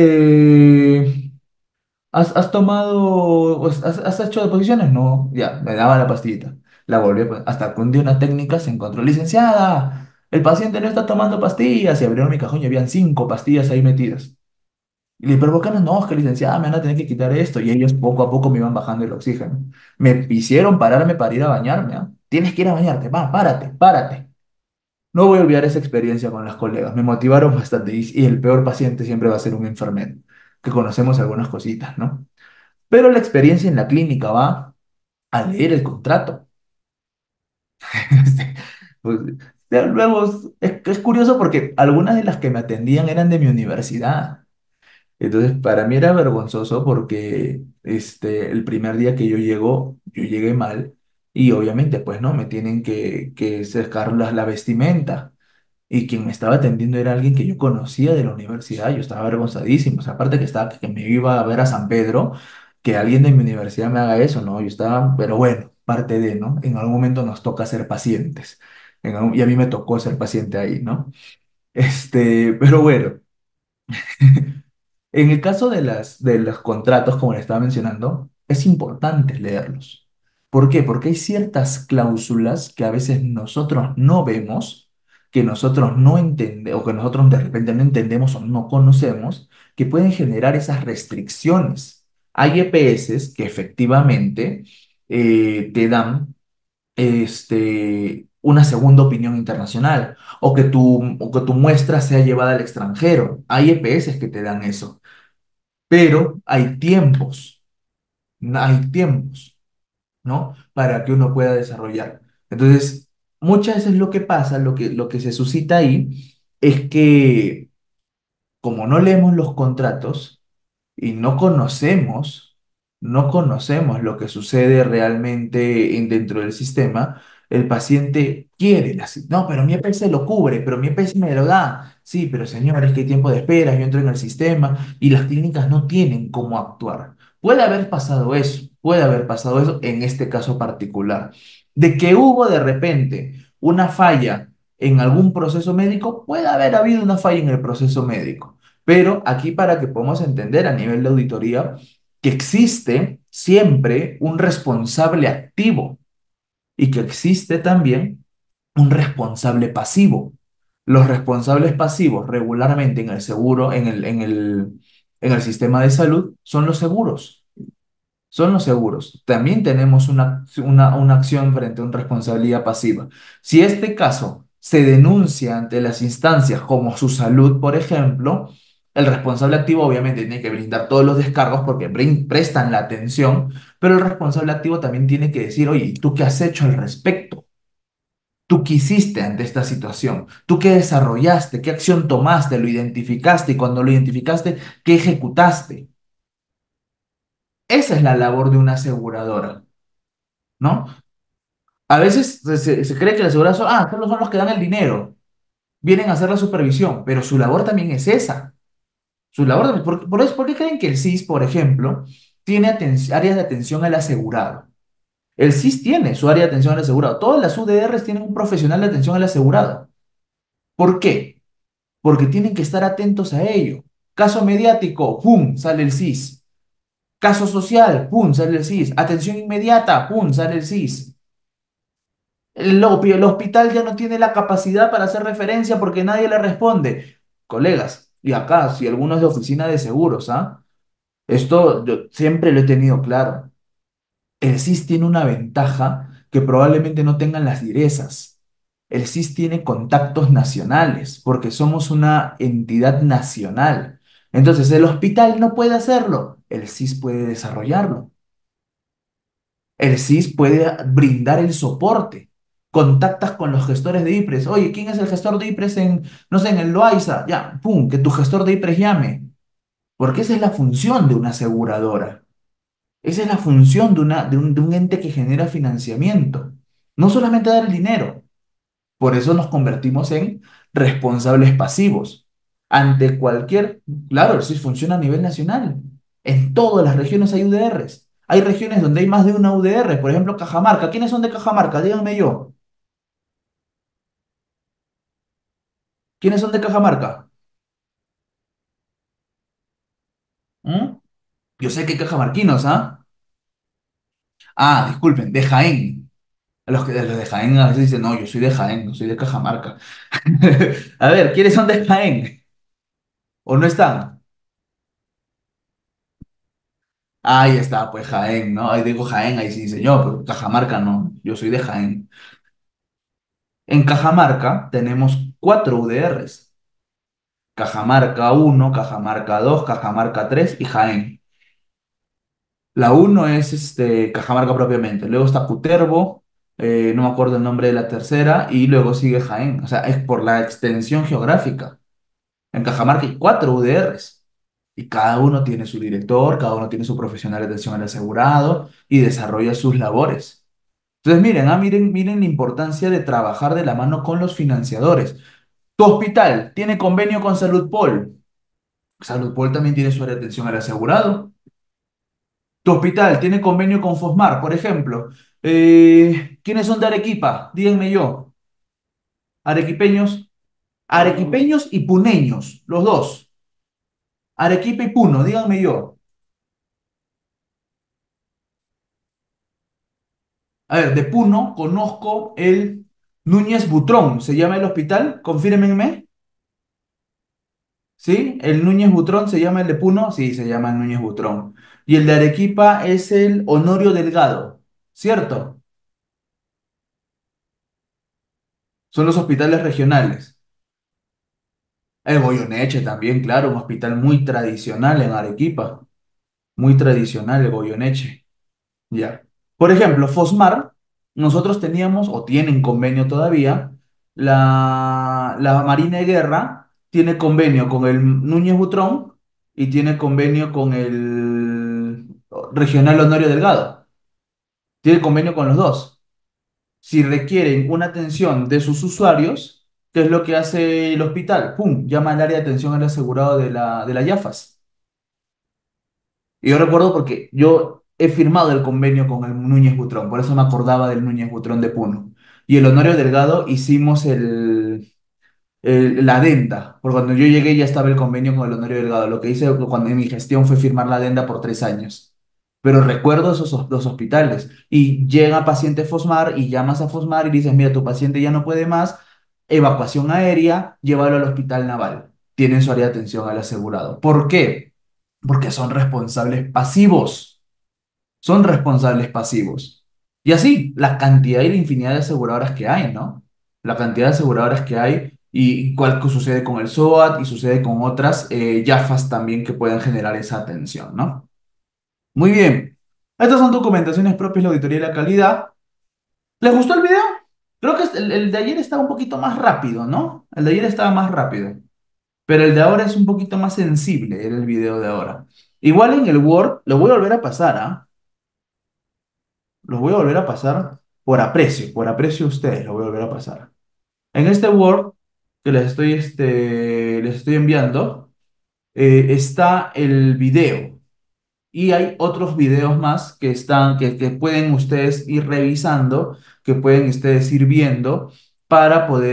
¿has tomado, has hecho deposiciones? No, ya, me daba la pastillita. La volví a hasta que un día una técnica se encontró, licenciada, el paciente no está tomando pastillas. Y abrieron mi cajón y habían 5 pastillas ahí metidas. Y le dije, pero ¿por qué no? No, es que licenciada, me van a tener que quitar esto. Y ellos poco a poco me iban bajando el oxígeno. Me hicieron pararme para ir a bañarme, ¿ah? Tienes que ir a bañarte, va, párate, párate. No voy a olvidar esa experiencia con las colegas. Me motivaron bastante. Y el peor paciente siempre va a ser un enfermero, que conocemos algunas cositas, ¿no? Pero la experiencia en la clínica va a leer el contrato. Pues, luego es curioso porque algunas de las que me atendían eran de mi universidad. Entonces, para mí era vergonzoso porque el primer día que yo llegué mal y obviamente, pues, ¿no? Me tienen que sacar la vestimenta. Y quien me estaba atendiendo era alguien que yo conocía de la universidad, yo estaba avergonzadísimo, o sea, aparte que me iba a ver a San Pedro, que alguien de mi universidad me haga eso, ¿no? Yo estaba, pero bueno, parte de, ¿no? En algún momento nos toca ser pacientes, y a mí me tocó ser paciente ahí, ¿no? Pero bueno, en el caso de los contratos, como le estaba mencionando, es importante leerlos. ¿Por qué? Porque hay ciertas cláusulas que a veces nosotros no vemos, que nosotros no entendemos, o que nosotros de repente no entendemos o no conocemos, que pueden generar esas restricciones. Hay EPS que efectivamente te dan una segunda opinión internacional, o que tu muestra sea llevada al extranjero. Hay EPS que te dan eso, pero hay tiempos, ¿no? Para que uno pueda desarrollar. Entonces, muchas veces lo que pasa, lo que se suscita ahí, es que como no leemos los contratos y no conocemos lo que sucede realmente dentro del sistema, el paciente quiere no, pero mi EPS lo cubre, pero mi EPS me lo da. Sí, pero señor, es que hay tiempo de espera, yo entro en el sistema y las clínicas no tienen cómo actuar. Puede haber pasado eso en este caso particular. De que hubo de repente una falla en algún proceso médico, puede haber habido una falla en el proceso médico. Pero aquí para que podamos entender a nivel de auditoría que existe siempre un responsable activo y que existe también un responsable pasivo. Los responsables pasivos regularmente en el seguro, en el sistema de salud, son los seguros. son los seguros. También tenemos una acción frente a una responsabilidad pasiva. Si este caso se denuncia ante las instancias como su salud, por ejemplo, el responsable activo obviamente tiene que brindar todos los descargos porque prestan la atención, pero el responsable activo también tiene que decir, oye, ¿tú qué has hecho al respecto? ¿Tú qué hiciste ante esta situación? ¿Tú qué desarrollaste? ¿Qué acción tomaste? ¿Lo identificaste? Y cuando lo identificaste, ¿qué ejecutaste? Esa es la labor de una aseguradora, ¿no? A veces se cree que las aseguradoras solo son los que dan el dinero, vienen a hacer la supervisión, pero su labor también es esa. Su labor también, ¿por qué creen que el SIS, por ejemplo, tiene áreas de atención al asegurado? El SIS tiene su área de atención al asegurado. Todas las UDRs tienen un profesional de atención al asegurado. ¿Por qué? Porque tienen que estar atentos a ello. Caso mediático, ¡pum!, sale el SIS. Caso social, ¡pum!, sale el SIS. Atención inmediata, ¡pum!, sale el SIS. El hospital ya no tiene la capacidad para hacer referencia porque nadie le responde. Colegas, y acá, si alguno es de oficina de seguros, ¿ah? Esto yo siempre lo he tenido claro. El SIS tiene una ventaja que probablemente no tengan las direzas. El SIS tiene contactos nacionales porque somos una entidad nacional. Entonces, el hospital no puede hacerlo. El SIS puede desarrollarlo. El SIS puede brindar el soporte. Contactas con los gestores de IPRES. Oye, ¿quién es el gestor de IPRES en, no sé, en el Loaiza? Ya, pum, que tu gestor de IPRES llame. Porque esa es la función de una aseguradora. Esa es la función de un ente que genera financiamiento. No solamente dar el dinero. Por eso nos convertimos en responsables pasivos. Ante cualquier, claro, el SIS funciona a nivel nacional. En todas las regiones hay UDRs. Hay regiones donde hay más de una UDR, por ejemplo, Cajamarca. ¿Quiénes son de Cajamarca? Díganme yo. ¿Quiénes son de Cajamarca? ¿Mm? Yo sé que hay cajamarquinos, ¿ah? Ah, disculpen, de Jaén. Los de Jaén a veces dicen, no, yo soy de Jaén, no soy de Cajamarca. A ver, ¿quiénes son de Jaén? ¿O no están? Ahí está, pues Jaén, ¿no? Ahí digo Jaén, ahí sí dice yo, pero Cajamarca no, yo soy de Jaén. En Cajamarca tenemos cuatro UDRs. Cajamarca uno, Cajamarca 2, Cajamarca 3 y Jaén. La uno es Cajamarca propiamente, luego está Cutervo, no me acuerdo el nombre de la tercera, y luego sigue Jaén. O sea, es por la extensión geográfica. En Cajamarca hay cuatro UDRs y cada uno tiene su director, cada uno tiene su profesional de atención al asegurado y desarrolla sus labores. Entonces, miren, miren la importancia de trabajar de la mano con los financiadores. Tu hospital tiene convenio con Saludpol. Saludpol también tiene su área de atención al asegurado. Tu hospital tiene convenio con Fosmar, por ejemplo. ¿Quiénes son de Arequipa? Díganme yo. Arequipeños, arequipeños y puneños, los dos. Arequipa y Puno, díganme yo. A ver, de Puno conozco el Núñez Butrón, ¿se llama el hospital? Confírmenme. ¿Sí? ¿El Núñez Butrón se llama el de Puno? Sí, se llama el Núñez Butrón. Y el de Arequipa es el Honorio Delgado, ¿cierto? Son los hospitales regionales. El Goyoneche también, claro, un hospital muy tradicional en Arequipa. Muy tradicional el Goyoneche. Ya. Por ejemplo, Fosmar, nosotros teníamos, o tienen convenio todavía, la Marina de Guerra tiene convenio con el Núñez Butrón y tiene convenio con el Regional Honorio Delgado. Tiene convenio con los dos. Si requieren una atención de sus usuarios, ¿qué es lo que hace el hospital? ¡Pum! Llama al área de atención al asegurado de la IAFAS. Y yo recuerdo porque yo he firmado el convenio con el Núñez Butrón, por eso me acordaba del Núñez Butrón de Puno. Y el Honorio Delgado hicimos la adenda, porque cuando yo llegué ya estaba el convenio con el Honorio Delgado. Lo que hice cuando en mi gestión fue firmar la adenda por 3 años. Pero recuerdo esos dos hospitales. Y llega paciente Fosmar y llamas a Fosmar y dices, mira, tu paciente ya no puede más, evacuación aérea, llévalo al hospital naval. Tienen su área de atención al asegurado. ¿Por qué? Porque son responsables pasivos. son responsables pasivos. Y así, la cantidad y la infinidad de aseguradoras que hay, ¿no? La cantidad de aseguradoras que hay y cuál que sucede con el SOAT y sucede con otras YAFAs también que pueden generar esa atención, ¿no? Muy bien. Estas son documentaciones propias de la auditoría de la calidad. ¿Les gustó el video? Creo que el de ayer estaba un poquito más rápido, ¿no? El de ayer estaba más rápido. Pero el de ahora es un poquito más sensible, era el video de ahora. Igual en el Word, lo voy a volver a pasar, ¿ah? Los voy a volver a pasar por aprecio a ustedes, lo voy a volver a pasar. En este Word que les estoy enviando, está el video. Y hay otros videos más que pueden ustedes ir revisando, que pueden ustedes ir viendo para poder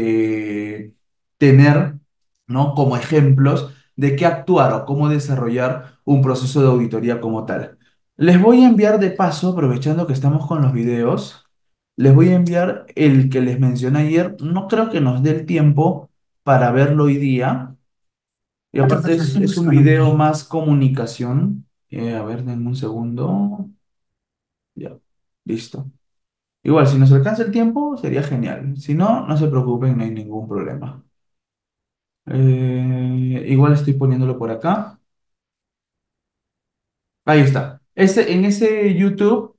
tener, ¿no? Como ejemplos de qué actuar o cómo desarrollar un proceso de auditoría como tal. Les voy a enviar de paso, aprovechando que estamos con los videos, les voy a enviar el que les mencioné ayer. No creo que nos dé el tiempo para verlo hoy día. Y aparte es un video más comunicación. A ver, denme un segundo. Ya, listo. Igual, si nos alcanza el tiempo, sería genial. Si no, no se preocupen, no hay ningún problema. Igual estoy poniéndolo por acá. Ahí está. En ese YouTube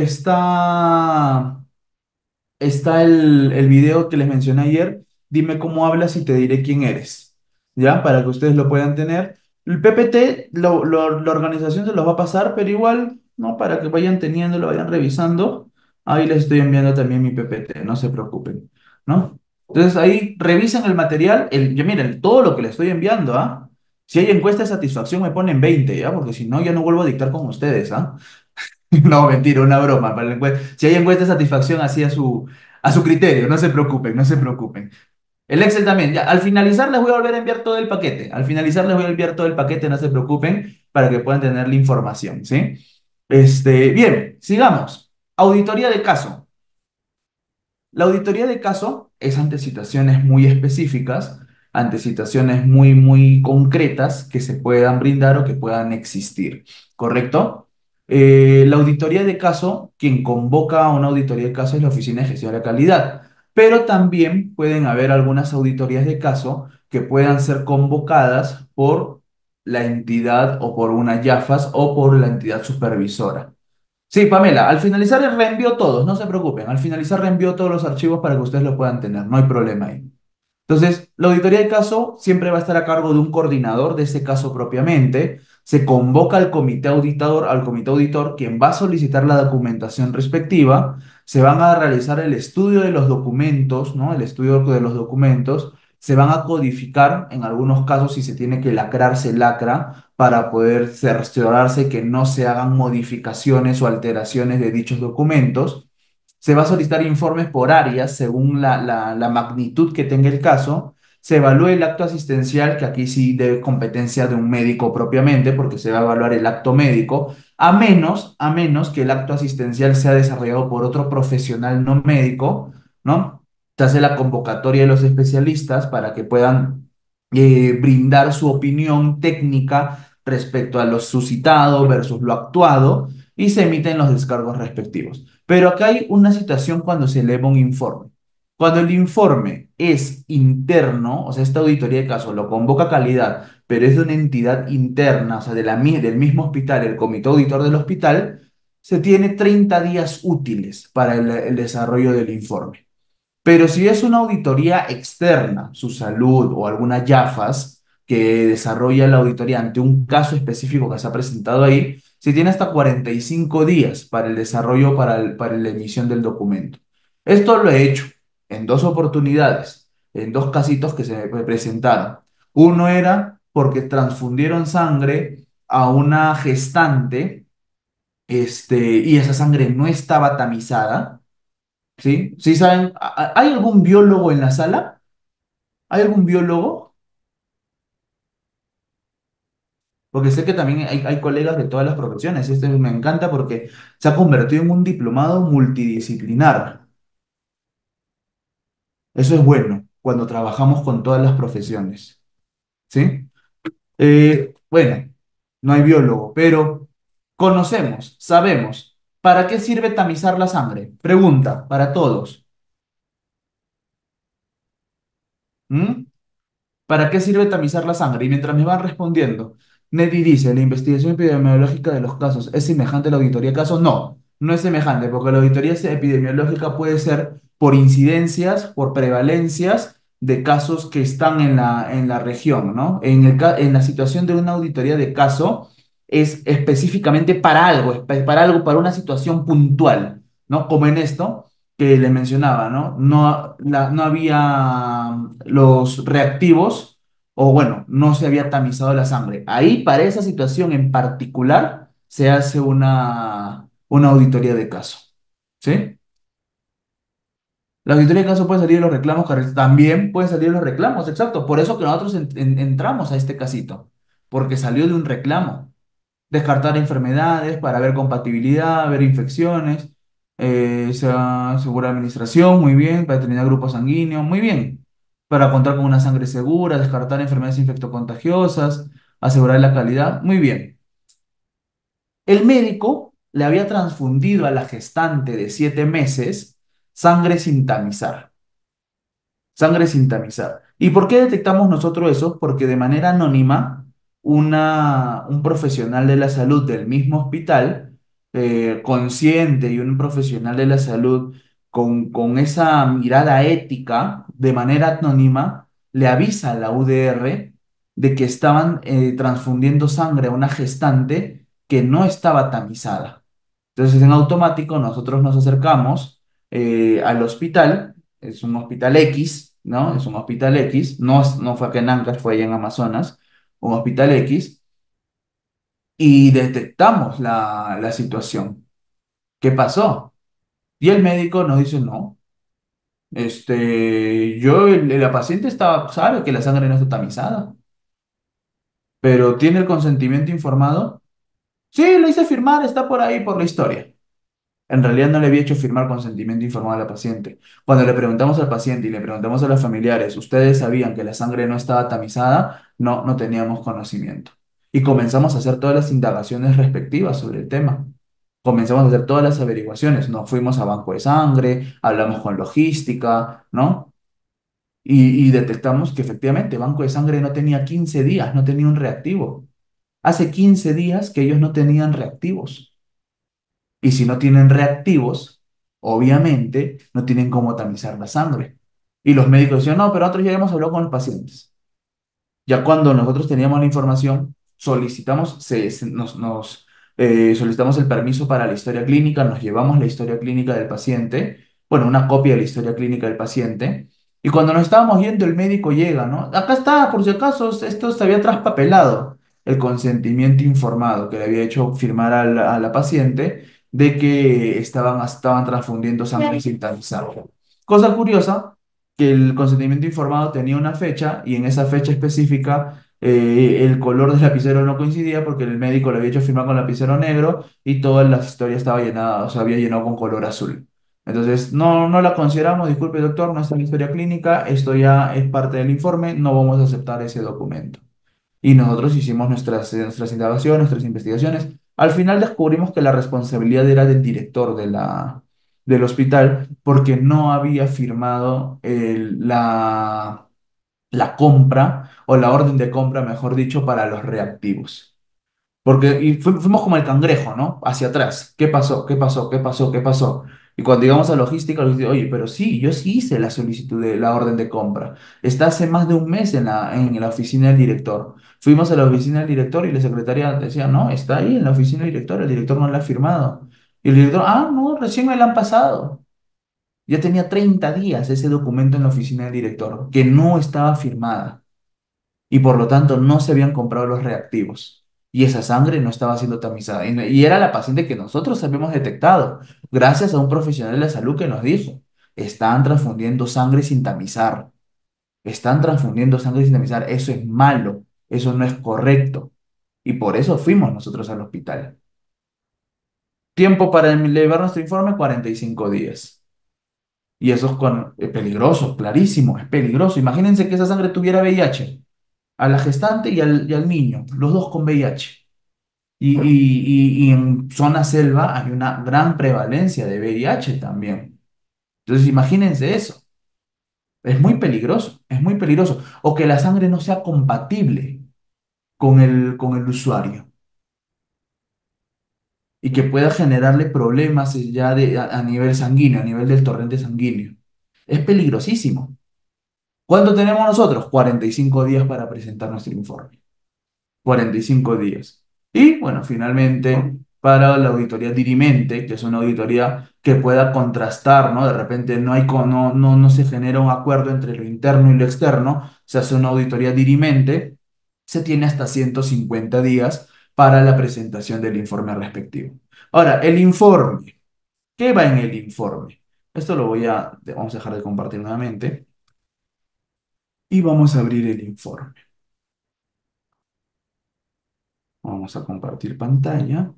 está. Está el video que les mencioné ayer. Dime cómo hablas y te diré quién eres. ¿Ya? Para que ustedes lo puedan tener. El PPT, la organización se los va a pasar, pero igual, ¿no? Para que vayan teniendo, lo vayan revisando. Ahí les estoy enviando también mi PPT, no se preocupen, ¿no? Entonces ahí revisen el material. Ya miren, todo lo que les estoy enviando, ¿ah? Si hay encuesta de satisfacción, me ponen 20, ¿ya? Porque si no, ya no vuelvo a dictar con ustedes, ¿ah? No, mentira, una broma. Si hay encuesta de satisfacción, así a su criterio, no se preocupen, no se preocupen. El Excel también, ya, al finalizar les voy a volver a enviar todo el paquete. Al finalizar les voy a enviar todo el paquete, no se preocupen, para que puedan tener la información, ¿sí? Bien, sigamos. Auditoría de caso. La auditoría de caso es ante situaciones muy específicas, ante situaciones muy, muy concretas que se puedan brindar o que puedan existir, ¿correcto? La auditoría de caso, quien convoca a una auditoría de caso es la Oficina de Gestión de la Calidad, pero también pueden haber algunas auditorías de caso que puedan ser convocadas por la entidad o por una YAFAS o por la entidad supervisora. Sí, Pamela, al finalizar reenvío todos, no se preocupen. Al finalizar reenvío todos los archivos para que ustedes lo puedan tener, no hay problema ahí. Entonces, la auditoría de caso siempre va a estar a cargo de un coordinador de ese caso propiamente. Se convoca al comité auditor, quien va a solicitar la documentación respectiva. Se van a realizar el estudio de los documentos, ¿no? El estudio de los documentos. Se van a codificar, en algunos casos, si se tiene que lacrar, se lacra, para poder cerciorarse que no se hagan modificaciones o alteraciones de dichos documentos. Se va a solicitar informes por áreas según la magnitud que tenga el caso. Se evalúa el acto asistencial, que aquí sí debe competencia de un médico propiamente, porque se va a evaluar el acto médico, a menos que el acto asistencial sea desarrollado por otro profesional no médico, ¿no? Se hace la convocatoria de los especialistas para que puedan brindar su opinión técnica respecto a lo suscitado versus lo actuado y se emiten los descargos respectivos. Pero acá hay una situación cuando se eleva un informe. Cuando el informe es interno, o sea, esta auditoría de caso lo convoca calidad, pero es de una entidad interna, o sea, del mismo hospital, el comité auditor del hospital, se tiene 30 días útiles para el desarrollo del informe. Pero si es una auditoría externa, su salud o alguna YAFAS que desarrolla la auditoría ante un caso específico que se ha presentado ahí, se tiene hasta 45 días para el desarrollo, para la emisión del documento. Esto lo he hecho en dos oportunidades, en dos casitos que se me presentaron. Uno era porque transfundieron sangre a una gestante, y esa sangre no estaba tamizada. ¿Sí? ¿Sí saben? ¿Hay algún biólogo en la sala? ¿Hay algún biólogo? Porque sé que también hay colegas de todas las profesiones. Este me encanta porque se ha convertido en un diplomado multidisciplinar. Eso es bueno cuando trabajamos con todas las profesiones. ¿Sí? Bueno, no hay biólogo, pero Conocemos, sabemos. ¿Para qué sirve tamizar la sangre? Pregunta para todos. ¿Mm? ¿Para qué sirve tamizar la sangre? Y mientras me van respondiendo, Neddy dice, la investigación epidemiológica de los casos es semejante a la auditoría de casos. No, no es semejante, porque la auditoría epidemiológica puede ser por incidencias, por prevalencias de casos que están en la región, ¿no? En la situación de una auditoría de caso es específicamente para algo, para algo, para una situación puntual, ¿no? Como en esto que le mencionaba, ¿no? No había los reactivos, o bueno, no se había tamizado la sangre. Ahí, para esa situación en particular, se hace una auditoría de caso, ¿sí? La auditoría de caso puede salir de los reclamos, también pueden salir de los reclamos, exacto. Por eso que nosotros entramos a este casito, porque salió de un reclamo. Descartar enfermedades para ver compatibilidad, ver infecciones, segura administración, muy bien, para determinar grupos sanguíneos, muy bien, para contar con una sangre segura, descartar enfermedades infectocontagiosas, asegurar la calidad, muy bien. El médico le había transfundido a la gestante de 7 meses sangre sin tamizar. Sangre sin tamizar. ¿Y por qué detectamos nosotros eso? Porque de manera anónima, un profesional de la salud del mismo hospital, consciente y un profesional de la salud con esa mirada ética, de manera anónima, le avisa a la UDR de que estaban transfundiendo sangre a una gestante que no estaba tamizada. Entonces, en automático, nosotros nos acercamos al hospital, es un hospital X, ¿no? Es un hospital X, no fue acá en Ancash, fue allá en Amazonas, un hospital X, y detectamos la situación. ¿Qué pasó? Y el médico nos dice, no, la paciente sabe que la sangre no está tamizada, pero ¿tiene el consentimiento informado? Sí, lo hice firmar, está por ahí por la historia. En realidad no le había hecho firmar consentimiento informado a la paciente. Cuando le preguntamos al paciente y le preguntamos a los familiares, ¿ustedes sabían que la sangre no estaba tamizada? No, no teníamos conocimiento. Y comenzamos a hacer todas las indagaciones respectivas sobre el tema. Comenzamos a hacer todas las averiguaciones. Nos fuimos a banco de sangre, hablamos con logística, ¿no? Y detectamos que efectivamente banco de sangre no tenía 15 días, no tenía un reactivo. Hace 15 días que ellos no tenían reactivos. Y si no tienen reactivos, obviamente no tienen cómo tamizar la sangre. Y los médicos decían, no, pero nosotros ya hemos hablado con los pacientes. Ya cuando nosotros teníamos la información, solicitamos el permiso para la historia clínica, nos llevamos la historia clínica del paciente, bueno, una copia de la historia clínica del paciente, y cuando nos estábamos yendo, el médico llega, ¿no? Acá está, por si acaso, esto se había traspapelado, el consentimiento informado que le había hecho firmar a la paciente de que estaban transfundiendo sangre sin tamizar. Cosa curiosa que el consentimiento informado tenía una fecha y en esa fecha específica el color del lapicero no coincidía porque el médico le había hecho firmar con lapicero negro y toda la historia estaba llenada, o sea, había llenado con color azul. Entonces, no la consideramos, disculpe doctor, no está en la historia clínica, esto ya es parte del informe, no vamos a aceptar ese documento. Y nosotros hicimos nuestras indagaciones, nuestras investigaciones. Al final descubrimos que la responsabilidad era del director del hospital porque no había firmado la compra o la orden de compra, mejor dicho, para los reactivos. Porque fuimos como el cangrejo, ¿no? Hacia atrás. ¿Qué pasó? ¿Qué pasó? ¿Qué pasó? ¿Qué pasó? Y cuando llegamos a logística, oye, pero sí, yo sí hice la solicitud de la orden de compra. Está hace más de un mes en la oficina del director. Fuimos a la oficina del director y la secretaria decía, no, está ahí en la oficina del director, el director no la ha firmado. Y el director, no, recién me la han pasado. Ya tenía 30 días ese documento en la oficina del director, que no estaba firmada y por lo tanto no se habían comprado los reactivos. Y esa sangre no estaba siendo tamizada. Y era la paciente que nosotros habíamos detectado, gracias a un profesional de la salud que nos dijo, están transfundiendo sangre sin tamizar. Están transfundiendo sangre sin tamizar. Eso es malo, eso no es correcto. Y por eso fuimos nosotros al hospital. Tiempo para elevar nuestro informe, 45 días. Y eso es peligroso, clarísimo, es peligroso. Imagínense que esa sangre tuviera VIH a la gestante y al niño, los dos con VIH. Y en zona selva hay una gran prevalencia de VIH también. Entonces, imagínense eso. Es muy peligroso, es muy peligroso. O que la sangre no sea compatible con el usuario y que pueda generarle problemas ya a nivel sanguíneo, a nivel del torrente sanguíneo. Es peligrosísimo. ¿Cuánto tenemos nosotros? 45 días para presentar nuestro informe. 45 días. Y bueno, finalmente, para la auditoría dirimente, que es una auditoría que pueda contrastar, ¿no? De repente no hay, no se genera un acuerdo entre lo interno y lo externo, se hace una auditoría dirimente, se tiene hasta 150 días para la presentación del informe respectivo. Ahora, el informe. ¿Qué va en el informe? Esto vamos a dejar de compartir nuevamente y vamos a abrir el informe. Vamos a compartir pantalla.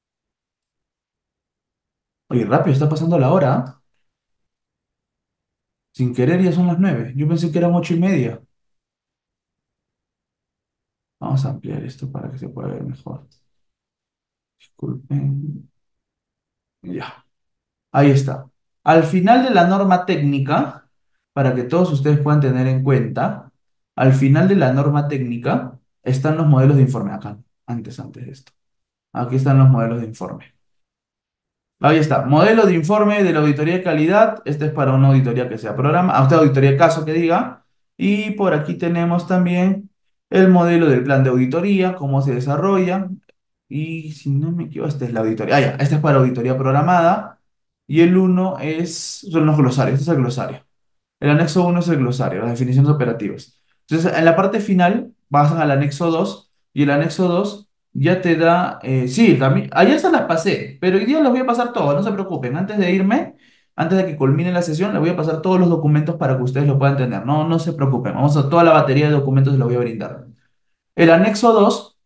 Oye, rápido, está pasando la hora. ¿Ah? Sin querer ya son las 9. Yo pensé que eran 8:30. Vamos a ampliar esto para que se pueda ver mejor. Disculpen. Ya. Ahí está. Al final de la norma técnica, para que todos ustedes puedan tener en cuenta, al final de la norma técnica están los modelos de informe. Acá, antes de esto. Aquí están los modelos de informe. Ahí está, modelo de informe de la auditoría de calidad. Este es para una auditoría que sea programa, a usted auditoría de caso que diga. Y por aquí tenemos también el modelo del plan de auditoría, cómo se desarrolla. Y si no me equivoco, esta es la auditoría. Ah, ya, este es para auditoría programada. Y el uno son los glosarios, este es el glosario. El anexo uno es el glosario, las definiciones operativas. Entonces, en la parte final, pasan al anexo 2 y el anexo 2 ya te da, sí, también, ayer se las pasé, pero hoy día las voy a pasar todas, no se preocupen. Antes de irme, antes de que culmine la sesión, les voy a pasar todos los documentos para que ustedes lo puedan tener. No, no se preocupen, vamos a toda la batería de documentos se la voy a brindar. El anexo 2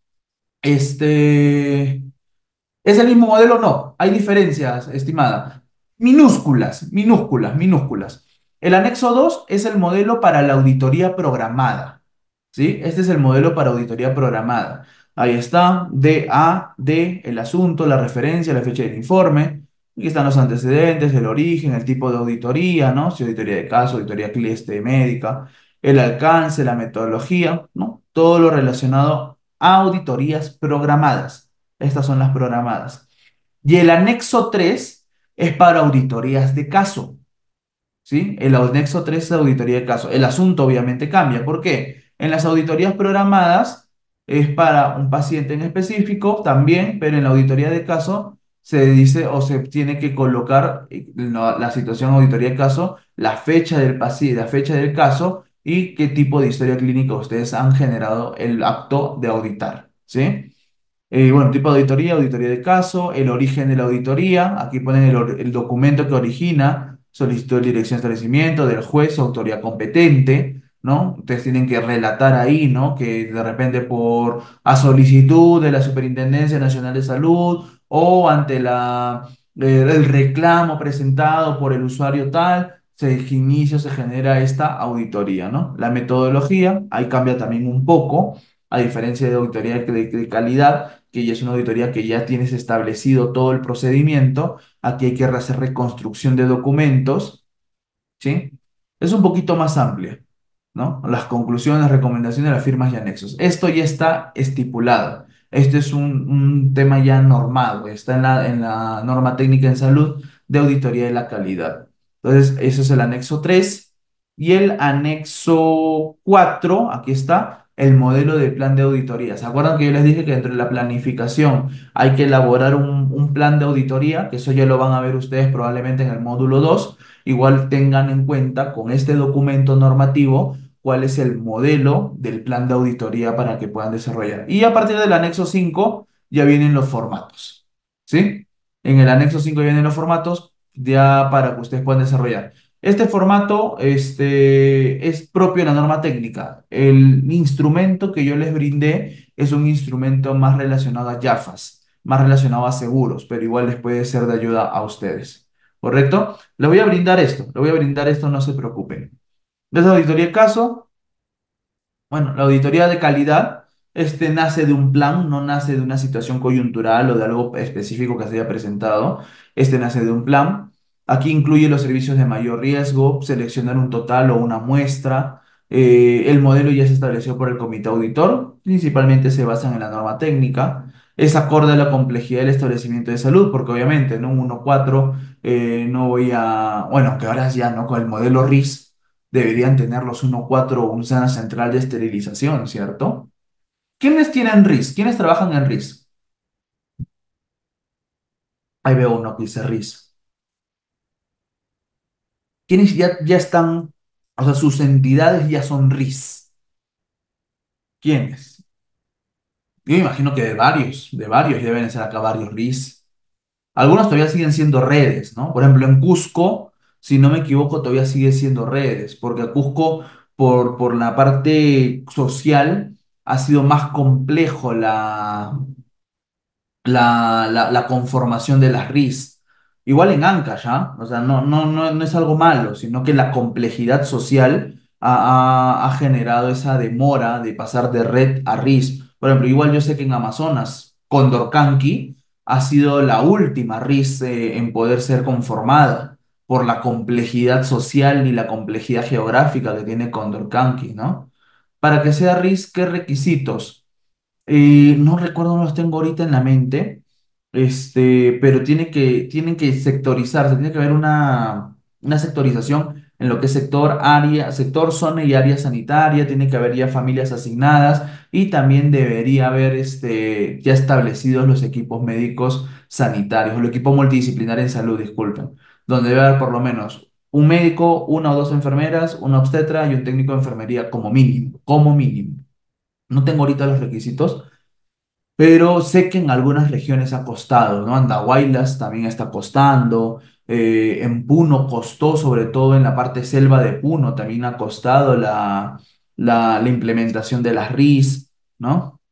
este, ¿es el mismo modelo? No, hay diferencias, estimada. Minúsculas, minúsculas, minúsculas. El anexo 2 es el modelo para la auditoría programada. ¿Sí? Este es el modelo para auditoría programada. Ahí está, D, el asunto, la referencia, la fecha del informe. Aquí están los antecedentes, el origen, el tipo de auditoría, ¿no? Si auditoría de caso, auditoría médica, el alcance, la metodología, ¿no? Todo lo relacionado a auditorías programadas. Estas son las programadas. Y el anexo 3 es para auditorías de caso. ¿Sí? El anexo 3 es auditoría de caso. El asunto obviamente cambia. ¿Por qué? En las auditorías programadas es para un paciente en específico también, pero en la auditoría de caso se dice o se tiene que colocar la situación auditoría de caso, la fecha del paciente, la fecha del caso y qué tipo de historia clínica ustedes han generado el acto de auditar. ¿Sí? Bueno, tipo de auditoría, auditoría de caso, el origen de la auditoría, aquí ponen el documento que origina, solicitud de dirección de establecimiento, del juez o autoridad competente, ¿no? Ustedes tienen que relatar ahí, ¿no? Que de repente a solicitud de la Superintendencia Nacional de Salud o ante el reclamo presentado por el usuario tal, se genera esta auditoría, ¿no? La metodología, ahí cambia también un poco, a diferencia de auditoría de calidad, que ya es una auditoría que ya tienes establecido todo el procedimiento, aquí hay que hacer reconstrucción de documentos, ¿sí? Es un poquito más amplia, ¿no? Las conclusiones, recomendaciones, las firmas y anexos. Esto ya está estipulado. Este es un tema ya normado, está en la norma técnica en salud de auditoría de la calidad. Entonces, ese es el anexo 3 y el anexo 4 aquí está, el modelo de plan de auditoría. ¿Se acuerdan que yo les dije que dentro de la planificación hay que elaborar un plan de auditoría? Que eso ya lo van a ver ustedes probablemente en el módulo 2. Igual tengan en cuenta con este documento normativo cuál es el modelo del plan de auditoría para que puedan desarrollar. Y a partir del anexo 5 ya vienen los formatos, ¿sí? En el anexo 5 ya vienen los formatos ya para que ustedes puedan desarrollar. Este formato es propio de la norma técnica. El instrumento que yo les brindé es un instrumento más relacionado a YAFAS, más relacionado a seguros, pero igual les puede ser de ayuda a ustedes. ¿Correcto? Le voy a brindar esto, no se preocupen. Entonces, auditoría de caso, bueno, la auditoría de calidad nace de un plan, no nace de una situación coyuntural o de algo específico que se haya presentado. Este nace de un plan. Aquí incluye los servicios de mayor riesgo, seleccionar un total o una muestra. El modelo ya se estableció por el comité auditor, principalmente se basan en la norma técnica. Es acorde a la complejidad del establecimiento de salud, porque obviamente, ¿no? Un 1.4, no voy a, bueno, que ahora ya, ¿no? Con el modelo RIS deberían tener los 1.4 una central de esterilización, ¿cierto? ¿Quiénes tienen RIS? ¿Quiénes trabajan en RIS? Ahí veo uno que dice RIS. ¿Quiénes ya están, o sea, sus entidades ya son RIS? ¿Quiénes? Yo imagino que de varios deben ser acá varios RIS. Algunos todavía siguen siendo redes, ¿no? Por ejemplo, en Cusco, si no me equivoco, todavía sigue siendo redes, porque Cusco, por la parte social, ha sido más complejo la conformación de las RIS. Igual en Ancash, ¿ah? O sea, no es algo malo, sino que la complejidad social ha generado esa demora de pasar de red a RIS. Por ejemplo, igual yo sé que en Amazonas, Condorcanqui ha sido la última RIS en poder ser conformada por la complejidad social y la complejidad geográfica que tiene Condorcanqui, ¿no? Para que sea RIS, ¿qué requisitos? No recuerdo, no los tengo ahorita en la mente, pero tienen que sectorizarse, tiene que haber una sectorización en lo que es sector, área, sector, zona y área sanitaria, tiene que haber ya familias asignadas y también debería haber ya establecidos los equipos médicos sanitarios, el equipo multidisciplinario en salud, disculpen, donde debe haber por lo menos un médico, una o dos enfermeras, una obstetra y un técnico de enfermería como mínimo, como mínimo. No tengo ahorita los requisitos, pero sé que en algunas regiones ha costado, ¿no? Andahuaylas también está costando, en Puno costó, sobre todo en la parte selva de Puno, también ha costado la implementación de las RIS, ¿no?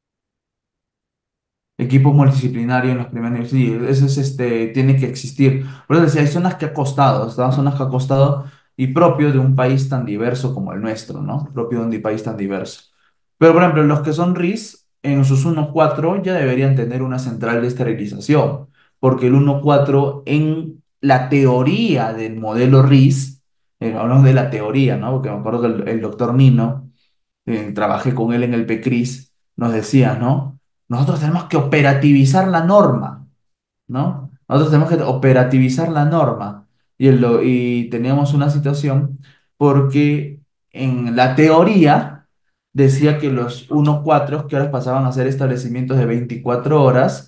Equipos multidisciplinarios en los primeros niveles, sí, eso es, tiene que existir. Por eso decía, hay zonas que ha costado, están zonas que ha costado y propio de un país tan diverso como el nuestro, ¿no? Propio de un país tan diverso. Pero, por ejemplo, los que son RIS, en sus 1.4 ya deberían tener una central de esterilización, porque el 1.4 en la teoría del modelo RIS, hablamos de la teoría, ¿no? Porque me acuerdo que el doctor Nino, trabajé con él en el PECRIS, nos decía, ¿no? Nosotros tenemos que operativizar la norma, ¿no? Nosotros tenemos que operativizar la norma. Y teníamos una situación porque en la teoría decía que los 1.4, que ahora pasaban a ser establecimientos de 24 horas,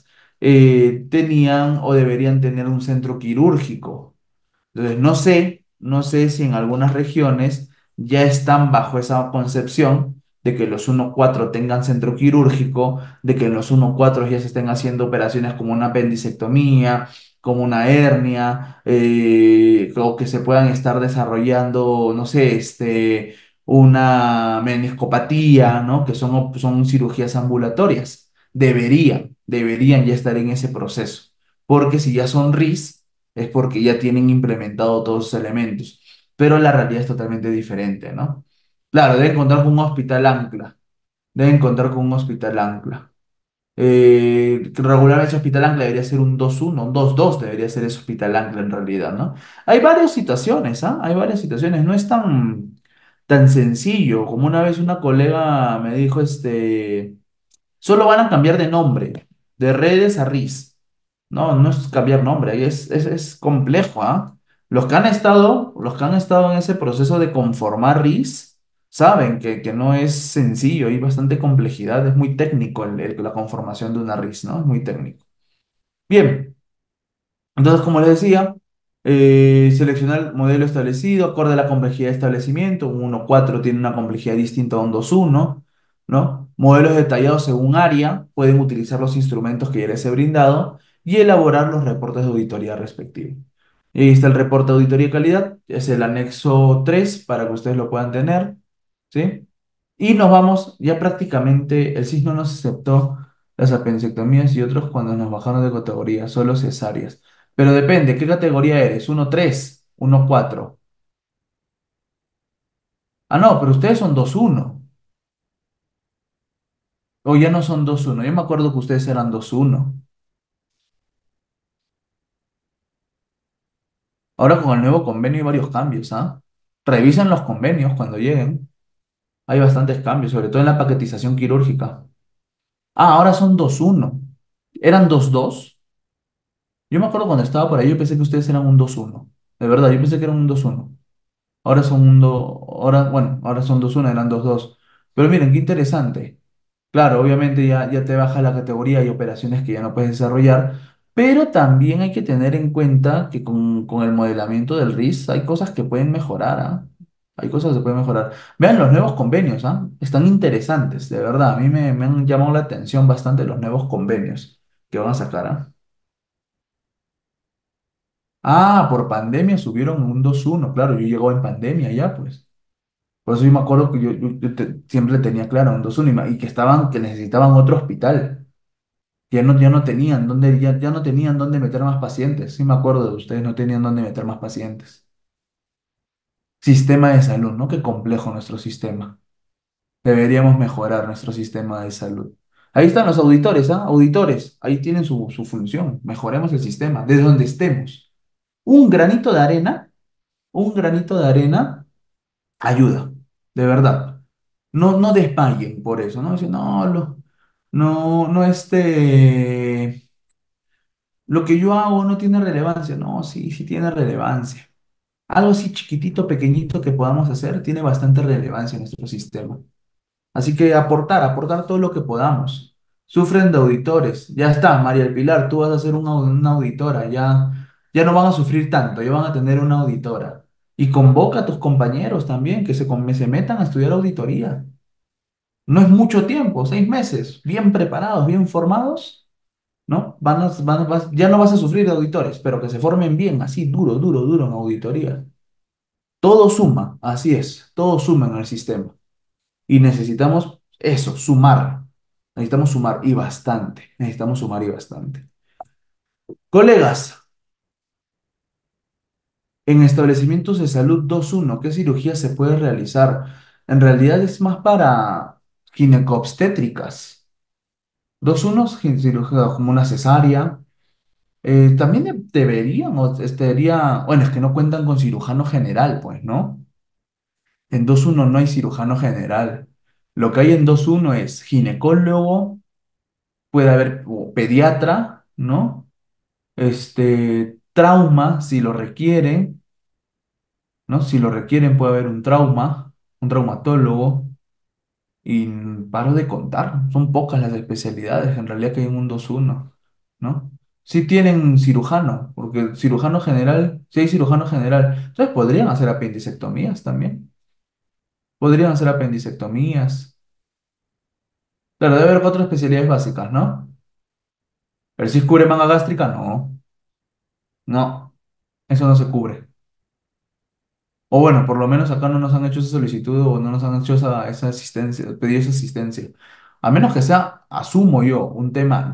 tenían o deberían tener un centro quirúrgico. Entonces, no sé si en algunas regiones ya están bajo esa concepción de que los 1.4 tengan centro quirúrgico, de que en los 1.4 ya se estén haciendo operaciones como una apendicectomía, como una hernia, o que se puedan estar desarrollando, no sé, una meniscopatía, ¿no? Que son cirugías ambulatorias. Deberían ya estar en ese proceso, porque si ya son RIS, es porque ya tienen implementado todos esos elementos. Pero la realidad es totalmente diferente, ¿no? Claro, deben contar con un hospital ancla. Deben contar con un hospital ancla. Regularmente ese hospital ancla debería ser un 2-1, un 2-2 debería ser ese hospital ancla en realidad, ¿no? Hay varias situaciones, ¿ah? Hay varias situaciones. No es tan sencillo. Como una vez una colega me dijo, solo van a cambiar de nombre, de redes a RIS. No es cambiar nombre, ahí es complejo, ¿ah? Los que han estado en ese proceso de conformar RIS saben que no es sencillo, hay bastante complejidad, es muy técnico la conformación de una RIS, ¿no? Es muy técnico. Bien, entonces, como les decía, seleccionar el modelo establecido, acorde a la complejidad de establecimiento. Un 1.4 tiene una complejidad distinta a un 2.1, ¿no? Modelos detallados según área, pueden utilizar los instrumentos que ya les he brindado y elaborar los reportes de auditoría respectivos. Y ahí está el reporte de auditoría de calidad, es el anexo 3 para que ustedes lo puedan tener, ¿sí? Y nos vamos, ya prácticamente el SIS no nos aceptó las apendicectomías y otros cuando nos bajaron de categoría, solo cesáreas. Pero depende, ¿qué categoría eres? 1.3, 1.4. Ah, no, pero ustedes son 2.1. O ya no son 2-1. Yo me acuerdo que ustedes eran 2-1. Ahora con el nuevo convenio hay varios cambios, ¿ah? Revisen los convenios cuando lleguen. Hay bastantes cambios, sobre todo en la paquetización quirúrgica. Ah, ahora son 2-1. ¿Eran 2-2? Yo me acuerdo cuando estaba por ahí, yo pensé que ustedes eran un 2-1. De verdad, yo pensé que eran un 2-1. Ahora son ahora, bueno, ahora son 2-1, eran 2-2. Pero miren, qué interesante. Claro, obviamente ya te baja la categoría y operaciones que ya no puedes desarrollar, pero también hay que tener en cuenta que con el modelamiento del RIS hay cosas que pueden mejorar, ¿ah? Hay cosas que se pueden mejorar. Vean los nuevos convenios, ¿ah? Están interesantes, de verdad. A mí me han llamado la atención bastante los nuevos convenios que van a sacar, ¿ah? Ah, por pandemia subieron un 2-1, claro, yo llegó en pandemia ya, pues. Por eso yo me acuerdo que siempre tenía claro un 2-1 y que necesitaban otro hospital. Ya no tenían ya no tenían dónde meter más pacientes. Sí me acuerdo de ustedes, no tenían dónde meter más pacientes. Sistema de salud, ¿no? Qué complejo nuestro sistema. Deberíamos mejorar nuestro sistema de salud. Ahí están los auditores, ¿ah? Auditores, ahí tienen su función. Mejoremos el sistema, desde donde estemos. Un granito de arena, un granito de arena ayuda, de verdad. No desmayen por eso, ¿no? Dicen, no, no, lo que yo hago no tiene relevancia. No, sí, sí tiene relevancia. Algo así chiquitito, pequeñito que podamos hacer tiene bastante relevancia en nuestro sistema. Así que aportar todo lo que podamos. Sufren de auditores. Ya está, María del Pilar, tú vas a ser una auditora. Ya no van a sufrir tanto, ya van a tener una auditora. Y convoca a tus compañeros también que se metan a estudiar auditoría. No es mucho tiempo, 6 meses, bien preparados, bien formados, ¿no? Ya no vas a sufrir de auditores, pero que se formen bien, así, duro, duro, duro en auditoría. Todo suma, así es, todo suma en el sistema. Y necesitamos eso, sumar. Necesitamos sumar y bastante. Necesitamos sumar y bastante. Colegas, en establecimientos de salud 2-1, ¿qué cirugía se puede realizar? En realidad es más para ginecobstétricas. 2-1 es cirugía como una cesárea. También deberían, o bueno, es que no cuentan con cirujano general, pues, ¿no? En 2-1 no hay cirujano general. Lo que hay en 2-1 es ginecólogo, puede haber o pediatra, ¿no? Trauma, si lo requieren, ¿no? Si lo requieren puede haber un traumatólogo, y paro de contar, son pocas las especialidades en realidad que hay en un 2-1, ¿no? Sí tienen cirujano, porque cirujano general, sí hay cirujano general, entonces podrían hacer apendicectomías también, podrían hacer apendicectomías, claro, debe haber cuatro especialidades básicas, ¿no? Pero si cubre manga gástrica, no, no, eso no se cubre. O bueno, por lo menos acá no nos han hecho esa solicitud o no nos han hecho esa asistencia, pedido esa asistencia. A menos que sea, asumo yo, un tema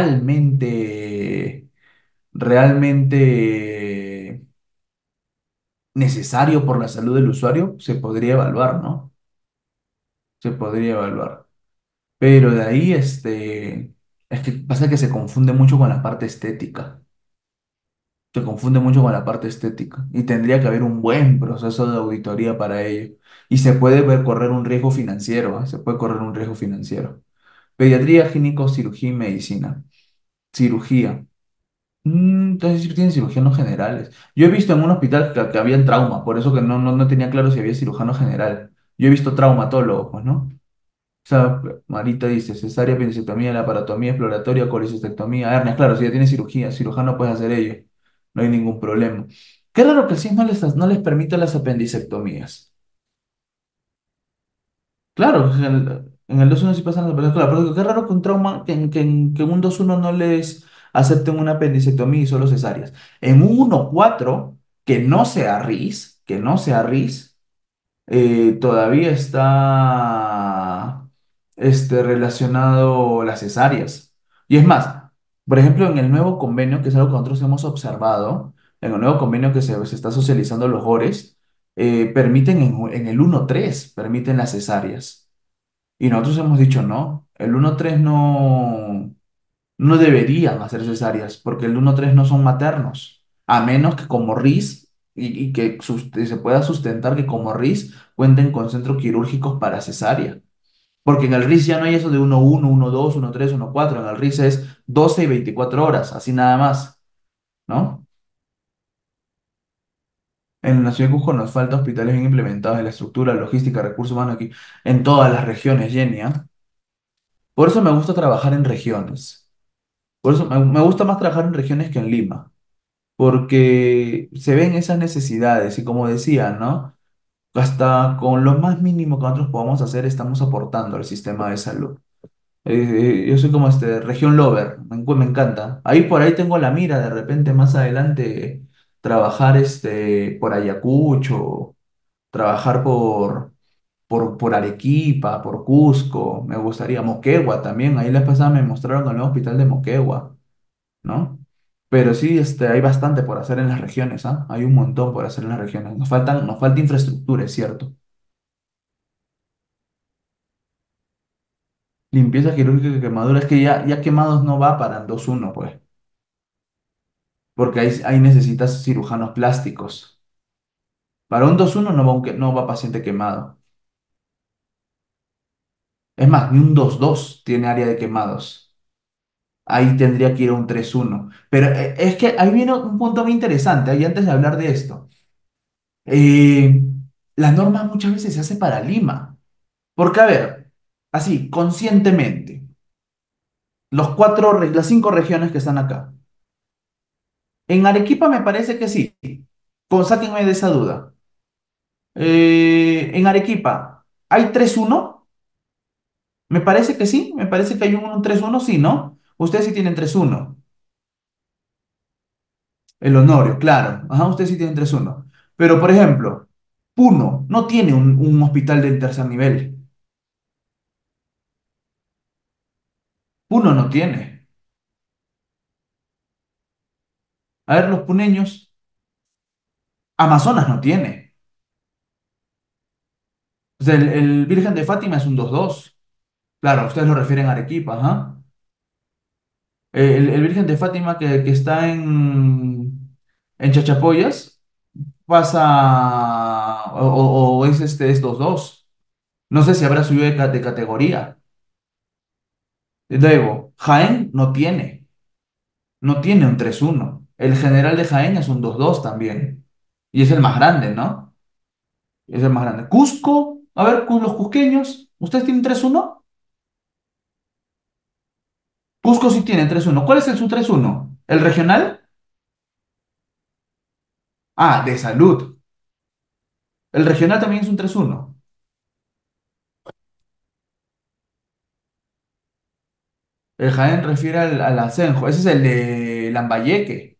realmente necesario por la salud del usuario, se podría evaluar, ¿no? Se podría evaluar. Pero de ahí, es que pasa que se confunde mucho con la parte estética. Se confunde mucho con la parte estética y tendría que haber un buen proceso de auditoría para ello. Y se puede correr un riesgo financiero, ¿ah? Se puede correr un riesgo financiero. Pediatría, cirugía y medicina. Cirugía. Entonces sí tienen cirujanos generales. Yo he visto en un hospital que había trauma, por eso que no tenía claro si había cirujano general. Yo he visto traumatólogos, pues, ¿no? O sea, Marita dice, cesárea, apendicectomía, laparotomía exploratoria, colecistectomía, hernias. Claro, si ya tiene cirugía, cirujano puede hacer ello. No hay ningún problema. Qué raro que el CIS no les permita las apendicectomías. Claro, en el 2-1 sí pasan las apendicectomías, claro, pero qué raro que un trauma, que en un 2-1 no les acepten una apendicectomía y solo cesáreas. En un 1-4, que no sea RIS, todavía está relacionado las cesáreas. Y es más, por ejemplo, en el nuevo convenio, que es algo que nosotros hemos observado, en el nuevo convenio que se está socializando los GORES, permiten en el 1-3 permiten las cesáreas. Y nosotros hemos dicho no. El 1-3 no deberían hacer cesáreas, porque el 1-3 no son maternos, a menos que como RIS, y que se pueda sustentar que como RIS cuenten con centros quirúrgicos para cesárea. Porque en el RIS ya no hay eso de 1-1, 1-2, 1-3, 1-4. En el RIS es 12 y 24 horas, así nada más, ¿no? En la ciudad de Cusco nos falta hospitales bien implementados en la estructura, logística, recursos humanos aquí, en todas las regiones, Jenny, ¿ah? Por eso me gusta trabajar en regiones. Por eso me gusta más trabajar en regiones que en Lima, porque se ven esas necesidades y como decía, ¿no? Hasta con lo más mínimo que nosotros podamos hacer, estamos aportando al sistema de salud. Yo soy como región lover, me encanta. Ahí por ahí tengo la mira, de repente más adelante trabajar por Ayacucho, trabajar por Arequipa, por Cusco, me gustaría, Moquegua también, ahí la vez pasada me mostraron el nuevo hospital de Moquegua, ¿no? Pero sí, hay bastante por hacer en las regiones, ¿ah? Hay un montón por hacer en las regiones. Nos falta infraestructura, es cierto. Limpieza quirúrgica y quemadura, es que ya quemados no va para el 2-1 pues, porque ahí necesitas cirujanos plásticos. Para un 2-1 no va paciente quemado. Es más, ni un 2-2 tiene área de quemados. Ahí tendría que ir a un 3-1. Pero es que ahí viene un punto muy interesante, ahí antes de hablar de esto. Eh, la norma muchas veces se hace para Lima. Porque, a ver, así, conscientemente, las 5 regiones que están acá. En Arequipa me parece que sí. Sáquenme de esa duda. En Arequipa, ¿hay 3-1? Me parece que sí. Me parece que hay un 3-1, sí, ¿no? Ustedes sí tienen 3-1. El Honorio, claro. Ajá, ustedes sí tienen 3-1. Pero, por ejemplo, Puno no tiene un hospital de tercer nivel. Puno no tiene. A ver, los puneños. Amazonas no tiene. O sea, el Virgen de Fátima es un 2-2. Claro, ustedes lo refieren a Arequipa, ajá. El Virgen de Fátima que está en Chachapoyas pasa o es 2-2. No sé si habrá subido de categoría. Luego, Jaén no tiene un 3-1. El general de Jaén es un 2-2 también. Y es el más grande, ¿no? Es el más grande. Cusco, a ver, los cusqueños, ¿ustedes tienen 3-1? Cusco sí tiene 3-1. ¿Cuál es su 3-1? ¿El regional? Ah, de salud. El regional también es un 3-1. El Jaén refiere al Asenjo. Ese es el de Lambayeque.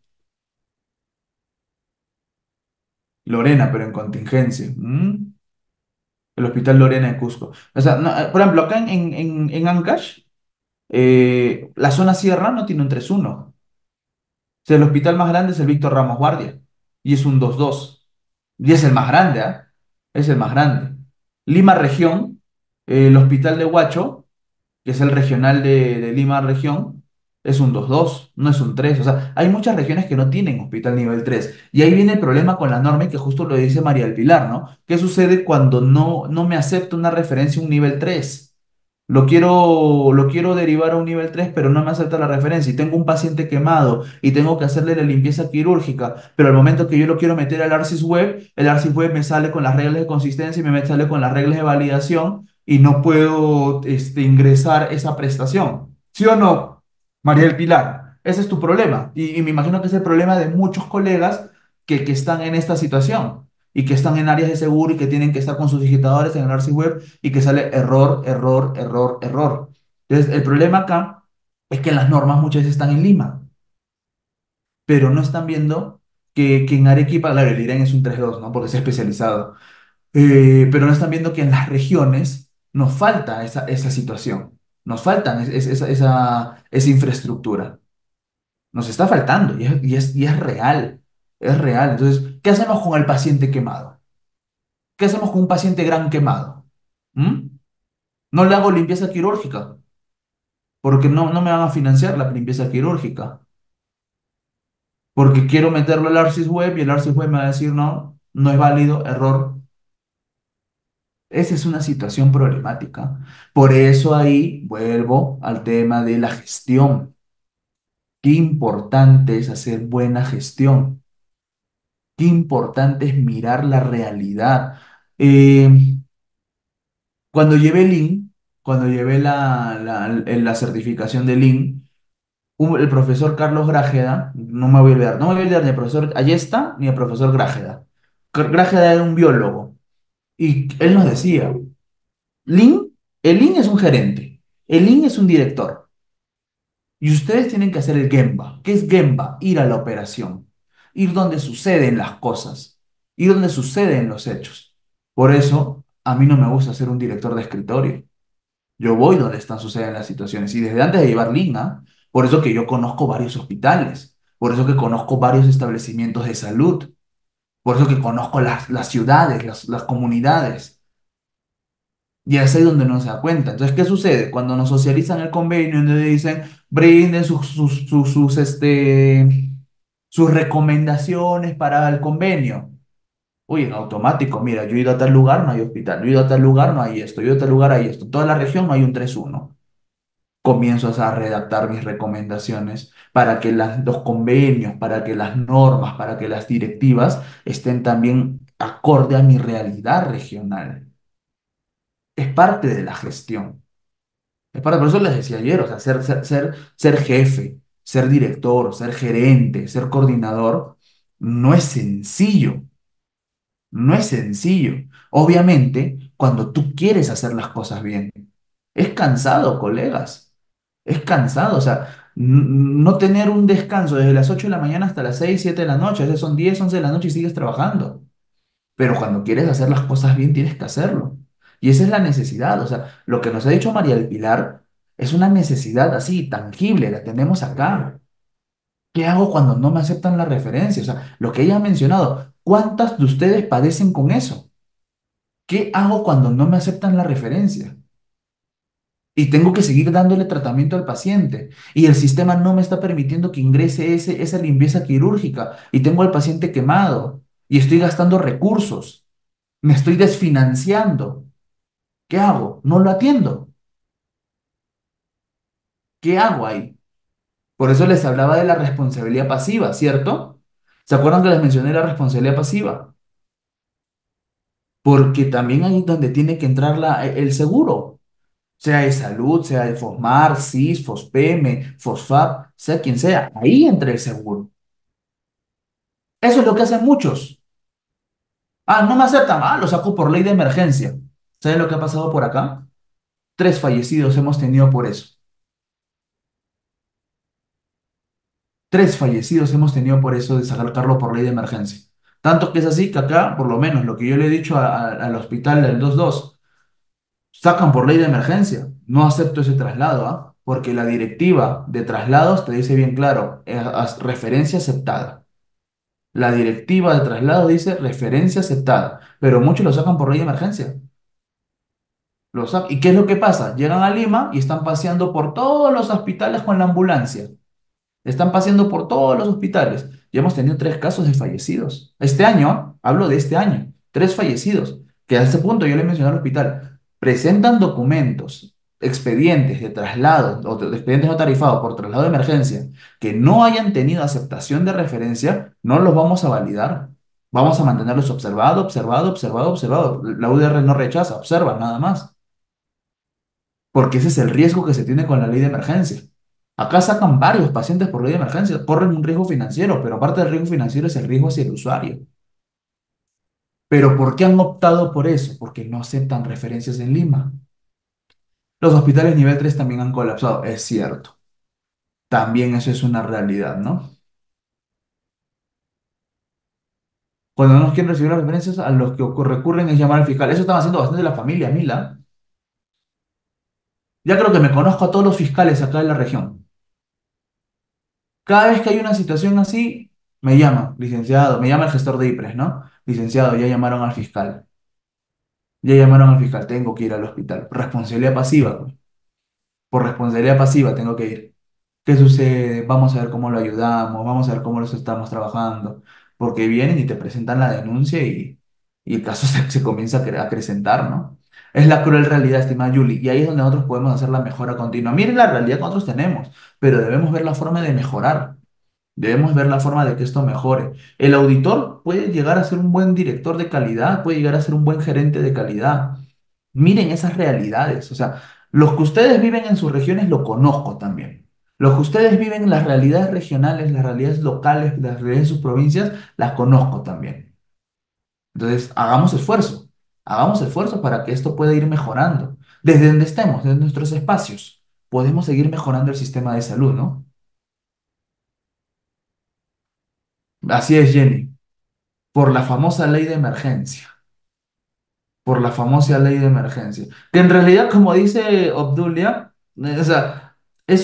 Lorena, pero en contingencia. El Hospital Lorena de Cusco. O sea, por ejemplo, acá en Ancash, la zona sierra no tiene un 3-1. O sea, el hospital más grande es el Víctor Ramos Guardia. Y es un 2-2. Y es el más grande, ¿ah? Es el más grande. Lima Región, el Hospital de Huacho, que es el regional de Lima Región, es un 2-2, no es un 3. O sea, hay muchas regiones que no tienen hospital nivel 3. Y ahí viene el problema con la norma y que justo lo dice María del Pilar, ¿no? ¿Qué sucede cuando no me acepta una referencia a un nivel 3? Lo quiero derivar a un nivel 3, pero no me acepta la referencia. Y tengo un paciente quemado y tengo que hacerle la limpieza quirúrgica, pero al momento que yo lo quiero meter al ARCIS web, el ARCIS web me sale con las reglas de consistencia y sale con las reglas de validación y no puedo ingresar esa prestación. ¿Sí o no, María del Pilar? Ese es tu problema. Y me imagino que es el problema de muchos colegas que están en esta situación y que están en áreas de seguro y que tienen que estar con sus digitadores en el ARCIS web y que sale error, error, error, error. Entonces, el problema acá es que las normas muchas veces están en Lima, pero no están viendo que en Arequipa, claro, el IREN es un 3-2, ¿no? Porque es especializado. Pero no están viendo que en las regiones nos falta esa situación, nos falta esa infraestructura, nos está faltando y es real, es real. Entonces, ¿qué hacemos con el paciente quemado? ¿Qué hacemos con un paciente gran quemado? ¿Mm? No le hago limpieza quirúrgica. porque no me van a financiar la limpieza quirúrgica, porque quiero meterlo al Arcis Web y el Arcis Web me va a decir no, no es válido, error. Esa es una situación problemática. Por eso ahí vuelvo al tema de la gestión. Qué importante es hacer buena gestión. Qué importante es mirar la realidad. Eh, cuando llevé Lean, cuando llevé la certificación de Lean, el profesor Carlos Grájeda, no me voy a olvidar ni el profesor Ayesta ni el profesor Grájeda. Grájeda era un biólogo y él nos decía, Lean, el Lean es un gerente, el Lean es un director y ustedes tienen que hacer el Gemba. ¿Qué es Gemba? Ir a la operación, ir donde suceden las cosas, ir donde suceden los hechos. Por eso, a mí no me gusta ser un director de escritorio. Yo voy donde suceden las situaciones. Y desde antes de llevar Lina, por eso que yo conozco varios hospitales, por eso que conozco varios establecimientos de salud, por eso que conozco las ciudades, las comunidades. Y es ahí donde uno se da cuenta. Entonces, ¿qué sucede? Cuando nos socializan el convenio, donde dicen, brinden sus recomendaciones para el convenio. Uy, en automático, mira, yo he ido a tal lugar, no hay hospital, yo he ido a tal lugar, no hay esto, yo he ido a tal lugar, hay esto. En toda la región no hay un 3-1. Comienzo a redactar mis recomendaciones para que los convenios, para que las normas, para que las directivas estén también acorde a mi realidad regional. Es parte de la gestión. Por eso les decía ayer, o sea, ser jefe, ser director, ser gerente, ser coordinador, no es sencillo, no es sencillo. Obviamente, cuando tú quieres hacer las cosas bien, es cansado, colegas. Es cansado, o sea, no tener un descanso desde las 8 de la mañana hasta las 6 7 de la noche, a veces son 10 11 de la noche y sigues trabajando. Pero cuando quieres hacer las cosas bien, tienes que hacerlo. Y esa es la necesidad, o sea, lo que nos ha dicho María del Pilar es una necesidad así, tangible, la tenemos acá. ¿Qué hago cuando no me aceptan la referencia? O sea, lo que ella ha mencionado, ¿cuántas de ustedes padecen con eso? ¿Qué hago cuando no me aceptan la referencia? Y tengo que seguir dándole tratamiento al paciente. Y el sistema no me está permitiendo que ingrese esa limpieza quirúrgica. Y tengo al paciente quemado. Y estoy gastando recursos. Me estoy desfinanciando. ¿Qué hago? No lo atiendo. ¿Qué hago ahí? Por eso les hablaba de la responsabilidad pasiva, ¿cierto? ¿Se acuerdan que les mencioné la responsabilidad pasiva? Porque también ahí es donde tiene que entrar el seguro. Sea de salud, sea de Fosmar, SIS, Fospeme, Fosfap, sea quien sea, ahí entra el seguro. Eso es lo que hacen muchos. Ah, no me aceptan, lo saco por ley de emergencia. ¿Saben lo que ha pasado por acá? 3 fallecidos hemos tenido por eso. 3 fallecidos hemos tenido por eso de sacarlo por ley de emergencia. Tanto que es así que acá, por lo menos lo que yo le he dicho al hospital del 22, sacan por ley de emergencia. No acepto ese traslado, ¿ah? Porque la directiva de traslados te dice bien claro, referencia aceptada. La directiva de traslado dice referencia aceptada, pero muchos lo sacan por ley de emergencia. ¿Y qué es lo que pasa? Llegan a Lima y están paseando por todos los hospitales con la ambulancia. Están paseando por todos los hospitales. Ya hemos tenido 3 casos de fallecidos. Este año, hablo de este año, 3 fallecidos. Que a este punto yo le mencioné al hospital. Presentan documentos, expedientes de traslado o de expedientes no tarifados por traslado de emergencia que no hayan tenido aceptación de referencia, no los vamos a validar. Vamos a mantenerlos observado, observado, observado, observado. La UDR no rechaza, observa nada más. Porque ese es el riesgo que se tiene con la ley de emergencia. Acá sacan varios pacientes por ley de emergencia, corren un riesgo financiero, pero aparte del riesgo financiero es el riesgo hacia el usuario. ¿Pero por qué han optado por eso? Porque no aceptan referencias en Lima. Los hospitales nivel 3 también han colapsado, es cierto. También eso es una realidad, ¿no? Cuando no nos quieren recibir las referencias, a los que recurren es llamar al fiscal. Eso están haciendo bastante la familia, Mila. Ya creo que me conozco a todos los fiscales acá en la región. Cada vez que hay una situación así, me llama, licenciado, me llama el gestor de IPRES, ¿no? Licenciado, ya llamaron al fiscal. Ya llamaron al fiscal, tengo que ir al hospital. Responsabilidad pasiva, pues. Por responsabilidad pasiva tengo que ir. ¿Qué sucede? Vamos a ver cómo lo ayudamos, vamos a ver cómo los estamos trabajando. Porque vienen y te presentan la denuncia y el caso se comienza a acrecentar, ¿no? Es la cruel realidad, estimada Julie, y ahí es donde nosotros podemos hacer la mejora continua. Miren la realidad que nosotros tenemos, pero debemos ver la forma de mejorar. Debemos ver la forma de que esto mejore. El auditor puede llegar a ser un buen director de calidad, puede llegar a ser un buen gerente de calidad. Miren esas realidades. O sea, los que ustedes viven en sus regiones lo conozco también. Los que ustedes viven en las realidades regionales, las realidades locales, las realidades de sus provincias, las conozco también. Entonces, hagamos esfuerzo para que esto pueda ir mejorando. Desde donde estemos, desde nuestros espacios, podemos seguir mejorando el sistema de salud, ¿no? Así es, Jenny, por la famosa ley de emergencia. Por la famosa ley de emergencia. Que en realidad, como dice Obdulia, o sea, es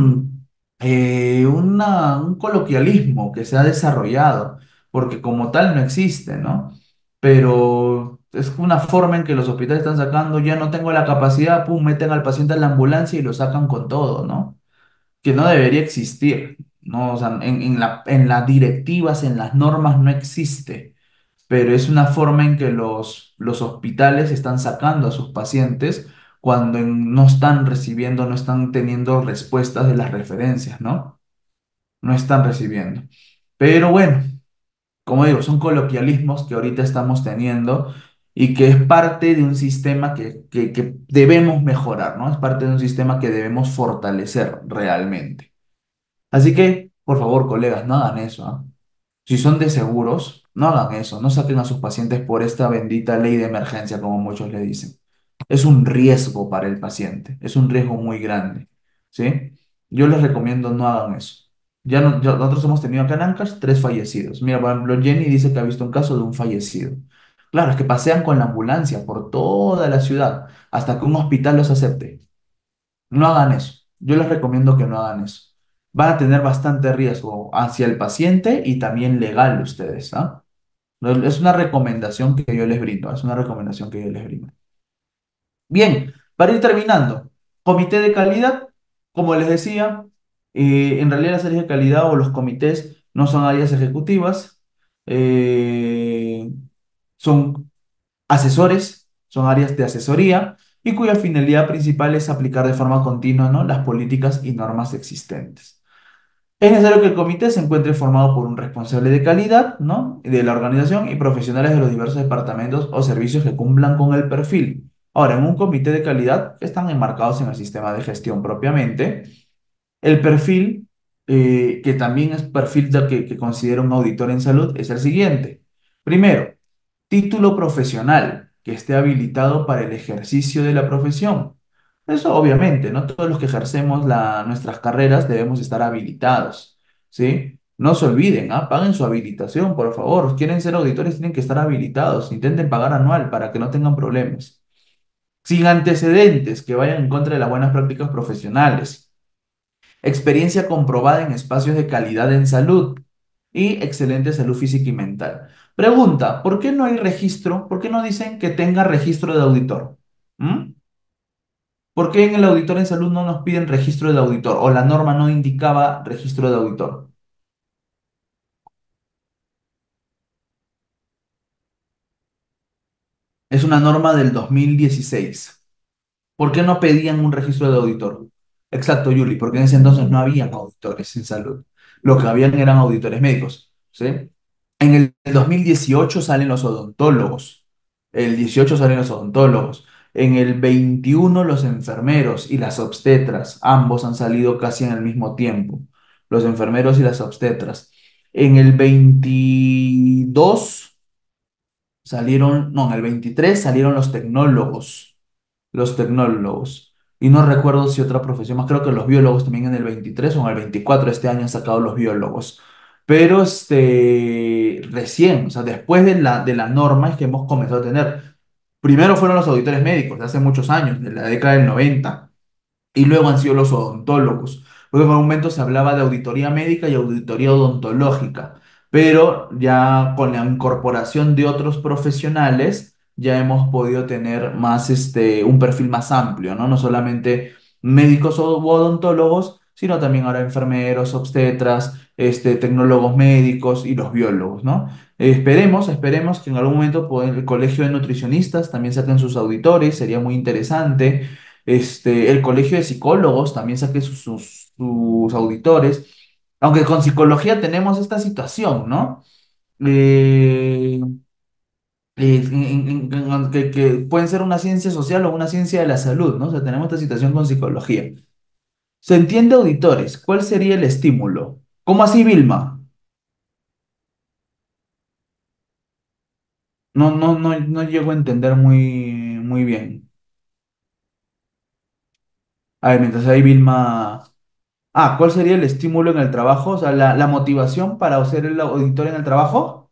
un coloquialismo que se ha desarrollado, porque como tal no existe, ¿no? Pero es una forma en que los hospitales están sacando, ya no tengo la capacidad, pum, meten al paciente en la ambulancia y lo sacan con todo, ¿no? Que no debería existir, ¿no? O sea, en las directivas, en las normas no existe, pero es una forma en que los hospitales están sacando a sus pacientes cuando no están recibiendo, no están teniendo respuestas de las referencias, ¿no? No están recibiendo. Pero bueno, como digo, son coloquialismos que ahorita estamos teniendo y que es parte de un sistema que debemos mejorar, ¿no? Es parte de un sistema que debemos fortalecer realmente. Así que, por favor, colegas, no hagan eso, ¿ah? Si son de seguros, no hagan eso, no saquen a sus pacientes por esta bendita ley de emergencia, como muchos le dicen. Es un riesgo para el paciente, es un riesgo muy grande, ¿sí? Yo les recomiendo no hagan eso. Nosotros hemos tenido acá en Ancash 3 fallecidos. Mira, por ejemplo, Jenny dice que ha visto un caso de un fallecido. Claro, es que pasean con la ambulancia por toda la ciudad hasta que un hospital los acepte. No hagan eso. Yo les recomiendo que no hagan eso. Van a tener bastante riesgo hacia el paciente y también legal ustedes, ¿ah? Es una recomendación que yo les brindo, es una recomendación que yo les brindo. Bien, para ir terminando, comité de calidad, como les decía, en realidad las áreas de calidad o los comités no son áreas ejecutivas, eh, son asesores, son áreas de asesoría y cuya finalidad principal es aplicar de forma continua, ¿no?, las políticas y normas existentes. Es necesario que el comité se encuentre formado por un responsable de calidad, ¿no?, de la organización y profesionales de los diversos departamentos o servicios que cumplan con el perfil. Ahora, en un comité de calidad están enmarcados en el sistema de gestión propiamente. El perfil, que también es perfil que considera un auditor en salud, es el siguiente. Primero, título profesional que esté habilitado para el ejercicio de la profesión. Eso obviamente, no todos los que ejercemos nuestras carreras debemos estar habilitados, ¿sí? No se olviden, ¿ah? Paguen su habilitación, por favor. Quieren ser auditores, tienen que estar habilitados. Intenten pagar anual para que no tengan problemas. Sin antecedentes que vayan en contra de las buenas prácticas profesionales. Experiencia comprobada en espacios de calidad en salud y excelente salud física y mental. Pregunta, ¿por qué no hay registro? ¿Por qué no dicen que tenga registro de auditor? ¿Mm? ¿Por qué en el auditor en salud no nos piden registro de auditor? O la norma no indicaba registro de auditor. Es una norma del 2016. ¿Por qué no pedían un registro de auditor? Exacto, Yuli, porque en ese entonces no habían auditores en salud. Lo que habían eran auditores médicos, ¿sí? En el 2018 salen los odontólogos. El 18 salen los odontólogos. En el 21 los enfermeros y las obstetras. Ambos han salido casi en el mismo tiempo. Los enfermeros y las obstetras. En el 22 salieron, no, en el 23 salieron los tecnólogos. Los tecnólogos. Y no recuerdo si otra profesión más, creo que los biólogos también en el 23 o en el 24 este año han sacado los biólogos. Pero recién, o sea, después de la norma es que hemos comenzado a tener. Primero fueron los auditores médicos, de hace muchos años, de la década del 90 y luego han sido los odontólogos. Luego en un momento se hablaba de auditoría médica y auditoría odontológica, pero ya con la incorporación de otros profesionales ya hemos podido tener más un perfil más amplio, ¿no? No solamente médicos o u odontólogos, sino también ahora enfermeros, obstetras, tecnólogos médicos y los biólogos, ¿no? Esperemos que en algún momento el Colegio de Nutricionistas también saquen sus auditores, sería muy interesante. El Colegio de Psicólogos también saque sus auditores, aunque con psicología tenemos esta situación, ¿no? Eh, que pueden ser una ciencia social o una ciencia de la salud, ¿no? O sea, tenemos esta situación con psicología. Se entiende auditores, ¿cuál sería el estímulo? ¿Cómo así, Vilma? No llego a entender muy bien. A ver, mientras ahí Vilma... Ah, ¿cuál sería el estímulo en el trabajo? O sea, la motivación para ser el auditor en el trabajo.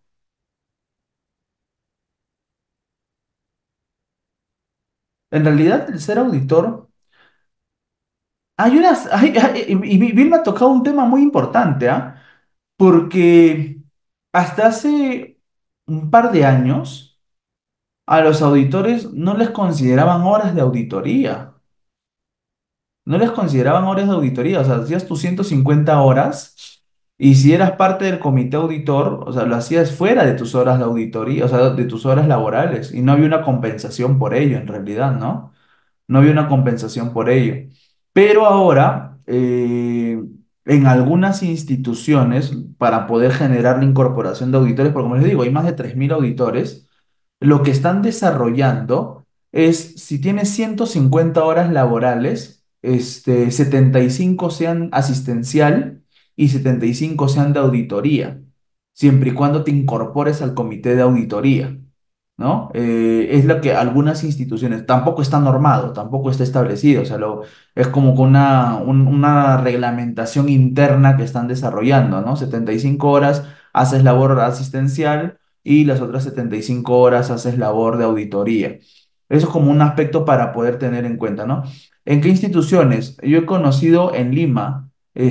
En realidad, el ser auditor... Hay unas... Vilma ha tocado un tema muy importante, ¿ah? Porque hasta hace un par de años a los auditores no les consideraban horas de auditoría. No les consideraban horas de auditoría, o sea, hacías tus 150 horas y si eras parte del comité auditor, o sea, lo hacías fuera de tus horas de auditoría, o sea, de tus horas laborales y no había una compensación por ello en realidad, ¿no? No había una compensación por ello. Pero ahora, en algunas instituciones, para poder generar la incorporación de auditores, porque como les digo, hay más de 3.000 auditores, lo que están desarrollando es, si tienes 150 horas laborales, 75 sean asistencial y 75 sean de auditoría, siempre y cuando te incorpores al comité de auditoría. ¿No? Es lo que algunas instituciones, tampoco está normado, tampoco está establecido, o sea, es como que una reglamentación interna que están desarrollando, ¿no? 75 horas haces labor asistencial y las otras 75 horas haces labor de auditoría. Eso es como un aspecto para poder tener en cuenta, ¿no? ¿En qué instituciones? Yo he conocido en Lima,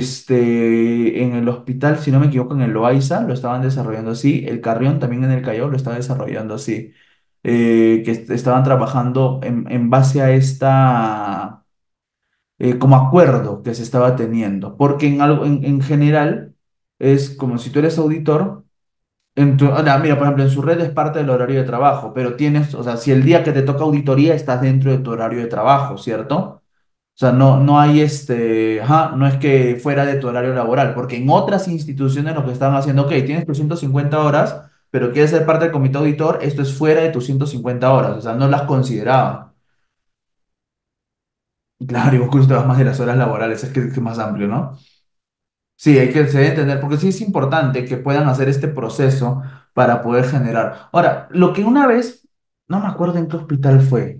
en el hospital, si no me equivoco, en el Loaiza, lo estaban desarrollando así, el Carrión también en el Callao lo estaba desarrollando así, estaban trabajando en base a esta, como acuerdo que se estaba teniendo, porque en general es como si tú eres auditor, mira, por ejemplo, en su red es parte del horario de trabajo, pero tienes, o sea, si el día que te toca auditoría estás dentro de tu horario de trabajo, ¿cierto? O sea, no hay no es que fuera de tu horario laboral, porque en otras instituciones lo que están haciendo, ok, tienes tus 150 horas, pero quieres ser parte del comité auditor, esto es fuera de tus 150 horas, o sea, no las consideraban. Claro, y vos justo te vas más de las horas laborales, es que es más amplio, ¿no? Sí, se debe entender, porque sí es importante que puedan hacer este proceso para poder generar. Ahora, lo que una vez, no me acuerdo en qué hospital fue,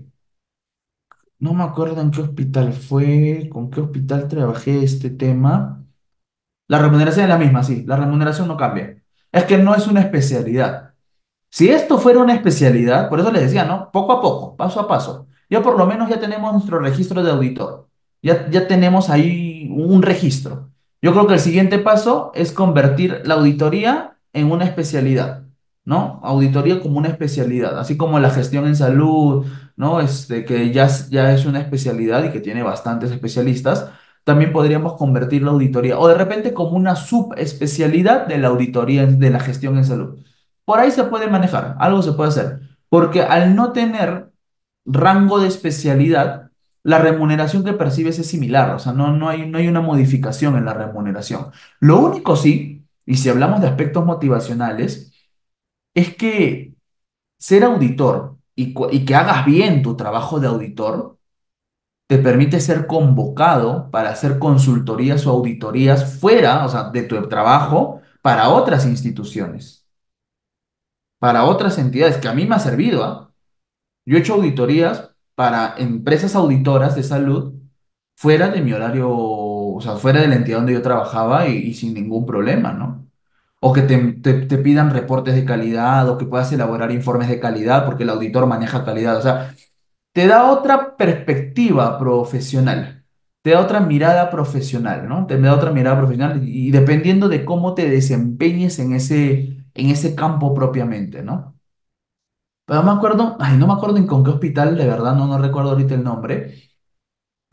no me acuerdo en qué hospital fue, con qué hospital trabajé este tema. La remuneración es la misma, sí, la remuneración no cambia. Es que no es una especialidad. Si esto fuera una especialidad, por eso les decía, ¿no? Poco a poco, paso a paso. Ya por lo menos ya tenemos nuestro registro de auditor. Ya tenemos ahí un registro. Yo creo que el siguiente paso es convertir la auditoría en una especialidad, ¿no? Auditoría como una especialidad, así como la gestión en salud, ¿no? Que ya es una especialidad y que tiene bastantes especialistas. También podríamos convertir la auditoría, o de repente como una subespecialidad de la auditoría de la gestión en salud. Por ahí se puede manejar, algo se puede hacer, porque al no tener rango de especialidad, la remuneración que percibes es similar, o sea, no hay una modificación en la remuneración. Lo único sí, y si hablamos de aspectos motivacionales, es que ser auditor y que hagas bien tu trabajo de auditor te permite ser convocado para hacer consultorías o auditorías fuera, o sea, de tu trabajo para otras instituciones, para otras entidades, que a mí me ha servido, ¿ah? Yo he hecho auditorías para empresas auditoras de salud fuera de mi horario, o sea, fuera de la entidad donde yo trabajaba y sin ningún problema, ¿no? O que te pidan reportes de calidad o que puedas elaborar informes de calidad porque el auditor maneja calidad. O sea, te da otra perspectiva profesional, te da otra mirada profesional, ¿no? Te da otra mirada profesional y dependiendo de cómo te desempeñes en ese campo propiamente, ¿no? Pero no me acuerdo, ay, no me acuerdo en con qué hospital, de verdad, no recuerdo ahorita el nombre,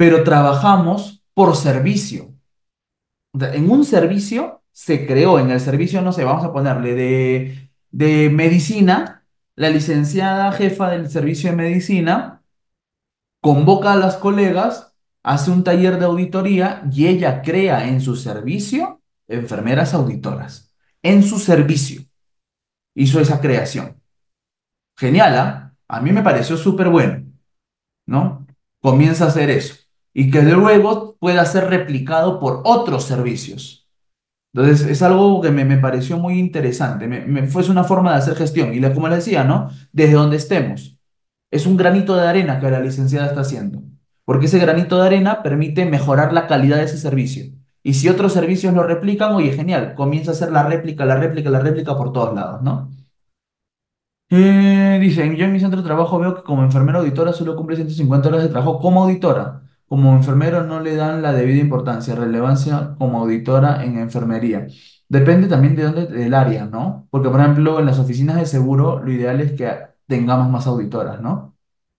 pero trabajamos por servicio. O sea, en un servicio se creó, en el servicio, no sé, vamos a ponerle de medicina, la licenciada jefa del servicio de medicina convoca a las colegas, hace un taller de auditoría y ella crea en su servicio enfermeras auditoras. En su servicio hizo esa creación. Genial, ¿ah? A mí me pareció súper bueno, ¿no? Comienza a hacer eso y que luego pueda ser replicado por otros servicios. Entonces, es algo que me pareció muy interesante. Fue una forma de hacer gestión. Y como les decía, ¿no? Desde donde estemos. Es un granito de arena que la licenciada está haciendo. Porque ese granito de arena permite mejorar la calidad de ese servicio. Y si otros servicios lo replican, oye, genial. Comienza a hacer la réplica, la réplica, la réplica por todos lados, ¿no? Dicen, yo en mi centro de trabajo veo que como enfermera auditora solo cumple 150 horas de trabajo como auditora. Como enfermero no le dan la debida importancia, relevancia como auditora en enfermería. Depende también de dónde, del área, ¿no? Porque, por ejemplo, en las oficinas de seguro, lo ideal es que tengamos más auditoras, ¿no?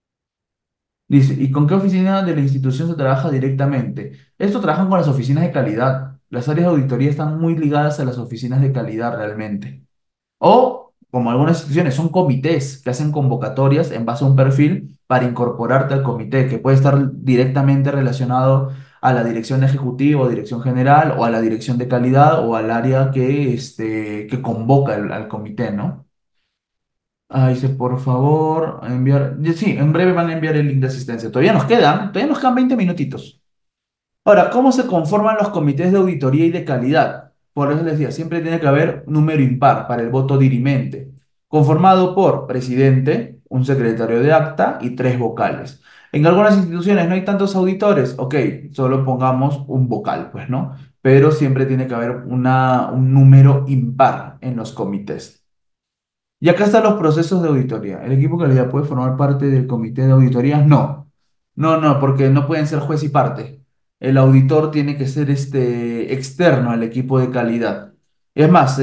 Dice, ¿y con qué oficina de la institución se trabaja directamente? Esto trabajan con las oficinas de calidad. Las áreas de auditoría están muy ligadas a las oficinas de calidad realmente. O, como algunas instituciones, son comités que hacen convocatorias en base a un perfil para incorporarte al comité, que puede estar directamente relacionado a la dirección ejecutiva o dirección general, o a la dirección de calidad, o al área que convoca al comité, ¿no? Ah, dice, por favor, enviar. Sí, en breve van a enviar el link de asistencia. Todavía nos quedan 20 minutitos. Ahora, ¿cómo se conforman los comités de auditoría y de calidad? Por eso les decía, siempre tiene que haber número impar para el voto dirimente, conformado por presidente, un secretario de acta y tres vocales. En algunas instituciones no hay tantos auditores, ok, solo pongamos un vocal, pues, ¿no? Pero siempre tiene que haber un número impar en los comités. Y acá están los procesos de auditoría. ¿El equipo de calidad puede formar parte del comité de auditorías? No. No, no, porque no pueden ser juez y parte. El auditor tiene que ser externo al equipo de calidad. Es más,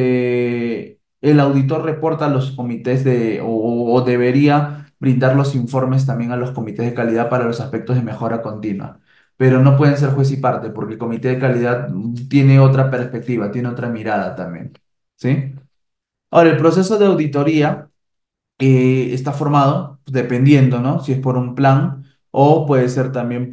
el auditor reporta a los comités o debería brindar los informes también a los comités de calidad para los aspectos de mejora continua. Pero no pueden ser juez y parte porque el comité de calidad tiene otra perspectiva, tiene otra mirada también. ¿Sí? Ahora, el proceso de auditoría está formado, pues, dependiendo, ¿no? Si es por un plan o puede ser también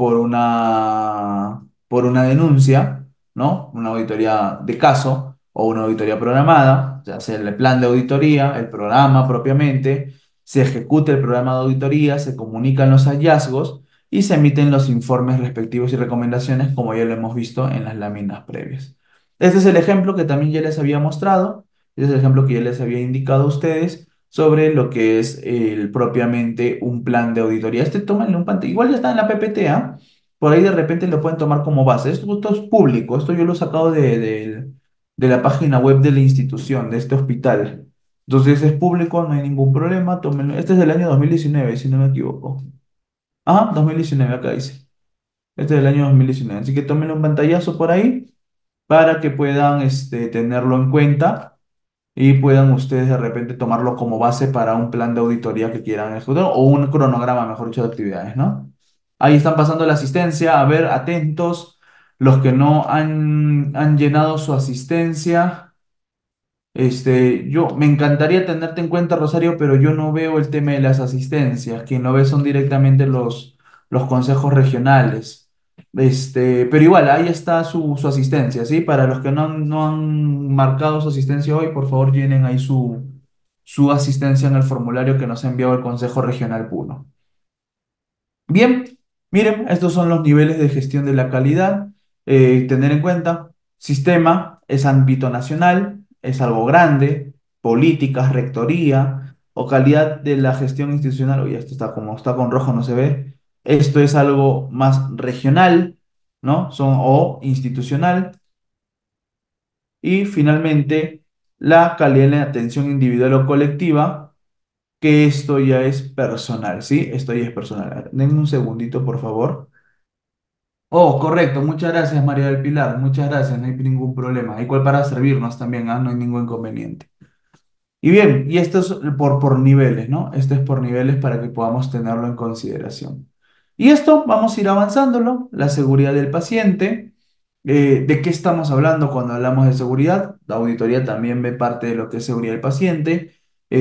por una denuncia, ¿no? Una auditoría de caso o una auditoría programada, ya sea el plan de auditoría, el programa propiamente, se ejecuta el programa de auditoría, se comunican los hallazgos y se emiten los informes respectivos y recomendaciones, como ya lo hemos visto en las láminas previas. Este es el ejemplo que también ya les había mostrado, este es el ejemplo que ya les había indicado a ustedes sobre lo que es propiamente un plan de auditoría. Tómenle un pantalla. Igual ya está en la PPT, ¿ah? Por ahí de repente lo pueden tomar como base. Esto es público, esto yo lo he sacado de la página web de la institución, de este hospital. Entonces es público, no hay ningún problema. Tómenlo. Este es del año 2019 si no me equivoco. Ah, 2019, acá dice. Este es del año 2019. Así que tómenle un pantallazo por ahí para que puedan tenerlo en cuenta y puedan ustedes de repente tomarlo como base para un plan de auditoría que quieran ejecutar o un cronograma, mejor dicho, de actividades, ¿no? Ahí están pasando la asistencia, a ver, atentos, los que no han llenado su asistencia. Yo me encantaría tenerte en cuenta, Rosario, pero yo no veo el tema de las asistencias. Quien lo ve son directamente los consejos regionales. Pero igual, ahí está su asistencia, ¿sí? Para los que no han marcado su asistencia hoy, por favor, llenen ahí su asistencia en el formulario que nos ha enviado el Consejo Regional Puno. Bien, miren, estos son los niveles de gestión de la calidad. Tener en cuenta, sistema es ámbito nacional, es algo grande, políticas, rectoría o calidad de la gestión institucional. Oye, esto está como está con rojo, no se ve. Esto es algo más regional, ¿no? O institucional. Y finalmente, la calidad de la atención individual o colectiva, que esto ya es personal, ¿sí? Esto ya es personal. Denme un segundito, por favor. Oh, correcto. Muchas gracias, María del Pilar. Muchas gracias. No hay ningún problema. Igual para servirnos también, ¿ah? No hay ningún inconveniente. Y bien, y esto es por niveles, ¿no? Esto es por niveles para que podamos tenerlo en consideración. Y esto vamos a ir avanzándolo, la seguridad del paciente. ¿De qué estamos hablando cuando hablamos de seguridad? La auditoría también ve parte de lo que es seguridad del paciente.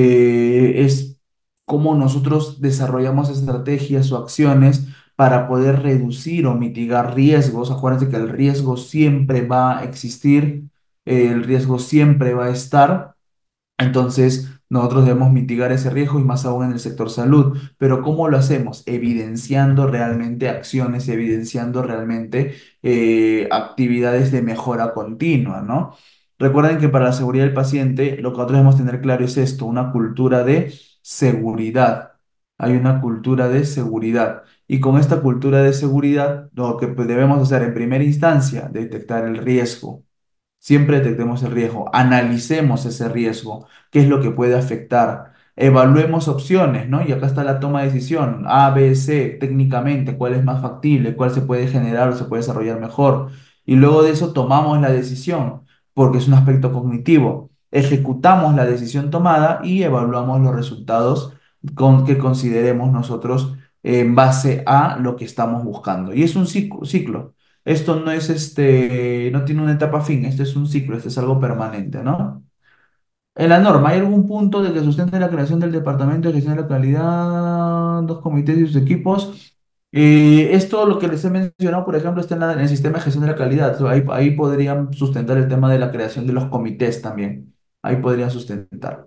Es cómo nosotros desarrollamos estrategias o acciones para poder reducir o mitigar riesgos. Acuérdense que el riesgo siempre va a existir, el riesgo siempre va a estar. Entonces, nosotros debemos mitigar ese riesgo y más aún en el sector salud. Pero ¿cómo lo hacemos? Evidenciando realmente acciones, evidenciando realmente actividades de mejora continua, ¿no? Recuerden que para la seguridad del paciente, lo que nosotros debemos tener claro es esto, una cultura de seguridad. Hay una cultura de seguridad. Y con esta cultura de seguridad, lo que pues, debemos hacer en primera instancia, detectar el riesgo. Siempre detectemos el riesgo, analicemos ese riesgo, qué es lo que puede afectar, evaluemos opciones, ¿no? Y acá está la toma de decisión, A, B, C, técnicamente, cuál es más factible, cuál se puede generar o se puede desarrollar mejor. Y luego de eso tomamos la decisión, porque es un aspecto cognitivo. Ejecutamos la decisión tomada y evaluamos los resultados que consideremos nosotros en base a lo que estamos buscando. Y es un ciclo. Esto no es no tiene una etapa fin, este es un ciclo, este es algo permanente, ¿no? En la norma, ¿hay algún punto de que sustente la creación del Departamento de Gestión de la Calidad, dos comités y sus equipos? Esto, lo que les he mencionado, por ejemplo, está en el sistema de gestión de la calidad. Ahí podrían sustentar el tema de la creación de los comités también. Ahí podrían sustentar.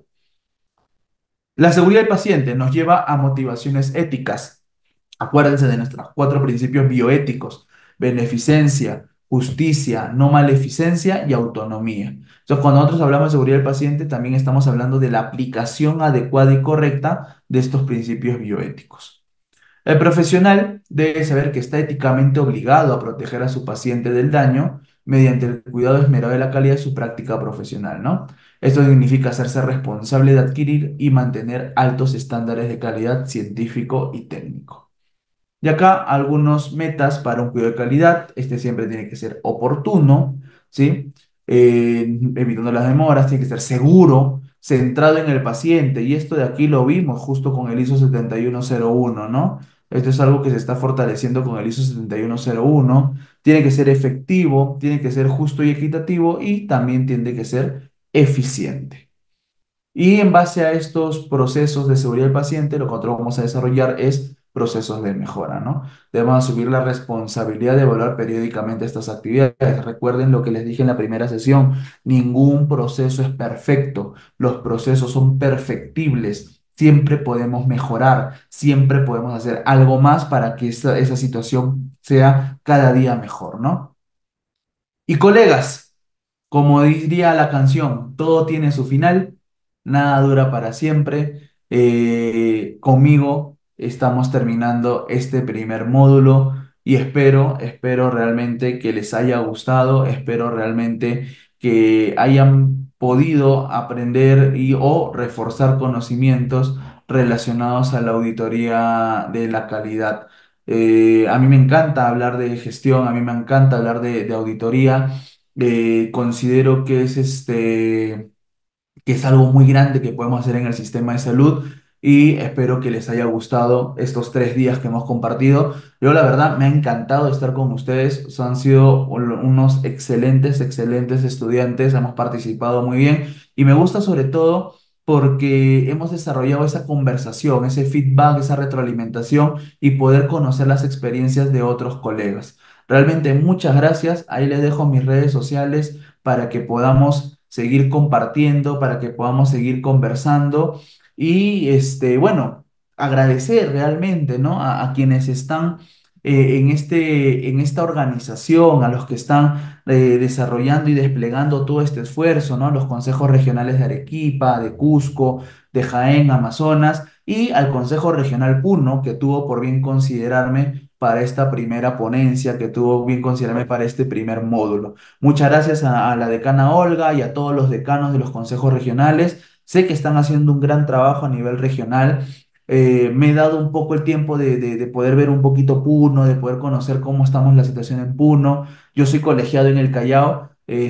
La seguridad del paciente nos lleva a motivaciones éticas. Acuérdense de nuestros cuatro principios bioéticos: beneficencia, justicia, no maleficencia y autonomía. Entonces, cuando nosotros hablamos de seguridad del paciente, también estamos hablando de la aplicación adecuada y correcta de estos principios bioéticos. El profesional debe saber que está éticamente obligado a proteger a su paciente del daño mediante el cuidado esmerado de la calidad de su práctica profesional, ¿no? Esto significa hacerse responsable de adquirir y mantener altos estándares de calidad científico y técnico. Y acá algunos metas para un cuidado de calidad. Este siempre tiene que ser oportuno, ¿sí? Evitando las demoras, tiene que ser seguro, centrado en el paciente. Y esto de aquí lo vimos justo con el ISO 7101, ¿no? Esto es algo que se está fortaleciendo con el ISO 7101. Tiene que ser efectivo, tiene que ser justo y equitativo y también tiene que ser eficiente. Y en base a estos procesos de seguridad del paciente, lo que nosotros vamos a desarrollar es procesos de mejora, ¿no? Debemos asumir la responsabilidad de evaluar periódicamente estas actividades. Recuerden lo que les dije en la primera sesión, ningún proceso es perfecto, los procesos son perfectibles, siempre podemos mejorar, siempre podemos hacer algo más para que esa situación sea cada día mejor, ¿no? Y colegas, como diría la canción, todo tiene su final, nada dura para siempre. Conmigo estamos terminando este primer módulo y espero realmente que les haya gustado, espero realmente que hayan podido aprender y o reforzar conocimientos relacionados a la auditoría de la calidad. A mí me encanta hablar de gestión, a mí me encanta hablar de auditoría. Considero que es que es algo muy grande que podemos hacer en el sistema de salud y espero que les haya gustado estos 3 días que hemos compartido. Yo la verdad me ha encantado estar con ustedes, han sido unos excelentes estudiantes, hemos participado muy bien y me gusta sobre todo porque hemos desarrollado esa conversación, ese feedback, esa retroalimentación y poder conocer las experiencias de otros colegas. Realmente muchas gracias, ahí les dejo mis redes sociales para que podamos seguir compartiendo, para que podamos seguir conversando y bueno, agradecer realmente, ¿no? A quienes están en esta organización, a los que están desarrollando y desplegando todo este esfuerzo, ¿no? Los consejos regionales de Arequipa, de Cusco, de Jaén, Amazonas y al Consejo Regional Puno, que tuvo por bien considerarme para esta primera ponencia, que tuvo bien considerarme para este primer módulo. Muchas gracias a la decana Olga y a todos los decanos de los consejos regionales. Sé que están haciendo un gran trabajo a nivel regional. Me he dado un poco el tiempo de poder ver un poquito Puno, de poder conocer cómo estamos la situación en Puno. Yo soy colegiado en el Callao.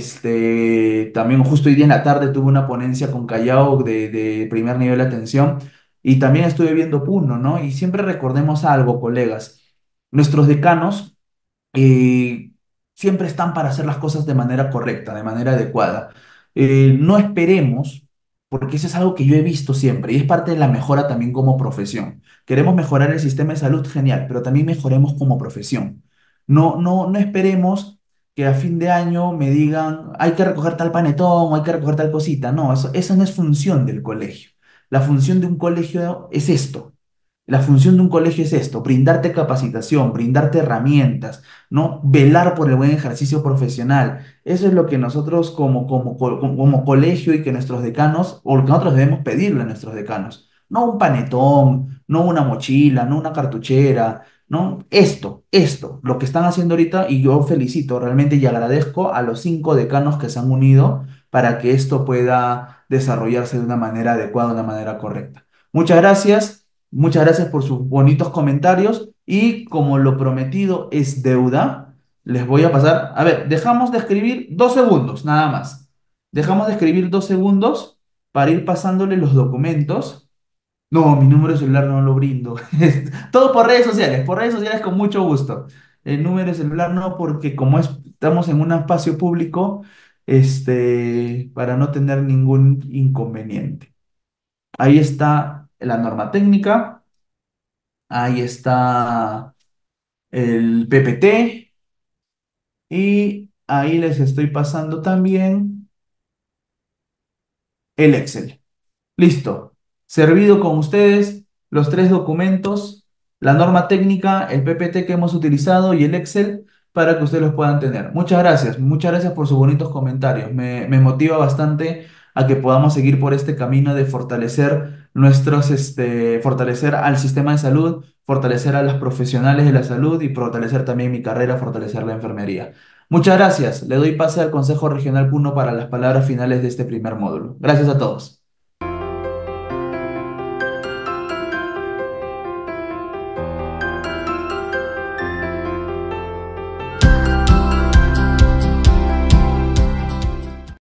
También justo hoy día en la tarde tuve una ponencia con Callao de primer nivel de atención y también estuve viendo Puno, ¿no? Y siempre recordemos algo, colegas. Nuestros decanos eh, siempre están para hacer las cosas de manera correcta, de manera adecuada. No esperemos, porque eso es algo que yo he visto siempre y es parte de la mejora también como profesión. Queremos mejorar el sistema de salud, genial, pero también mejoremos como profesión. No esperemos que a fin de año me digan, hay que recoger tal panetón o hay que recoger tal cosita. No, eso no es función del colegio. La función de un colegio es esto. La función de un colegio es esto, brindarte capacitación, brindarte herramientas, ¿no? Velar por el buen ejercicio profesional. Eso es lo que nosotros como colegio y que nuestros decanos, o lo que nosotros debemos pedirle a nuestros decanos. No un panetón, no una mochila, no una cartuchera, ¿no? Esto, lo que están haciendo ahorita, y yo felicito realmente y agradezco a los 5 decanos que se han unido para que esto pueda desarrollarse de una manera adecuada, de una manera correcta. Muchas gracias. Muchas gracias por sus bonitos comentarios y como lo prometido es deuda, les voy a pasar, a ver, dejamos de escribir 2 segundos, nada más. Dejamos de escribir 2 segundos para ir pasándole los documentos. No, mi número de celular no lo brindo. Todo por redes sociales con mucho gusto. El número de celular no, porque como estamos en un espacio público, para no tener ningún inconveniente. Ahí está la norma técnica. Ahí está el PPT y ahí les estoy pasando también el Excel. Listo. Servido con ustedes los 3 documentos, la norma técnica, el PPT que hemos utilizado y el Excel para que ustedes los puedan tener. Muchas gracias por sus bonitos comentarios. Me motiva bastante a que podamos seguir por este camino de fortalecer fortalecer al sistema de salud, fortalecer a los profesionales de la salud y fortalecer también mi carrera, fortalecer la enfermería. Muchas gracias. Le doy pase al Consejo Regional Puno para las palabras finales de este primer módulo. Gracias a todos.